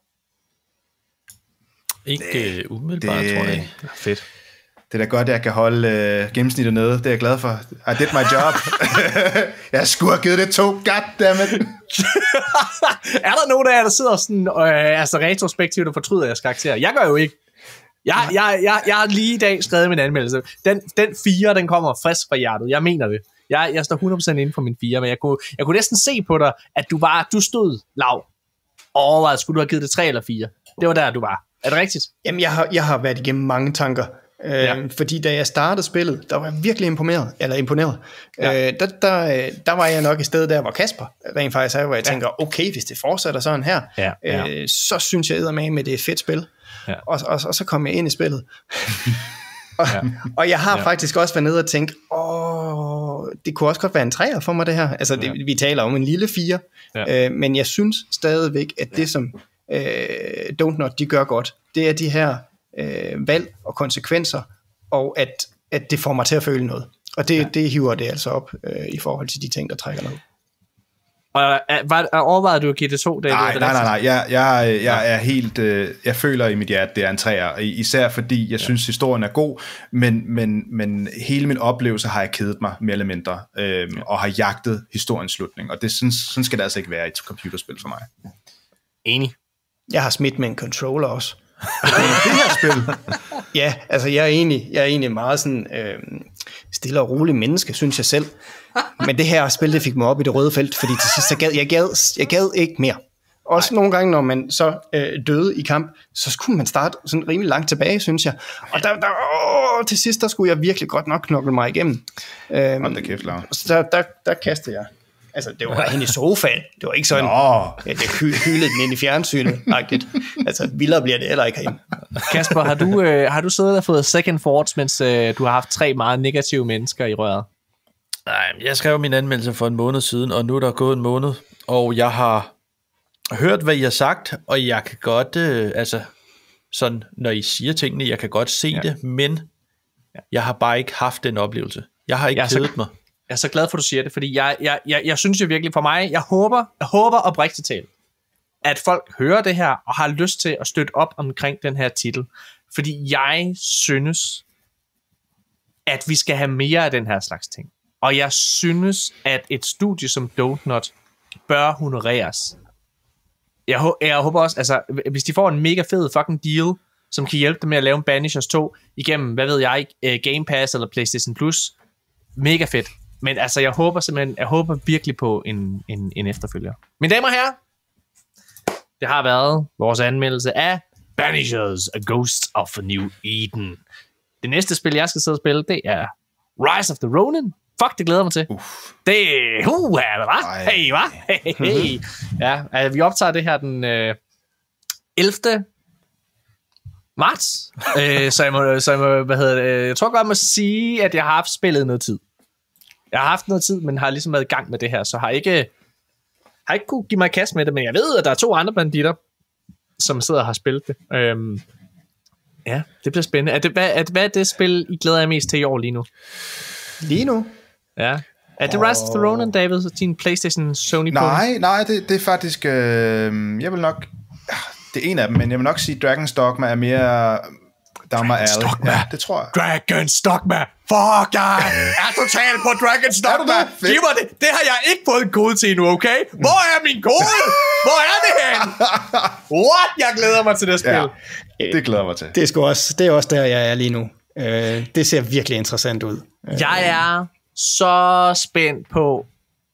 Ikke øh, umiddelbart, det, tror jeg. Fedt. Det er da godt, at jeg kan holde øh, gennemsnittet nede. Det er jeg glad for. I did my job. Jeg skulle have givet det to. Goddammit. Er der nogen af jer, der sidder sådan, øh, altså retrospektivt og fortryder jeres karakter? Jeg gør jo ikke. Jeg, jeg, jeg, jeg har lige i dag skrevet min anmeldelse. Den, den fire, den kommer frisk fra hjertet. Jeg mener det. Jeg, jeg står hundrede procent inden for min fire, men jeg kunne, jeg kunne næsten se på dig, at du var, du stod lav. Overvejede, skulle du have givet det tre eller fire? Det var der, du var. Er det rigtigt? Jamen, jeg har, jeg har været igennem mange tanker. Øh, ja. Fordi da jeg startede spillet, der var jeg virkelig imponeret. Eller imponeret. Ja. Øh, der, der, der var jeg nok i stedet der, hvor Kasper rent faktisk er, hvor jeg ja. tænker, okay, hvis det fortsætter sådan her, ja. Ja. Øh, så synes jeg eddermame med, det er et fedt spil. Ja. Og, og, og så kom jeg ind i spillet. og, ja. og jeg har ja. faktisk også været nede og tænkt, åh, det kunne også godt være en træer for mig det her. Altså, det, ja. vi taler om en lille fire. Ja. Øh, men jeg synes stadigvæk, at det som øh, Don't Not, de gør godt, det er de her øh, valg og konsekvenser, og at, at det får mig til at føle noget. Og det, ja. det hiver det altså op øh, i forhold til de ting, der trækker noget. Og var, overvejede du at give det to? Det, nej, det, nej, nej, nej. Jeg, jeg, jeg er helt, øh, jeg føler i mit hjerte, det er en træer. Især fordi jeg synes, ja. historien er god, men, men, men hele min oplevelse har jeg kedet mig mere eller mindre, øh, ja. og har jagtet historiens slutning. Og det, sådan, sådan skal det altså ikke være i et computerspil for mig. Enig. Jeg har smidt med en controller også. Det her spil? Ja, altså jeg er egentlig, jeg er egentlig meget sådan øh, stille og rolig menneske, synes jeg selv. Men det her spil, det fik mig op i det røde felt, fordi til sidst, jeg gad, jeg gad, jeg gad ikke mere. Også Nej. nogle gange, når man så øh, døde i kamp, så skulle man starte sådan rimelig langt tilbage, synes jeg. Og der, der, åh, til sidst, der skulle jeg virkelig godt nok knokle mig igennem. Øhm, Hold da kæft, Lars. Så der, der, der kastede jeg. Altså, det var hen i sofaen. Det var ikke sådan, ja, det hylede den ind i fjernsynet. Altså, vildere bliver det heller ikke herhjemme. Kasper, har du, øh, har du siddet og fået second thoughts, mens øh, du har haft tre meget negative mennesker i røret? Nej, jeg skrev min anmeldelse for en måned siden, og nu er der gået en måned, og jeg har hørt, hvad I har sagt, og jeg kan godt, øh, altså, sådan, når I siger tingene, jeg kan godt se ja. det, men jeg har bare ikke haft den oplevelse. Jeg har ikke jeg kedet så, mig. Jeg er så glad for, at du siger det, fordi jeg, jeg, jeg, jeg synes jo virkelig, for mig, jeg håber, jeg håber oprigtigt talt, at folk hører det her, og har lyst til at støtte op omkring den her titel. Fordi jeg synes, at vi skal have mere af den her slags ting. Og jeg synes, at et studie som Dontnod bør honoreres. Jeg, jeg håber også, altså, hvis de får en mega fed fucking deal, som kan hjælpe dem med at lave en Banishers to igennem, hvad ved jeg, Game Pass eller PlayStation Plus, mega fedt. Men altså, jeg håber simpelthen, jeg håber virkelig på en, en, en efterfølger. Mine damer og herrer, det har været vores anmeldelse af Banishers, A Ghost of a New Eden. Det næste spil, jeg skal sidde og spille, det er Rise of the Ronin. Fuck, det glæder mig til. Uff. Det er... Uh, hva? Hey, hva? Hey, hey. Ja, altså, vi optager det her den øh, ellevte marts. øh, så, jeg må, så jeg må, hvad hedder det, jeg tror godt, jeg må sige, at jeg har haft spillet noget tid. Jeg har haft noget tid, men har ligesom været i gang med det her, så har ikke, har ikke kunne give mig kast med det, men jeg ved, at der er to andre banditter, som sidder og har spillet det. Øhm, ja, det bliver spændende. Er det, hvad, er, hvad er det spil, I glæder jer mest til i år lige nu? Lige nu? Ja. Er det Rise of the Ronin, David, din PlayStation Sony? Nej, nej, det, det er faktisk, øh, jeg vil nok, det er en af dem, men jeg vil nok sige, Dragon's Dogma er mere down my alley. Ja, det tror jeg. Dragon's Dogma! Fuck, jeg er totalt på Dragon's Dogma! Giv mig det! Det har jeg ikke fået en kode til endnu, okay? Hvor er min kode? Hvor er det hen? What? Jeg glæder mig til det spil. Ja, det glæder mig til. Det er, sgu også, det er også der, jeg er lige nu. Øh, det ser virkelig interessant ud. Jeg er så spændt på,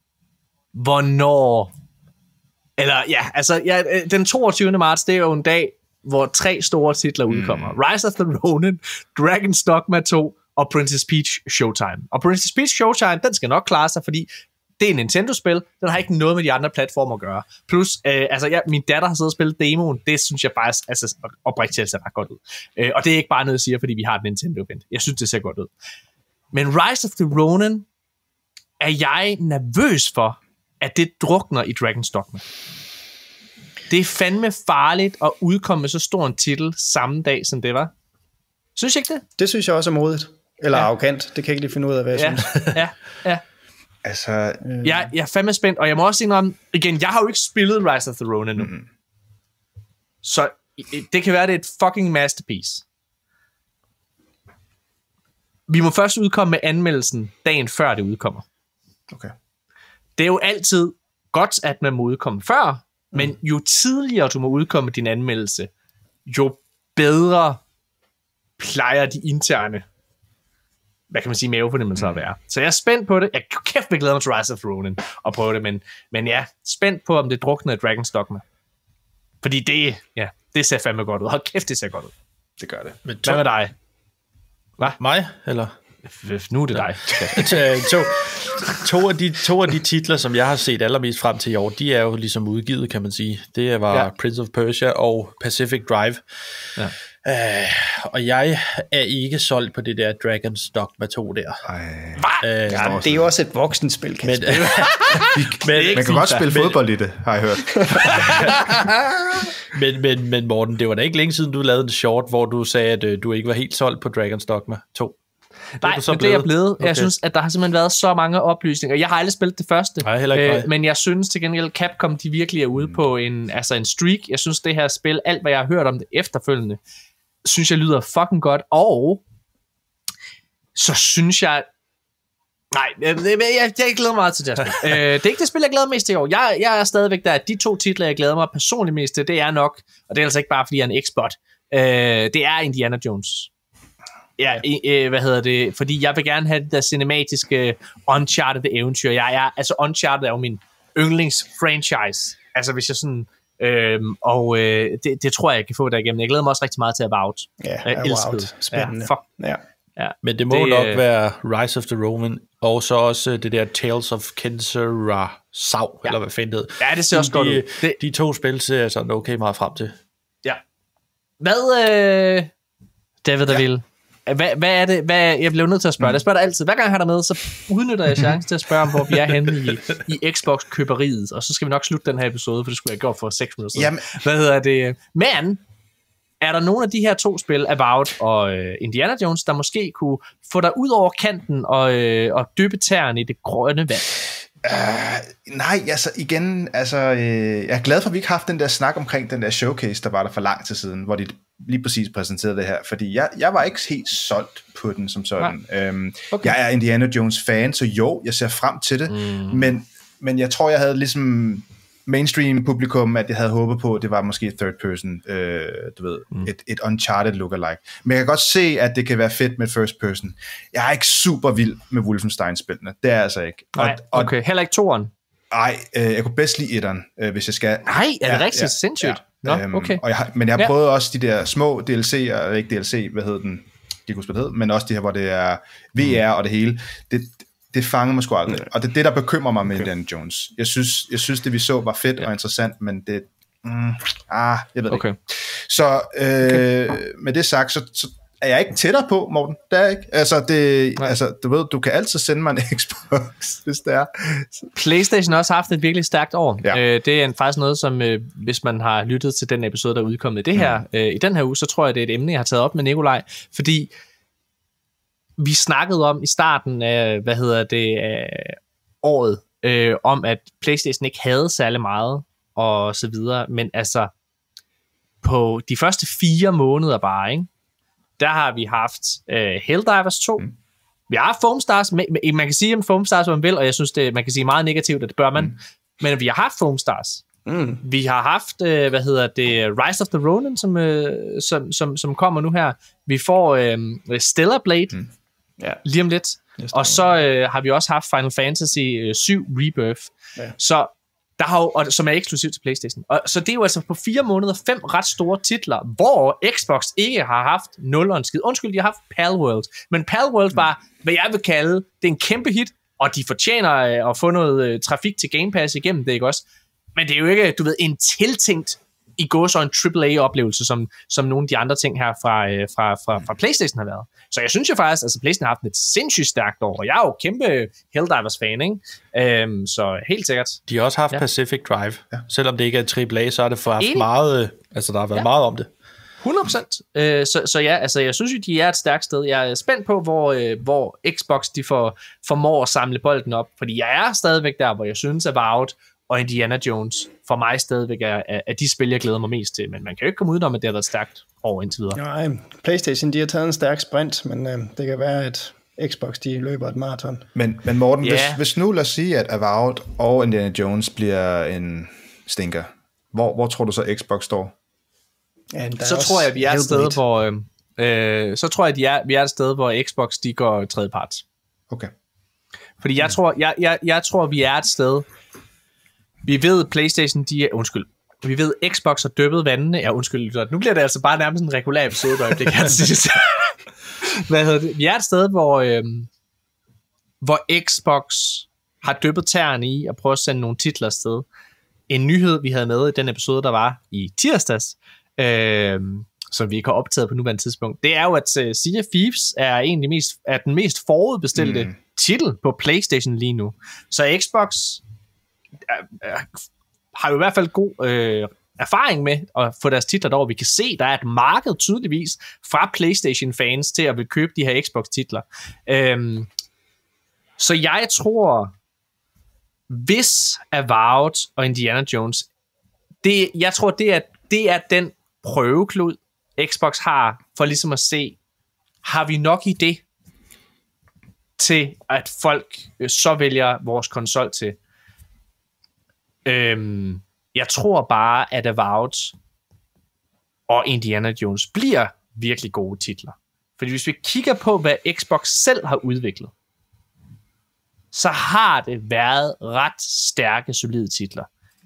hvornår... Eller ja, altså ja, den toogtyvende marts, det er jo en dag, hvor tre store titler udkommer. Mm. Rise of the Ronin, Dragon's Dogma to og Princess Peach Showtime. Og Princess Peach Showtime, den skal nok klare sig, fordi det er en Nintendo-spil, den har ikke noget med de andre platformer at gøre. Plus, øh, altså ja, min datter har siddet og spillet demoen, det synes jeg faktisk altså, oprigtigt ser ret godt ud. Øh, og det er ikke bare noget, jeg siger, fordi vi har et Nintendo-event. Jeg synes, det ser godt ud. Men Rise of the Ronin er jeg nervøs for, at det drukner i Dragon's Dogma. Det er fandme farligt at udkomme med så stor en titel samme dag, som det var. Synes jeg ikke det? Det synes jeg også er modigt. Eller ja. arrogant. Det kan jeg ikke lige finde ud af, hvad jeg ja. synes. ja, ja. Altså... Øh. Jeg, jeg er fandme spændt, og jeg må også indrømme, igen, jeg har jo ikke spillet Rise of the Ronin nu. Mm. Så det kan være, det er et fucking masterpiece. Vi må først udkomme med anmeldelsen dagen før det udkommer. Okay. Det er jo altid godt, at man må udkomme før, mm. men jo tidligere du må udkomme med din anmeldelse, jo bedre plejer de interne, hvad kan man sige, mavefornemmelser at være. Så jeg er spændt på det. Jeg kæft, jeg glæder mig til Rise of Ronin og prøve det, men, men ja, spændt på, om det drukner i Dragon's Dogma. Fordi det, ja, det ser fandme godt ud. Hold kæft, det ser godt ud. Det gør det. Men hvad med dig? Hvad? Mig, eller? Nu er det dig. to, to, af de, to af de titler, som jeg har set allermest frem til i år, de er jo ligesom udgivet, kan man sige. Det var ja. Prince of Persia og Pacific Drive. Ja. Uh, og jeg er ikke solgt på det der Dragon's Dogma to der. Uh, ja, det er jo også et voksenspil, kan men, men, man kan godt spille men, fodbold i det, har jeg hørt. men, men, men Morten, det var da ikke længe siden, du lavede en short, hvor du sagde, at uh, du ikke var helt solgt på Dragon's Dogma to. Nej, det er det jeg blevet. Okay. Jeg synes, at der har simpelthen været så mange oplysninger. Jeg har aldrig spillet det første, Nej, heller ikke øh, men jeg synes til gengæld, Capcom de virkelig er ude mm. på en, altså en streak. Jeg synes, det her spil, alt hvad jeg har hørt om det efterfølgende, synes jeg lyder fucking godt. Og så synes jeg... Nej, jeg, jeg, jeg glæder mig meget til det her spil. øh, det er ikke det spil, jeg glæder mest til i år. Jeg, jeg er stadigvæk der, at de to titler, jeg glæder mig personligt mest til, det er nok, og det er altså ikke bare, fordi jeg er en Xbox, øh, det er Indiana Jones. Ja, øh, hvad hedder det? Fordi jeg vil gerne have det der cinematiske Uncharted eventyr. Jeg er, altså Uncharted er jo min yndlingsfranchise. Altså hvis jeg sådan Øhm, og øh, det, det tror jeg, jeg kan få derigennem. Jeg glæder mig også rigtig meget til Avowed. Ja, jeg elsker Avowed. det. Spændende. Ja, fuck. Ja. Ja. Men det må det, Det, nok øh, være Rise of the Roman, og så også det der Tales of Kensera Sav, ja. eller hvad fanden det hedder. Ja, det ser også de, godt ud. De, de to spil ser jeg sådan okay meget frem til. Ja. Hvad, øh, David der Ja. vil? Hvad, hvad er det? Hvad, jeg bliver nødt til at spørge. Mm. Jeg spørger dig altid. Hver gang jeg har dig med, så udnytter jeg chancen til at spørge om, hvor vi er henne i, i Xbox-køberiet. Og så skal vi nok slutte den her episode, for det skulle jeg have gjort for seks minutter siden. Jamen. Hvad hedder det? Men er der nogle af de her to spil, Avowed og øh, Indiana Jones, der måske kunne få dig ud over kanten og, øh, og dyppe tæerne i det grønne vand? Uh, nej, altså igen, altså, øh, jeg er glad for, at vi ikke har haft den der snak omkring den der showcase, der var der for lang tid siden, hvor de lige præcis præsenterede det her, fordi jeg, jeg var ikke helt solgt på den som sådan. Øhm, Okay. Jeg er Indiana Jones fan, så jo, jeg ser frem til det, mm. men, men jeg tror, jeg havde ligesom mainstream publikum, at jeg havde håbet på, at det var måske third person, øh, du ved, mm. et, et Uncharted lookalike. Men jeg kan godt se, at det kan være fedt med first person. Jeg er ikke super vild med Wolfenstein-spillene, det er jeg altså ikke. Nej, og, okay. Heller ikke toeren? Ej, øh, jeg kunne bedst lide etteren, øh, hvis jeg skal. Nej, er det Ja, rigtigt? ja, Sindssygt. ja. Nå, Øhm, okay. Og jeg har, men jeg har Ja. prøvet også de der små D L C'er, eller ikke D L C, hvad hedder den? De kunne spille hed, men også de her, hvor det er V R og det hele. Det, det fanger mig sgu aldrig. Mm. Og det er det, der bekymrer mig med okay. Indiana Jones. Jeg synes, jeg synes, det vi så var fedt ja. og interessant, men det... Mm, ah, jeg ved Okay. ikke. Så øh, okay. med det sagt, så, så er jeg ikke tættere på, Morten. Det er jeg ikke. Altså, det, altså, du ved, du kan altid sende mig en Xbox, hvis det er. PlayStation har også haft et virkelig stærkt år. Ja. Øh, det er en, faktisk noget, som øh, hvis man har lyttet til den episode, der er udkommet i, det her, mm. øh, i den her uge, så tror jeg, det er et emne, jeg har taget op med Nikolaj, fordi vi snakkede om i starten af, hvad hedder det, af året, øh, om at PlayStation ikke havde særlig meget, og så videre, men altså, på de første fire måneder bare, ikke? Der har vi haft øh, Helldivers to, mm. vi har haft Foam Stars, man kan sige om Foam Stars, hvad man vil, og jeg synes, det, man kan sige meget negativt, og det bør man, mm. men vi har haft Foam Stars. Mm. Vi har haft, øh, hvad hedder det, Rise of the Ronin, som, øh, som, som, som kommer nu her. Vi får øh, Stellar Blade, mm. ja. lige om lidt. Og så øh, har vi også haft Final Fantasy syv Rebirth. Ja. Så der har jo, og, som er eksklusivt til PlayStation. Og, så det er jo altså på fire måneder fem ret store titler, hvor Xbox ikke har haft nul og en skid. Undskyld, de har haft Palworld. Men Palworld var, hvad jeg vil kalde, det er en kæmpe hit, og de fortjener øh, at få noget øh, trafik til Game Pass igennem det, ikke også? Men det er jo ikke, du ved, en tiltænkt i går så en triple A-oplevelse, som, som nogle af de andre ting her fra, øh, fra, fra, fra PlayStation har været. Så jeg synes jo faktisk, at altså PlayStation har haft et sindssygt stærkt år, og jeg er jo kæmpe Helldivers-fan, ikke? Øhm, så helt sikkert. De har også haft ja. Pacific Drive. Ja. Selvom det ikke er triple A, så har det for haft Enig. meget, altså der har været ja. meget om det. hundrede procent. Øh, så, så ja, altså jeg synes jo, de er et stærkt sted. Jeg er spændt på, hvor, øh, hvor Xbox de får, formår at samle bolden op, fordi jeg er stadigvæk der, hvor jeg synes, at Avowed og Indiana Jones for mig stadigvæk er, er de spil, jeg glæder mig mest til. Men man kan jo ikke komme udenom, at det har været stærkt over indtil videre. Nej, PlayStation de har taget en stærk sprint, men øh, det kan være, at Xbox de løber et maraton. Men, men Morten, yeah. hvis, hvis nu lad os sige, at Avowed og Indiana Jones bliver en stinker, hvor, hvor tror du så Xbox står? Ja, så tror jeg, vi er et sted, hvor øh, så tror jeg, de er, vi er et sted, hvor Xbox de går tredjepart. Okay. Fordi jeg tror, jeg, jeg, jeg tror, vi er et sted. Vi ved, PlayStation, de er... Undskyld. Vi ved, Xbox har dyppet vandene. Ja, undskyld. Nu bliver det altså bare nærmest en regulær episode, der det kan sige. Hvad hedder det? Vi er et sted, hvor, øh, hvor Xbox har dyppet tæerne i at prøve at sende nogle titler afsted. En nyhed, vi havde med i den episode, der var i tirsdags, øh, som vi ikke har optaget på nuværende tidspunkt, det er jo, at uh, Sea of Thieves er, en mest, er den mest forudbestilte mm. titel på PlayStation lige nu. Så Xbox er, er, har jo i hvert fald god øh, erfaring med at få deres titler derover. Vi kan se, der er et marked tydeligvis fra PlayStation-fans til at vil købe de her Xbox-titler. Øhm, så jeg tror, hvis Avowed og Indiana Jones, det, jeg tror, det er, det er den prøveklud, Xbox har for ligesom at se, har vi nok i det til, at folk så vælger vores konsol til. Øhm, jeg tror bare, at Avowed og Indiana Jones bliver virkelig gode titler. Fordi hvis vi kigger på, hvad Xbox selv har udviklet, så har det været ret stærke, solide titler.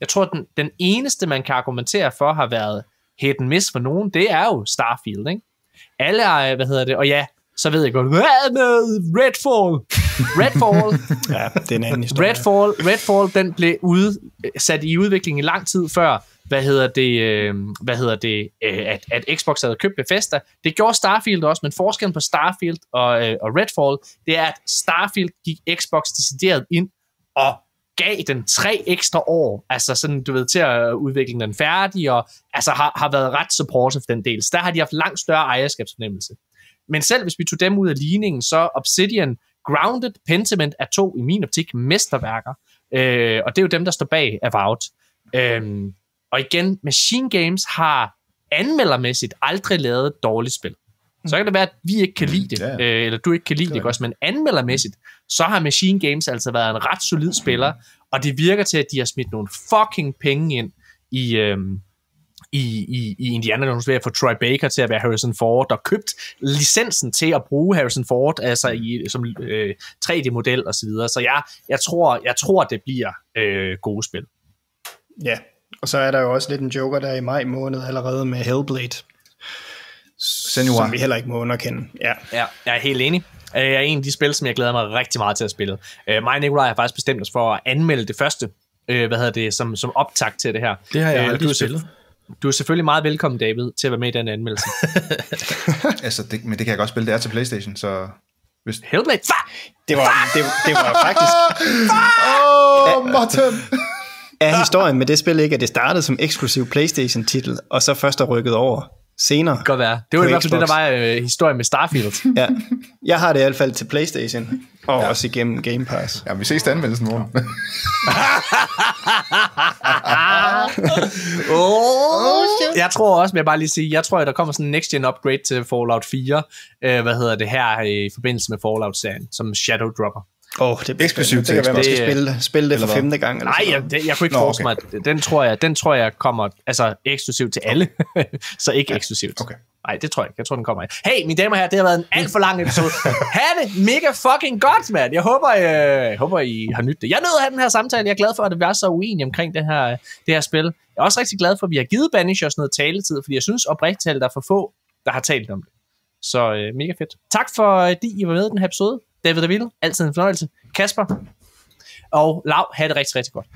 Jeg tror, den, den eneste, man kan argumentere for, har været hit and miss for nogen, det er jo Starfield, ikke? Alle er, hvad hedder det, og ja, så ved jeg godt, hvad med Redfall? Redfall, ja, det er en anden historie. Redfall, Redfall, den blev ude, sat i udvikling i lang tid før, hvad hedder det, øh, hvad hedder det, øh, at, at Xbox havde købt Bethesda. Det gjorde Starfield også, men forskellen på Starfield og, øh, og Redfall, det er, at Starfield gik Xbox decideret ind og gav den tre ekstra år, altså sådan, du ved, til at udvikle den færdig, og altså har, har været ret supportive for den del. Så der har de haft langt større ejerskabsfornemmelse. Men selv hvis vi tog dem ud af ligningen, så Obsidian, Grounded, Pentiment er to i min optik mesterværker, øh, og det er jo dem, der står bag Avowed. Øh, og igen, Machine Games har anmeldermæssigt aldrig lavet et dårligt spil. Så kan det være, at vi ikke kan lide det, Ja. øh, eller du ikke kan lide det, det også, men anmeldermæssigt, så har Machine Games altså været en ret solid spiller, og det virker til, at de har smidt nogle fucking penge ind i, øhm, i, i, i Indiana Jones ved at få Troy Baker til at være Harrison Ford, og købt licensen til at bruge Harrison Ford altså i, som øh, tre D-model og så videre. Så jeg, jeg, tror, jeg tror, det bliver øh, gode spil. Ja, og så er der jo også lidt en joker der i maj måned allerede med Hellblade. Senua. Som vi heller ikke må underkende. Ja. Ja, jeg er helt enig. Jeg er en af de spil, som jeg glæder mig rigtig meget til at spille. Mig og Nikolaj har faktisk bestemt os for at anmelde det første, hvad hedder det, som, som optakt til det her. Det har jeg øh, aldrig du spillet. Du er selvfølgelig meget velkommen, David, til at være med i den anmeldelse. altså, det, men det kan jeg godt spille. Det er til PlayStation, så... Hvis... Hellblade! Fuck! Det var, det, det var faktisk... Åh, oh, Martin! Er historien med det spil ikke, at det startede som eksklusiv PlayStation-titel, og så først er rykket over senere? Det kan godt være. Det var i hvert fald det, der var øh, historien med Starfield. Ja, jeg har det i hvert fald til PlayStation, og ja. også igennem Game Pass. Ja, vi ses til anmeldelsen morgen. oh, jeg tror også, vil jeg bare lige sige, jeg tror, at der kommer sådan en next-gen upgrade til Fallout fire, øh, hvad hedder det her, i forbindelse med Fallout-serien, som Shadow Dropper. Åh, oh, det er eksklusivt til det kan være, man skal det, spille, spille det for femte gang. Eller nej, jeg, det, jeg kunne ikke forestille okay. mig, at den tror jeg, den tror jeg kommer altså eksklusivt til alle, så ikke ja. eksklusivt. Okay. Nej, det tror jeg ikke. Jeg tror, den kommer af. Hey, mine damer og herrer, det har været en alt for lang episode. Ha' det mega fucking godt, mand. Jeg håber, øh, jeg håber, I har nydt det. Jeg nød at have den her samtale. Jeg er glad for, at det var så uenige omkring det her, det her spil. Jeg er også rigtig glad for, at vi har givet Banishers noget taletid, fordi jeg synes oprigtigt, at der er for få, der har talt om det. Så øh, mega fedt. Tak for, at I var med i den her episode. David og Ville, altid en fornøjelse. Kasper og Lav, have det rigtig, rigtig godt.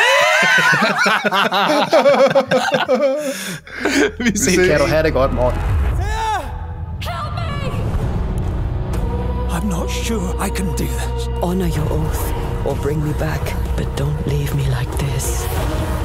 Vi ses. Kan du have det godt, Morten? I'm not sure I can do this. Honor your oath or bring me back, but don't leave me like this.